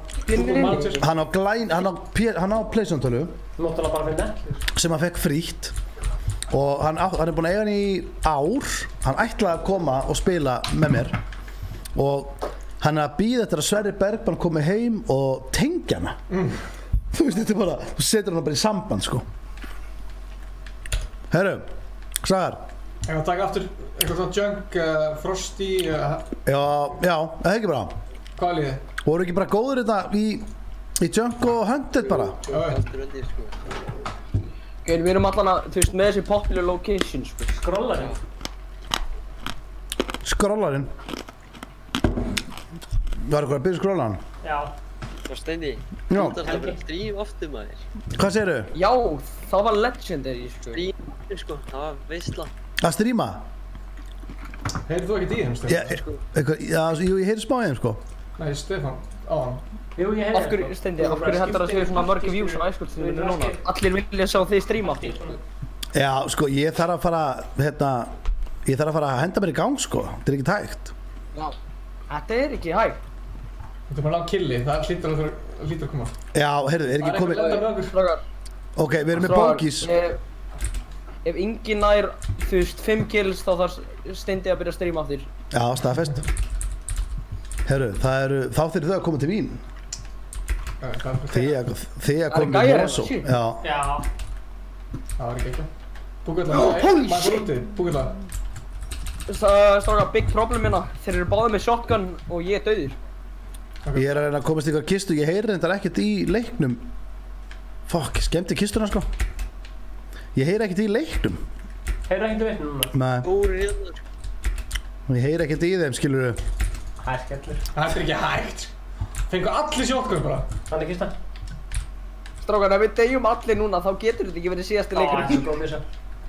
hann á PlayStation-tölu. Nóttalega bara fyrir Netflix. Sem hann fekk frítt. Og hann er búinn að eiga hann í ár. Hann ætlaði að koma og spila með mér. Og hann er að bíða eftir að Sverrir Bergman komi heim og tengja hana. Þú veist, þetta er bara, þú setur hana bara í samband, sko. Herru, Sagar. Ég var að taka aftur eitthvað svona Junk, Frosty... Já, það er ekki bra. Hvað er liðið? Voru ekki bara góður þetta í Junk og Hunted bara? Við erum allan að, þú veist, með þessi popular location, sko. Scrollarinn. Scrollarinn? Var eitthvað að byrja scrollarinn? Já. Steindi, Já. þú ert alltaf bara stream aftur maður. Hvað segirðu? Já, það var legendary, sko. Stream, sko, það var veistla. Að streama? Heyrðu þú ekkert í þeim, Steindi? Já, jú, ég heyri smá í þeim, sko. Nei, Stefán, á hann. Jú, ég heyri það. Steindi, af hverju heldur það séu svona mörg views á Æskóð-streaminu núna? Allir vilja sjá þig streama aftur. Já, sko, ég þarf að fara að henda mér í gang, sko. Þetta er ekki tægt. Já, þetta er ekki hægt. Þetta er bara langt killi, það hlýtur að koma. Já, heyrðu, er ekki komið... Það er eitthvað lenda með okkur. Ok, við erum með bókís. Ef enginn nær, þú veist, 5 kills þá þarf Steindi að byrja að streama aftur. Já, staðfest. Heyrðu, þá þurfið þau að koma til mín. Þið að koma til Mosó. Já. Það var ekki ekki. Búkvölda, maður fór úti, búkvölda. Stráka, big problem hérna. Þeir eru báðið með shotgun og ég er dauður. Ég er að reyna að komast í eitthvað kistu, ég heyri reyndar ekkert í leiknum. Fuck, skemmti kistuna, sko. Ég heyri ekkert í leiknum. Heyri ekkert í leiknum núna? Nei. Góri hérna. Ég heyri ekkert í þeim, skilur þau. Það er skellur. Það er ekki hægt. Fengu allir shotgun bara. Þannig kista. Strákar, ef við deyjum allir núna, þá getur þetta ekki verið síðasti leikur. Það er svo góð missa.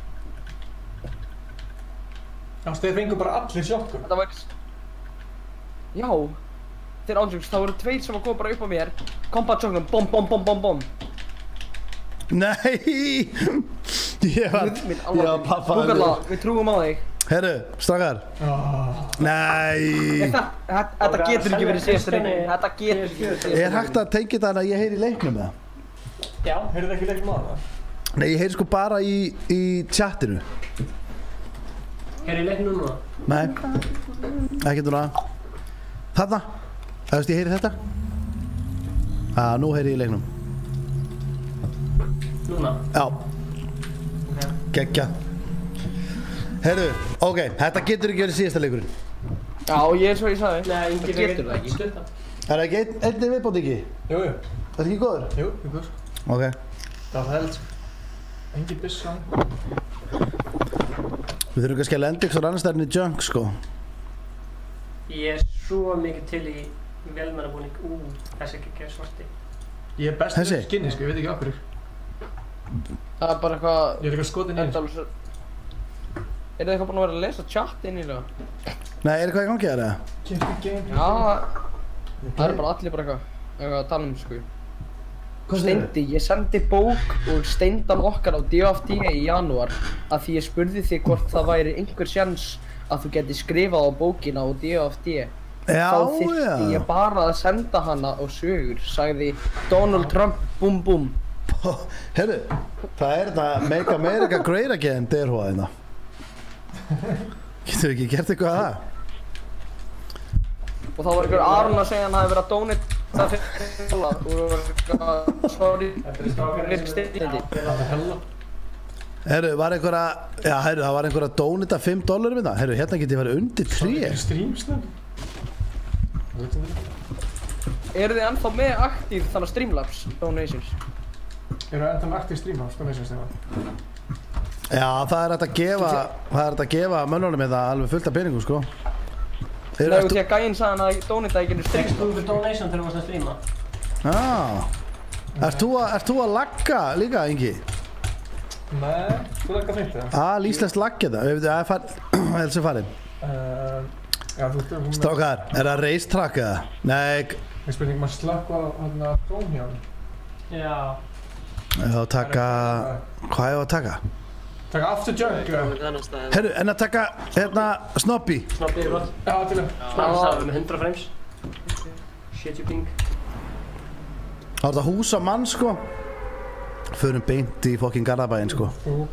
Já, þeir fengu bara allir shotgun. Þetta var... Já. Þeir ánsjóks, það voru 2 sem var komið bara upp á mér. Combat shotgun, bom, bom, bom, bom, bom. Nei! Ég var pappa. Búkarla, við trúum á þig. Herru, strákar. Nei! Þetta getur ekki verið síðasti leikur. Þetta getur ekki verið síðasti leikur. Er hægt að tengja þetta að ég heyri í leiknum eða? Já. Heyrðu ekki leiknum á það? Nei, ég heyri sko bara í chatinu. Heyri í leiknum núna? Nei, ekki núna. Þarna. Það veist, ég heyri þetta. Nú heyri ég í leiknum. Núna? Já. Gekkja. Heyrðu, ok, þetta getur ekki verið síðasta leikurinn. Já, ég er svo ég sagði. Nei, þetta getur það ekki. Er það ekki einnig viðbót ekki? Jú. Það er ekki góður? Jú, góður. Ok. Það var held. Engin byssa. Við þurfum kannski að lenda ykkur annars þarna í Junk, sko. Ég er svo mikið til í velmennabúning. Þessi ekki svarti. Ég er best með skinni, sko, ég veit ekki okkur. Það er bara eitthvað... Ég er eitthvað skotin inn. Er þið eitthvað búin að vera að lesa chat inn í það? Nei, er eitthvað í gangi að það? Já, það er bara allir bara eitthvað að tala um, sko. Steindi, ég sendi bók og steindan okkar á DFD í janúar að því ég spurði þig hvort það væri einhver sjans að þú geti skrifað á bókina á DFD. Já, þá þyrfti ég bara að senda hana á sögur, sagði Donald Trump, búm búm. Herru, það er þetta Make America Great Again derhóðina. Getur ekki gert eitthvað að það? Og þá var einhver Aron að segja hann hafi verið að donate það fyrir hella og það var eitthvað sorry rip Steindi. Herru, var einhver að, já, herru, það var einhver að dónita $5 með það. Herru, hérna geti ég farið undir 3. Það er streamsnögg. Eru þið ennþá með aktív þannig Streamlabs donations? Eru þið ennþá með aktív Streamlabs donations þegar? Já, það er hægt að gefa mönnunum með það alveg fullt af peningum, sko. Nei, og því að gæinn sagði hann að donita ekki nú Streamlabs. Fyrstu donation þegar þú varst að streama. Já. Ert þú að lagga líka, Ingi? Nei, þú laggar hreint það. Íslenskt lagg þetta. Við veitum, það er þessi farið. Já, þú veist. Strákar, er það racetrack eða? Nei. Ég spurning maður slökk á hérna drón hjá hann. Já. Já, taka, hvað er það að taka? Taka after junk. Herru, en að taka, hérna, Snobby. Snobby er gott. Já, til það. Það er með 100 frames. Shit you ping. Það var þetta hús á mann, sko. Förum beint í fokkin Garðabæinn, sko.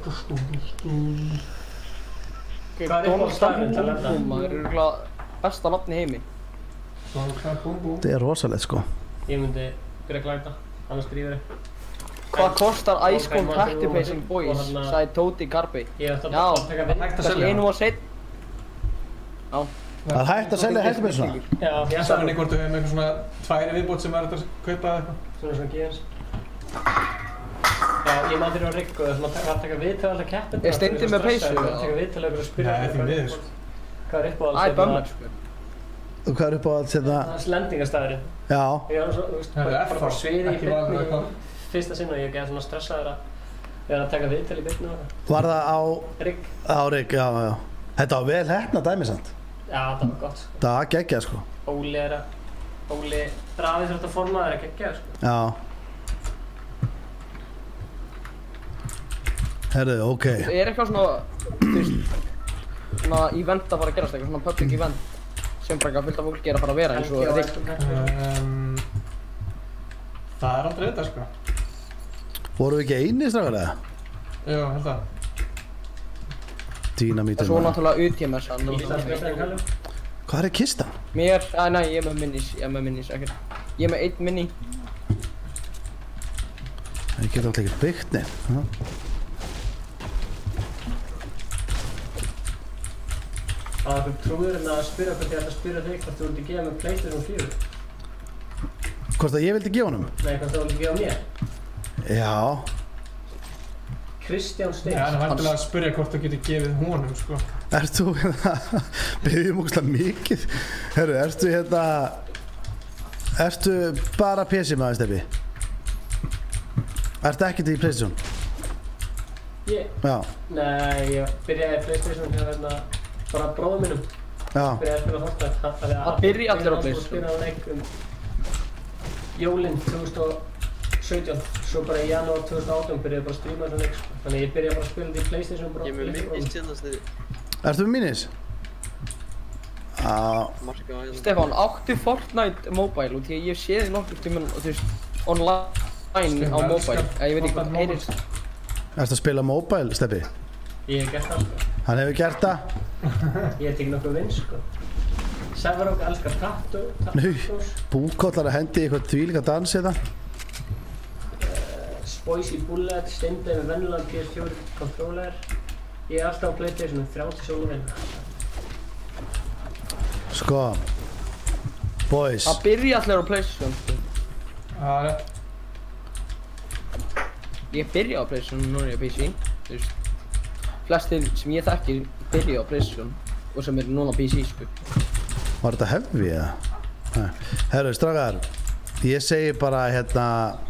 Hvað er eitthvað starfinn til að lenda? Það er örugglega besta nafn í heimi. Þetta er rosalegt, sko. Ég myndi byrja að glæta, annars drífur ég. Hvað kostar Ice Cold Practice Pacing Boys? Sagði Tóti Garbi. Ég ætti að taka við. Þessi einu var seitt. Já. Það er hægt að selja hættupeysuna? Já. Ég sagði henni hvort þú hefði með eitthvað svona 2 viðbót sem er hægt að kaupa eða eitthvað. Svona geins. Já, ég maður fyrir á rigg og það er að taka viðtölu alltaf keppin. Er Steindi með peysu? Það er að taka viðtölu og spyrja hvað er uppáhalds. Æ, bömmar, sko. Og hvað er uppáhalds hérna? Það er lendingarstaðurinn. Já. Ég var svo, þú veist, bara frá sviði í byrnu fyrsta sinn og ég gæði svona stressaður að taka viðtölu í byrnu og það. Var það á... Rigg. Á rigg, já, já. Þetta var vel heppna dæmi samt. Já, það var gott, sko. Það var geggjað, sko. Óli drafið þurft að forma það er geggjað, sko. Já. Herðu, ok. Er eitthvað svona, þú veist, svona event að fara að gerast, eitthvað svona public event sem bara fullt af fólki er að fara að vera eins og rigg? Það er aldrei þetta, sko. Voru við ekki eini strákar eða? Já, held að. Dínamítur. Svo náttúrulega UTMS. Hvað er kistan? Mér, nei, ég er með minis, ekkert. Ég er með 1 mini. Ég get alltaf ekki byggt neitt. Það var trúður en að spyrja hvort ég ætti að spyrja þig hvort þú vildi gefa mig PlayStation 4. Hvort að ég vildi gefa honum? Nei, hvort þú vildi gefa mér. Já. Kristján Steins. Já, hann er vantilega að spyrja hvort þú getur gefið honum, sko. Ert þú hérna, byggjum ógeðslega mikið. Herru, ertu bara PC maður, Steppi? Ertu ekkert í PlayStation? Ég? Já. Nei, ég byrjaði í PlayStation hjá hérna bara bróðum mínum. Já. Byrjaði að spila Fortnite. Það byrja allir á PlayStation. Spila á leik jólinn 2017. Svo bara í janúar 2018 byrjaði bara að streama þessum leik. Þannig ég byrjaði bara að spila í PlayStation bara. Ég með minnist hérna Stefi. Ertu með minis? Stefán, áttu Fortnite Mobile og því að ég sé þið nokkur tíma, þú veist, online á mobile. Ég veit ekki hvað heyrist. Ertu að spila mobile, Steppi? Ég hef gert það, sko. Hann hefur gert það? Ég hef tekið nokkuð vinn, sko. Severok elskar tattoos. Búkollar að hendi í eitthvað þvílíka dans hérna. Spicy Bullet, Steindi með venjulegan PS4 controller. Ég er alltaf á PlayStation 30 sóluvinn. Sko, boys. Það byrja allir á PlayStation, sko. Já, rétt. Ég byrja á PlayStation, nú er ég á PC, þú veist. Flestir sem ég þekkir byrja á PlayStation og sem er núna á PC, sko. Var þetta heavy, eða? Herru, strákar, ég segi bara hérna...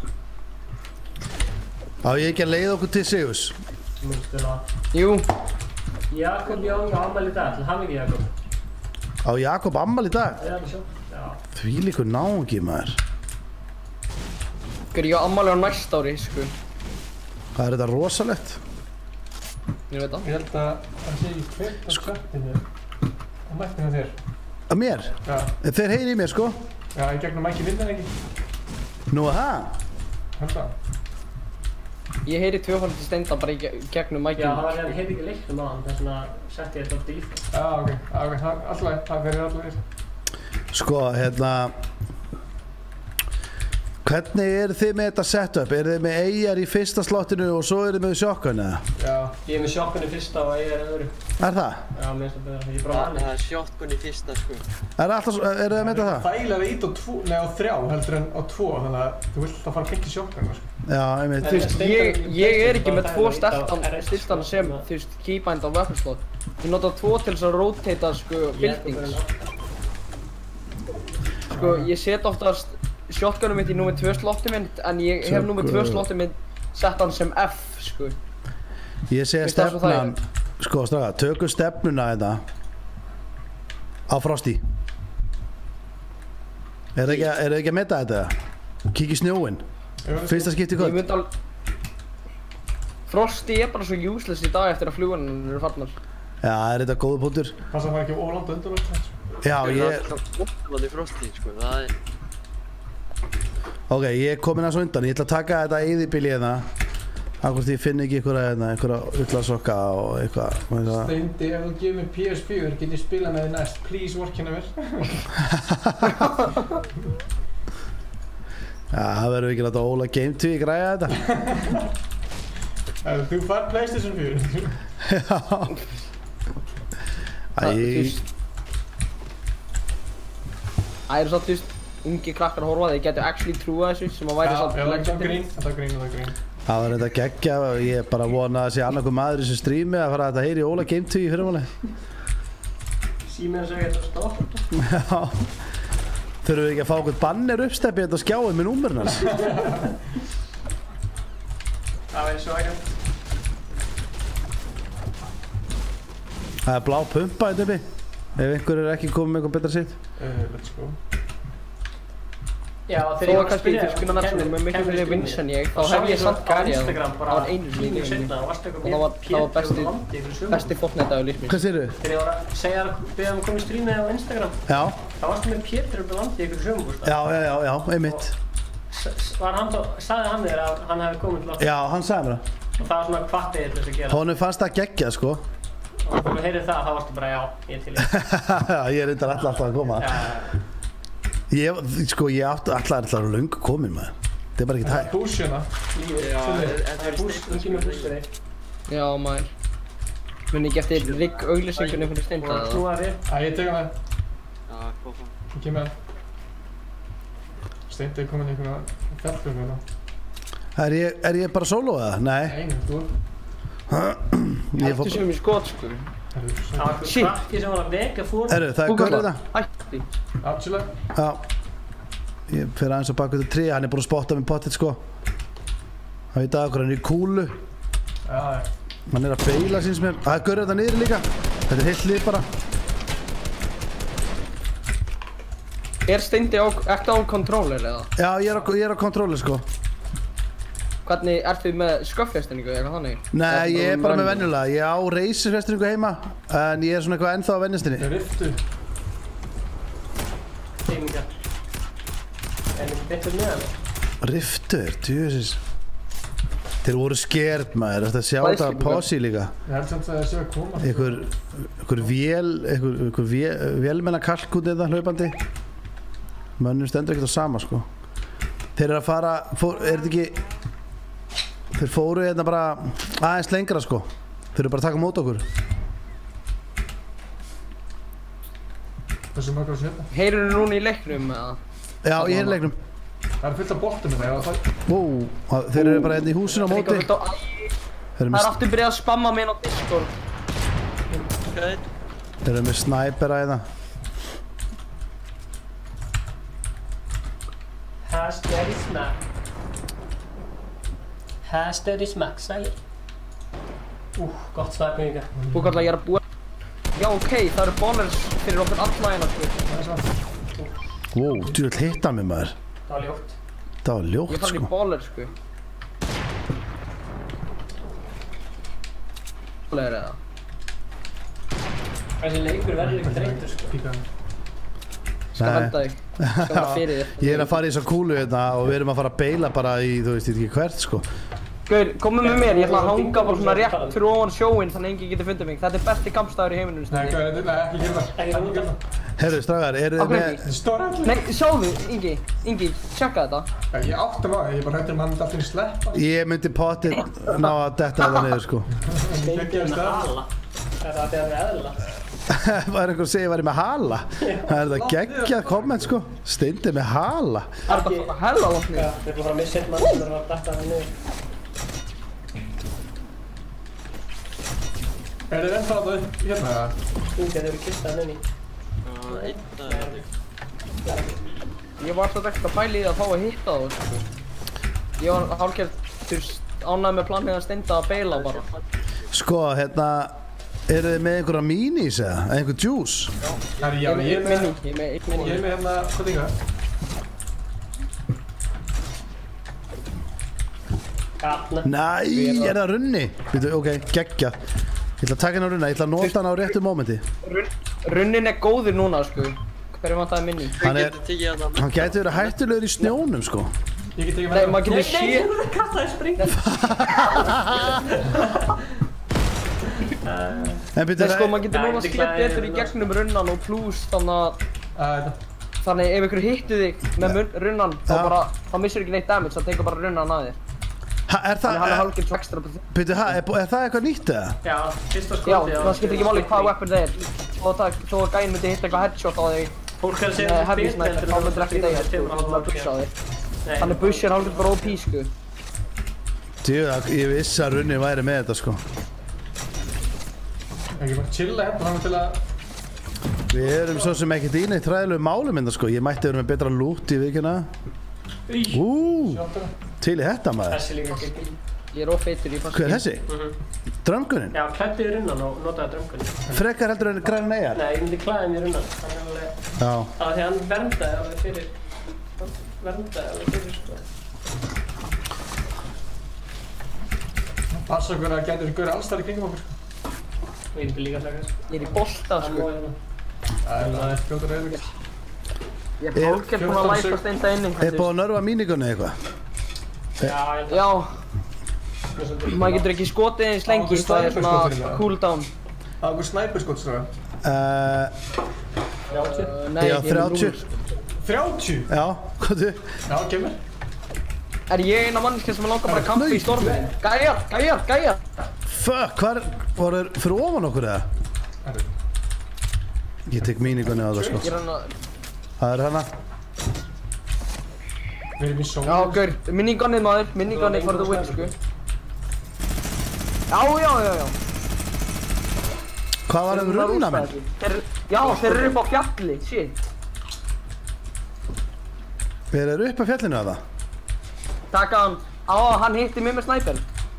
Á ég ekki að leiða okkur til sigurs? Jú. Jakob Jón á afmæli í dag, til hamingju Jakob. Á Jakob afmæli í dag? Já. Þvílíkur náungi, maður. Ég á afmæli á næsta ári, sko. Hvað er þetta rosalegt? Ég veit það. Ég held að það sé í kveikt á chattinu á mæknum hjá þér. Að mér? Já. Þeir heyri í mér, sko? Já, í gegnum mæki vinnan ekki. Nú, það? Held að. Ég heyri tvöfaldi Steinda bara í gegnum mækinu. Já, það var hérna, ég heyrði ekki leiknum á hann, þess vegna setti ég þetta á default. Já, ok, alltaf, það verður alltaf þér. Sko, hérna... Hvernig eru þið með þetta setup? Eru þið með AR í fyrsta slottinu og svo eru þið með shotgun eða? Já, ég er með shotgun í fyrsta og AR í öðru. Er það? Já, mér finnst það betra. Ég er bara vanur. Það er shotgun í fyrsta sko. Eru þið með það? Þægilega ít á 3 heldur en á 2, þannig að þú vilt að fara beint í shotgun sko. Já, einmitt. Þú veist, ég er ekki með 2 stiltan sem, þú veist, keybind á weapon slot. Ég nota 2 til þess að rotata sko buildings. Sko, ég set oftast shotgunum mitt í númer 2 slotti mitt, en ég hef númer 2 slotti mitt sett hann sem F, sko. Ég sé stefnan, sko straka, tökum stefnuna þetta á Frosty. Er þið ekki að meta þetta? Kíkja í snjóinn. Fyrsta skipti kvöld. Frosty er bara svo useless í dag eftir að flugunum eru farnar. Já, er þetta góða punktur? Passa að það ekki ólangt undan okkur. Já, Það er óttalandi Frosty, sko. Það er... Ok, ég er komin að svo undan. Ég ætla að taka þetta eyðibili hérna. Hvort ég finn ekki einhverja ullasokka og eitthvað. Steindi, ef þú gefur mér PS4 get ég spilað með þið næst. Please vorkenna mér. Já, það verður ekki láta Óla Game 2 græja þetta. Þú fær PlayStation 4. Já. Það eru satt, þú veist, ungi krakkar að horfa, þeir getur actually trúa þessu sem að væri satt legendary. Það er grín. Það var þetta geggja, ég bara vona að sé annarkur maður í þessu strími að fara að þetta heyri í Óla Game 2 í fyrirmáli. Síminn að segja þetta stopp. Já. Þurfum við ekki að fá okkur banner uppsteppi þetta á skjáin með númerinn hans? Það er svo ekkert. Það er blá pumpa þetta uppi. Ef einhver er ekki komið með eitthvað betra sitt. Let's go. Já, þegar ég var að spila til National með miklu fyrir vins en ég, þá hef ég samt garjað á einu sinni í lífinu. Og það var besti Fortnite-dagur lífsins. Hvað segirðu? Þegar ég var að segja að við hefum komið strímið á Instagram. Já. Það varstu með Pétur upp á landi í einhverju sögumústa. Já, einmitt. Sagði hann þér að hann hefði komið til landi? Já, hann sagði mér það. Og það var svona hvattið þess að gera. Honum fannst það geggjað, sko. Og þú heyrið það, þá varstu bara já, ég til ég. Já, ég er reyndar alltaf að koma. Ég alltaf er löngu komin maður. Það er bara ekkert hægt. Bús hérna. Það er bús, þú kemur bús fyrir þig. Já, maður. Muni ekki eftir rigg auglýsingunni fyrir Steinda eða? Snúa þér. Ég tek hann það. Já, hvað fann? Ég kem með hann. Steindi er komin í einhverja fjallgöngu hérna. Er ég bara solo eða? Nei. Nei, þú. Hættu sem í skot, sko. Það var eitthvað krakki sem var að veka fór. Það er gaurið þetta. Hætti. Absolutt. Já. Ég fer aðeins á bak við þetta 3, hann er búinn að spotta með pottet, sko. Það veit að okkur, hann er í kúlu. Já. Hann er að beila síns mér. Það er gaurið þetta niður líka. Þetta er heilt lið bara. Er Steindi ekki á controller eða? Já, ég er á controller, sko. Hvernig, ertu með sköffestinningu eða eitthvað þannig? Nei, ég er bara með venjulega. Ég á racerfestinningu heima, en ég er svona eitthvað ennþá á venjastinni. Það er riftu. Heimingar. En ekki betur með hann? Riftur, djúsis. Þeir voru skert maður, þetta sjá þetta posi líka. Ég held samt að það sé að koma. Einhver vélmenna kalk út eða hlaupandi. Mönnum stendur ekkert á sama, sko. Þeir eru að fara, er þetta ekki... Þeir fóru hérna bara aðeins lengra, sko. Þeir eru bara að taka mót okkur. Þessu mörgur að setja. Heyrðu þú núna í leiknum eða? Já, ég heyri leiknum. Það er fullt af boltum hérna. Þeir eru bara hérna í húsinu á móti. Það er aftur byrjað að spamma mig inn á Discord. Þeir eru með snæpera hérna. Hashtag smack. Hashtag smack, sælir. Gott snæping ykkar. Búkallega, ég er að búa... Já, ok, það eru ballers fyrir okkur alla hérna, sko. Wow, djúvel hitt hann mig maður. Það var ljótt. Það var ljótt, sko. Ég fann í ballers, sko. Ballers eða? Þessi leikur verður ekki þreytur, sko. Skal venda þig. Skal vera fyrir þér. Ég er að fara í þessa kúlu hérna og við erum að fara að beila bara í, þú veist ekki hvert, sko. Gaur, komum með mér, ég ætla að hanga bara svona rétt fyrir ofan sjóinn þannig að enginn getur fundið mig. Þetta er besti kampstæður í heiminum, Steindi. Nei, ekki gera það. Herru, strákar, eru þið með... Stóra allir. Nei, sjáðu, Ingi, tjekka þetta. Ég átti maður, ég bara hættir mann alltaf í sleppa. Ég myndi pottið ná að detta það niður, sko. Steindi með hala. Það er eðla. Var einhver að segja að ég væri með hala? Það er það geggjað komment, sko. Steindi með hala. Það er bara hella lóknir. Já, við erum bara að missa einn mann sem er að detta það niður. Er þið ennþá það upp hérna? Ingi, þeir eru kistaðan inni. Ég var alltaf ekkert að pæla í að fá að hitta þá, sko. Ég var hálfgerð, ánægð með planið að Steinda að beila bara. Sko, hérna, eru þið með einhverja minis eða? Einhver juice? Já, ég er með hérna, hvað þingar? Næ, er það runni? Býtu, ok, geggjað. Ég ætla að taka henni á runna, ég ætla að nota hann á réttu mómenti. Runnin er góður núna, sko. Hverju vantaði minni? Hann gæti verið hættulegur í snjónum, sko. Ég get ekki Nei, maður getur Nei, þú ert að kasta þér spring. En býtu, sko, maður getur núna slétt betur í gegnum runnan og pluss þannig ef ykkur hittu þig með runnan þá missur ekki neitt damage, það tekur bara runnan að þér. Þannig hann er hálfgerð svo ekstra. Býtu, er það eitthvað nýtt eða? Já, fyrsta skoti. Já, það skiptir ekki máli hvaða weapon það er. Þó að gæinn myndi hitta eitthvað headshot á þig Fólk er að segja heavy sniper, þá myndir ekki deyja, sko, þá myndir bush á þig. Þannig bush er hálfgerð bara OP, sko. Djöða, ég vissi að runni væri með þetta, sko. Ekki bara chilla hérna, þannig til að... Við erum svo sem ekkert í neitt hræðilegu málum hérna, sko. Ég mætti vera með betra loot í vikuna. Til í þetta, maður. Þessi líka gegn. Ég er ofeitur í fast. Hver er þessi? Drömgunin? Já, klæddi í runnan og notaði drömgunin. Frekar heldur en græn neyjar? Nei, ég myndi klæða hann í runnan. Hann er alveg... Já. Af því hann verndaði alveg fyrir... sko. Passa okkur að gæti þessu gaur alls þar í kringum okkur, sko. Ég myndi líka að sko. Ég er í bolta, sko. Það er fljóta rauðvík. Ég er hálfgerð búinn að læsa Steinda inni. Er búið að nörfa mínigunni eitthvað? Já. Maður getur ekki skotið eins lengi, það er svona cooldown. Það er okkur snæperskot, stráðar. 30? Já, 30. 30? Já, hvað þú? Já, kemur. Er ég eina manneskja sem langar bara að kampa í storminu? Gæjar! Fuck, hvað voru fyrir ofan okkur eða? Ég tek mínigunni á það, sko. Það er hana. Við erum í sól. Já, gaur, minigunnið maður, minigunnið for the win, sko. Já. Hvað var runna minn? Já, þeir eru upp á fjalli, shit. Þeir eru upp á fjallinu að það? Taka hann, hann hitti mig með snæper.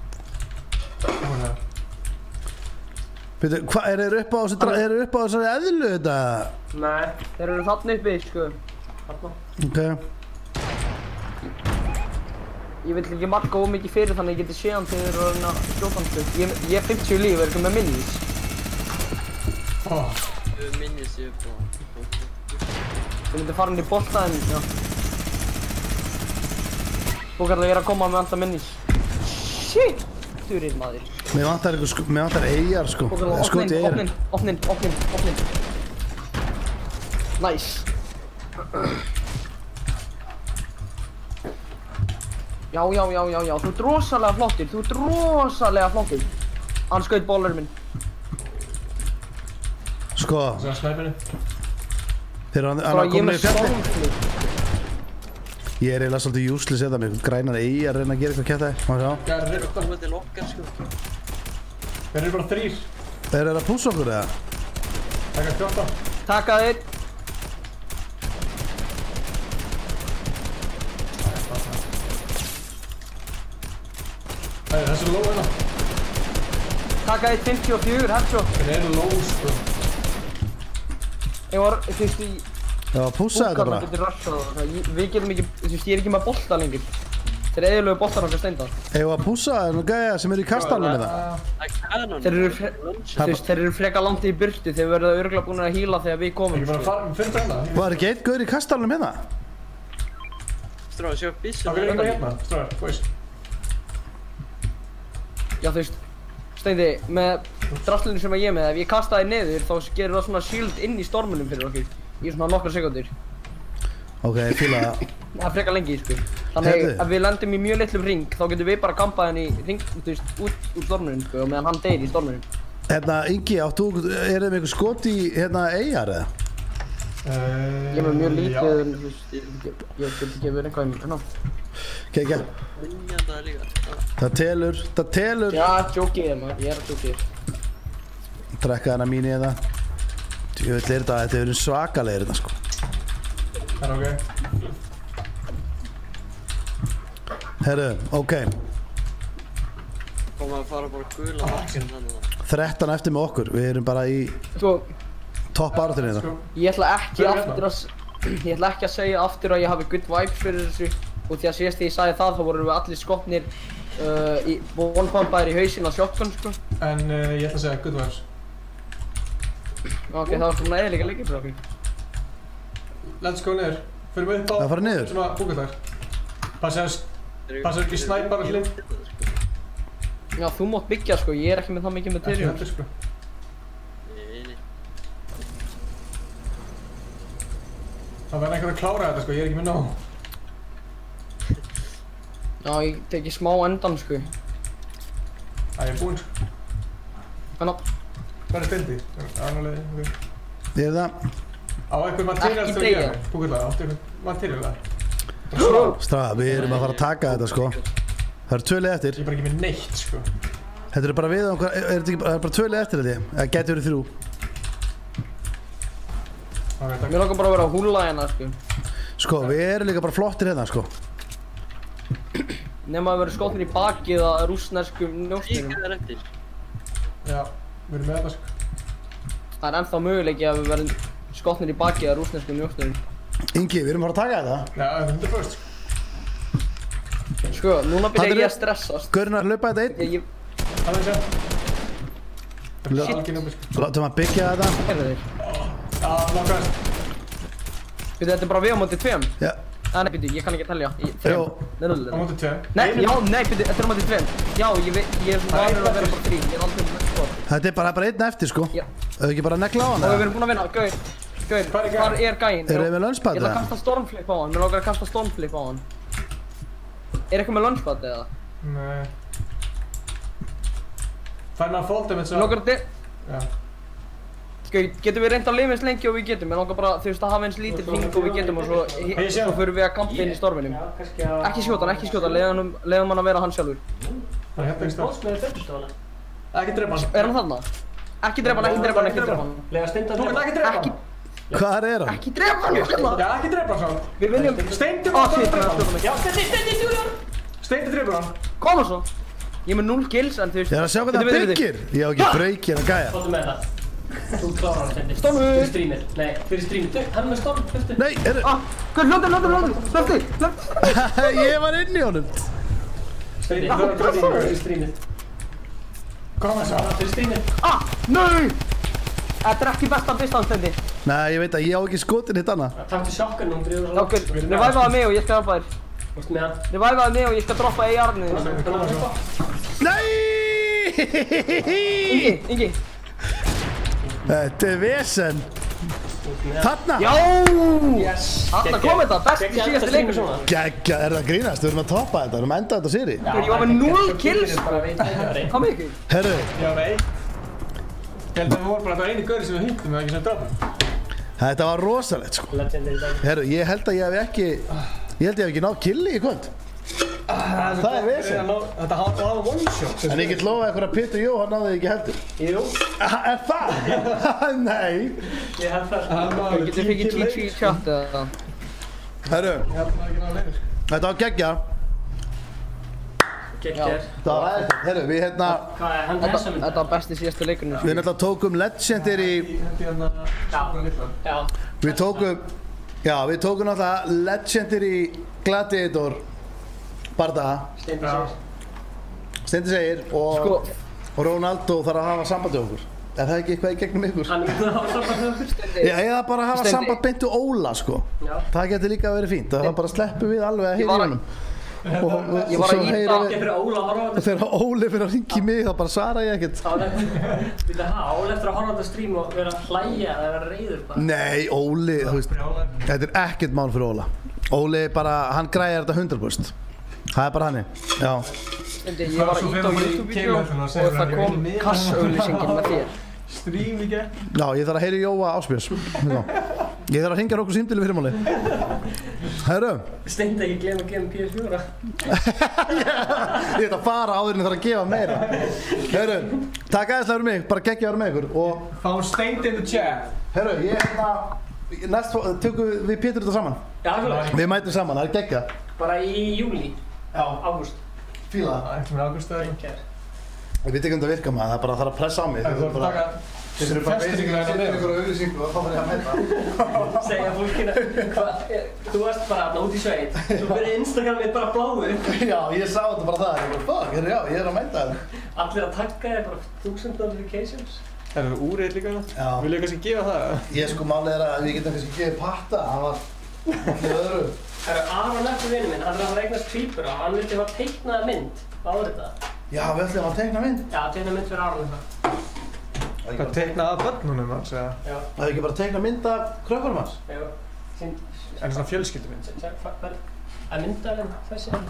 Býtu, hvað, eru þeir upp á þessari eðlu þetta? Nei, þeir eru þarna uppi, sko. Ok. Ég vil ekki marka of mikið fyrir þannig að ég geti séð hann þegar þeir eru að skjóta hann, sko. Ég er 50 líf, er ekki með minis. Minis ég upp á. Ég myndi fara hann í boltaðin, já. Bókarlega ég er að koma með alltaf minis. Shit! Þurrið maður. Mér vantar eyjar, sko. Skot í eyjar. Opnin. Nice. Já, þú ert rosalega flottur, Hann skaut bólurinn minn. Sko. Það er snæperinn. Þeir eru að koma í fjalli. Ég er eiginlega svolítið useless eða með grænar eyjar að reyna að gera eitthvað kæft aðeins. Má sjá. Þeir eru komið til okkar, sko. Þeir eru bara 3. Þeir eru að pússa okkur eða? Taka 14. Taka þeir. Þessi er low hérna. Taka þeir 54, headshot. Þeir eru low, sko. Ég var, þú veist, Já, pússa þetta bara. Við getum ekki, þú veist, ég er ekki með bolta lengur. Þeir eru eðlulegu boltar okkar Steinda. Eigum að pússa þennan gæja sem eru í kastalunum með það? Þeir eru freka langt í burtu, þeir verða örugglega búin að heala þegar við komum. Var ekki eitt gaur í kastalunum hérna? Stráðar, sjá bísum. Það er einhver hérna, stráðar, boys. Já, þú veist, Steindi, með drastlunum sem ég er með, ef ég kasta þig niður, þá gerur það svona shield inn í stormunum fyrir okkur. í svona nokkra sekundur. Ok, ég fíla það. Það er frekar lengi, sko. Þannig ef við lendum í mjög litlum ring, þá getum við bara gampað henni í ring, þú veist, út úr stormunum, sko, og meðan hann deyr í stormunum. Ingi, er það með eitthvað skot í, eyjar, eða? Ég er með mjög lítið, þú veist, ég get ekki verið eitthvað hérna. Kekja. Það telur. Já, djókið maður, ég er að djókið. Drekka hana mín í þetta. Djöfull er þetta verið svakalegir þetta, sko. Það er ok. Herru, ok. Komum að fara bara gula markinn þannig að 13 eftir með okkur, við erum bara í topp áratunni þetta. Ég ætla ekki að segja aftur að ég hafi good vibes fyrir þessu og því að síðast þegar ég sagði það þá vorum við allir skotnir í one-pump-bæðir í hausinn á shotgun, sko. En ég ætla að segja good vibes. Ok, það var svona eðlíka leikir fyrir okkur. Let's go niður. Fyrir við upp á svona búkastar. Passa ekki snæpar og hlinn. Já, þú mátt byggja, sko, ég er ekki með það mikið material. Ekki heldur, sko. Nei. Það verður einhver að klára þetta, sko, ég er ekki með nóg. Já, ég teki smá endan, sko. Það er búinn, sko. Hvernig? Hvað er steindi? Ánalegi, ok. Ég er það. Á einhver material til að gera mig, búkastar, áttu einhver material það. Strafa, við erum að fara að taka þetta, sko. Það eru 2 lið eftir. Ég er bara ekki með neitt, sko. Þetta er bara við okkur, það er bara 2 lið eftir þetta. Það getur verið 3. Mér langar bara að vera að húlla hérna, sko. Sko, við erum líka bara flottir hérna, sko. Nefn að við erum skotnir í bakið að rússneskum njósnurum. Líka þær eftir. Já, við erum með þetta, sko. Það er ennþá möguleiki að við verðum skotnir í bakið að rússneskum njósnurum. Ingi, við erum að fara að taka þetta. Já, 100%, sko. Sko, núna byrja ég að stressast. Gaurinn að hlaupa þetta einn. Það er Shit. Látum að byggja þetta. Herðu þeir. Já, nokkast. Þetta er bara við á móti 2. Já. Nei, byrju, ég kann ekki að telja. 3. Á móti 2? Nei, byrju, þetta er á móti 2. Já, ég er svona vanur að vera bara 3. Ég er aldrei með skot. Þetta er bara einn eftir, sko. Þau ekki bara negla á hann, og við erum búin að vinna. Gaur, hvar er gæinn? Erum við með launchpad, Ég ætla að kasta stormflip á hann. Mér langar að kasta stormflip á hann. Er eitthvað með launchpad eða? Nei. Fær maður fall damage á... Mér langar að... Já. Gaur, getum við reynd að lifa eins lengi og við getum. Mér langar bara, þú veist, að hafa eins lítill hring og við getum og svo förum við að kampa inn í storminum. Ekki skjóta hann, leiðum hann að vera hann sjálfur. Það er hérna ekki stað. Ekki drepa hann. Er hann þarna? Ekki drepa hann. Lega steinda drepa hann. Þú veit ekki drepa hann. Hvar er hann? Ekki drepa hann! Já, ekki drepa hann svo. Við viljum... Steindi drepa hann. Já, Steindi drepa hann. Koma svo. Ég er með 0 kills en þú veist... Ég er að sjá hvað það byggir. Ég á ekki brauk hérna gæja. Hvað með það? Þú klárar hann, Steindi. Stormur! Fyrir streamið. Nei, fyrir streamið. Hann er með storm, hlöftu. Nei, Hlöftu! Ég var inn í honum. Steindi, þú er fyrir streamið. Koma svo. Fyrir streamið. Nei! Þetta er ekki besta distance, Steindi. Nei, ég veit að ég á ekki skotin hitt annað. Takk til sjokkar nú, fyrir þú Ok, revivaði mig og ég skal hjálpa þér. Varstu með hann? Revivaði mig og ég skal droppa AR-nið þér. Nei! Ingi. Þetta er vesen. Þarna! Já! Þarna kom þetta, besti síðasti leikur svona. Geggja, er það grínast? Við erum að toppa þetta, við erum að enda þetta sýri. Ég var með 0 kills. Hvað með ykkur? Herru. Já, nei. Ég held að við vorum bara það eini gauri sem við hittum eða ekki sem drafum. Þetta var rosalegt, sko. Herru, ég held að ég hef ekki... Ég held að ég hef ekki náð killi í kvöld. Það er vesen. Þetta var one shot. En ég get lofað ykkur að Pétur Jóhann náði ekki heldur. Jú. Er það? Nei. Ég held það. Getur fikið TG í chat eða? Herru. Ég held að það ekki náðu leiður. Þetta var geggja. Geggjar. Það var aðeins. Herru, við hérna... Þetta var besti síðasti leikurinn. Við náttúrulega tókum Legendir í... Já. Við tókum... Já, við tókum náttúrulega Legendir í Gladiator bardaga. Steindi segir og Ronaldo þarf að hafa samband við okkur. Er það ekki eitthvað í gegnum ykkur? Hann er að hafa samband við okkur, Steindi. Já, eða bara að hafa samband beint við Óla, sko. Já. Það getur líka verið fínt. Það bara sleppu við alveg að heyra í honum. Ég var að íta. Ekki fyrir Óla að horfa á þetta. Þegar Óli fyrir að ringi mig þá bara svara ég ekkert. Óli eftir að horfa á þetta stream og vera að hlæja eða vera reiður bara. Nei, Óli, þú veist, þetta er ekkert mál fyrir Óla. Óli bara, hann græjar þetta 100%. Það er bara hannig, já. Ég var að íta á YouTube-vídeó og það kom kassauglýsingin með þér. Stream í gegn. Já, ég þarf að heyra Jóa Ásbjörns. Ég þarf að hringja okkur símtölu fyrir máli. Herru. Steindi ekki gleyma að gefa PS4. Ég ætla að fara áður en ég þarf að gefa meira. Herru, takk aðeinslega fyrir mig, bara geggja að vera með ykkur og... Fáum Steindi in the chat. Herru, ég næst tökum við Pétur þetta saman. Já, alveg. Við mætum saman, það er geggjað. Bara í júli. Já. Ágúst. Fíla það. Ekki með ágúst eða ekki. Ég veit ekki um þetta virka maður, það er bara að að pressa á mig. Þú þarf að taka festingulega setja ykkur á auglýsingu og þá var ég að mæta. Segja fólkinu, þú varst bara þarna út í sveit, svo byrði Instagramið bara bláu. Já, ég sá þetta bara það, ég bara fuck, já, ég er að mæta það. Allir að tagga þér bara 1000 notifications. Það eru úrið líka það? Já. Vilja kannski gefa það? Ég sko málið er að við getum kannski gefið patta, hann var allir öðru. Aron eftir vinnu minn, hann er að fara eignast tvíbura og hann vildi fara teiknaða mynd á þetta. Já, við ætlum að teikna mynd? Já, teikna mynd fyrir Aron þetta. Hvað teikna að börnunum hans, eða? Já. Það hefði ekki bara teikna mynd af krökkunum hans? Já. En svona fjölskyldumynd? Að myndalinn þessi hann.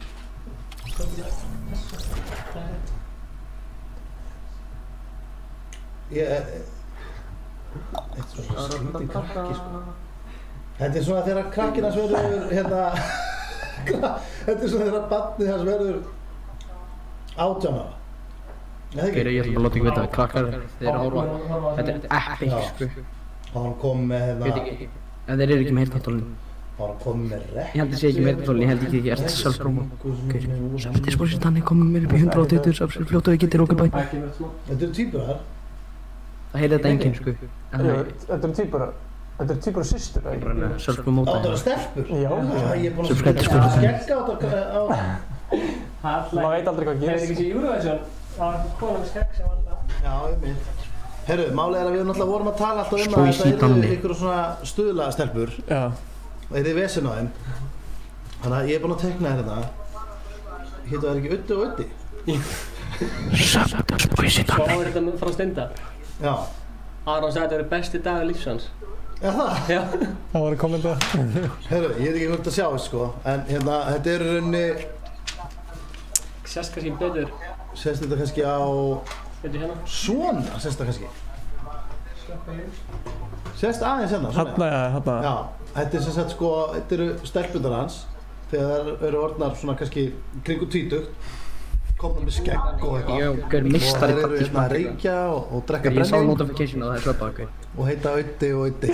Eitt svona skrítið krakki, sko. Þetta er svona þegar krakkinn hans verður, þetta er svona þegar barnið hans verður 18 ára. Ég ætla bara að láta ykkur vita að krakkar þeir horfa. Þetta er epic, sko. Hann kom með Veit ekki, en þeir eru ekki með heyrnartólin. Hann kom með rekk. Ég held að sé ekki með heyrnartólin, ég held ekki að það er sjálfsfróma. Samtíðspórsins þannig komum mér upp í 120 subscribe fljótt og ég geti rókabæ. Þetta eru tvíburar? Það heyrði þetta enginn, sko. Þetta eru tvíburar? Þetta eru tvíburar systur, ekki? Sjálfsfróma. Það eru stelpur? Já. Ég er búinn að Subscribe til skegga á þetta. Maður veit aldrei hvað gerist. Hefur ekki séð Eurovision? Það var eitthvað kona með skegg sem vann það. Já, ég mynd. Herru, málið er að við náttúrulega vorum að tala alltaf um að þetta eru ykkur svona stuðlaða stelpur. Já. Og það er vesen á þeim. Þannig að ég er búinn að teikna þér þetta. Hétu það ekki Uddi og Uddi? Svo er þetta frá Steinda. Já. Aron sagði að þetta verið besti dagur lífsans. Já, það? Já. Það var að kommenta. Herru, ég ekki hvort að sjá þess, sko. En hérna, þetta er í rauninni... Sést kannski betur. Sést þetta kannski á... Betur hérna. Svona, sést þetta kannski. Sést aðeins hérna, svona. Hanna, já, hanna. Já, þetta er sem sagt, sko, þetta eru stelpundar hans. Þegar þær eru orðnar svona kannski kringu 20. Komna með skegg og eitthvað. Já, gaur mistari og þeir eru hérna að reykja og drekka brennivín. Ég sá notification að það er svöpa, ok. Og heita Uddi og Uddi.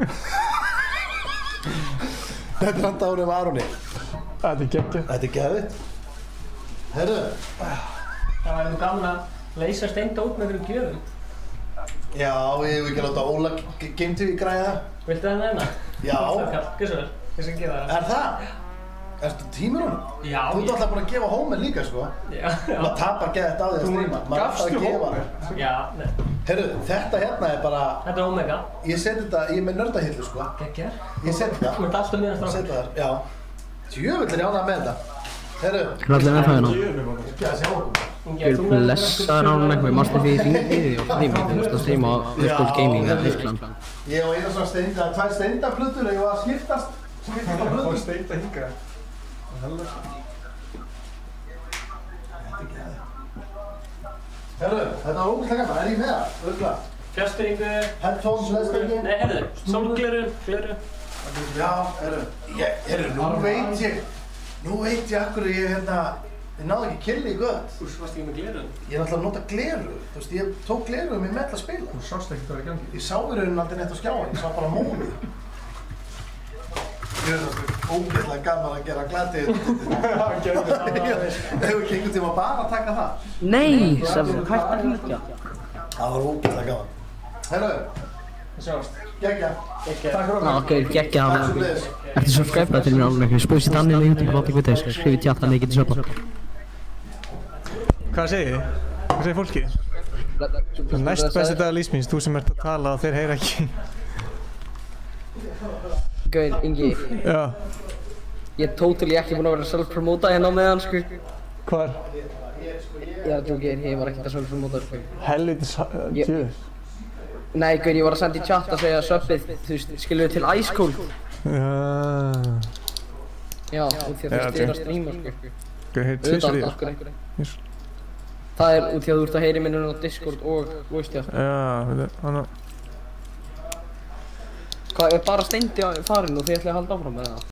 Þetta er handa árið af Aroni. Þetta er geggjað. Þetta er geðvitt. Herru. Það var gaman að leysa Steinda út með einhverjum gjöfum. Já, ég vil ekki láta Óla Game TV græða það. Viltu það nefna? Já. Gjörðu vel, ég skal gefa það. Er það? Ertu tímur honum? Já. Þú ert alltaf búin að gefa Homer líka, sko. Já. Maður tapar geðið á því að stríma. Maður er alltaf að gefa það. Já, nei. Herru, þetta hérna er bara... Þetta er Omega. Ég seti þetta, ég er með nördahillu, sko. Geggjað. Ég seti þetta. Þú ert alltaf miðan strákur. Seti það, já. Djöfull er ég ánægð með þetta. Herru. Hvað er allir með það hérna? Ekki að sjá okkur. Ég blessaður án eitthvað, ég mást því því hringið og streamið, þú veist að streama á Virtual Gaming eða Virkland. Ég og eina svona Steinda, tvær Steinda-plötur, ég var að skiptast á plötur. Og Steinda hinga. Þetta er geðið. Herru, þetta var ógæslega gaman, er ég með það? Örgulega. Fjárstýringu. Headphones, leðstæringu. Nei, herru, sólgleru, gleru. Já, herru, nú veit ég akkur ég ég náði ekki killi í gött. Þú varst ekki með gleru? Ég er náttúrulega að nota gleru. Þú veist, ég tók gleru með til að spila. Þú sást ekki hvað var í gangi? Ég sá í rauninni aldrei neitt á skjáin, ég sá bara móðu. Ég er ógeðslega gaman að gera glatið. Hefur ekki einhvern tíma bara að taka það? Nei, sem hægt að hringja. Það var ógeðslega gaman. Herru, við sjáumst. Gekkja. Takk fyrir okkur. Ok, gekkja. Ertu subscribe til mér alveg, spósi þannig að YouTube láta ykkur þess, skrifið tjátt þannig að ég geti söpa. Hvað segir þið? Hvað segir fólki? Næst besti dagar lífsmíns, þú sem ert að tala og þeir heyra ekki. Gauð, Ingi. Já. Ég er totally ekki búinn að vera self-promota hérna á meðan, sko. Hvar? Ég er að djóka þér, ég var ekkert að self-promota, sko. Helvítis djöðs. Nei, gaur, ég var að senda í chat að segja subbið, þú veist, skilur við til Ice Cold. Já, út því að þú veist, ég er að streama, sko. Auðvitað, okkur einhverjum. Það er út því að þú ert að heyri minn á Discord og voice chat. Já, hann að... Hvað, er bara Steindi farinn og þið ætlaði að halda áfram með það?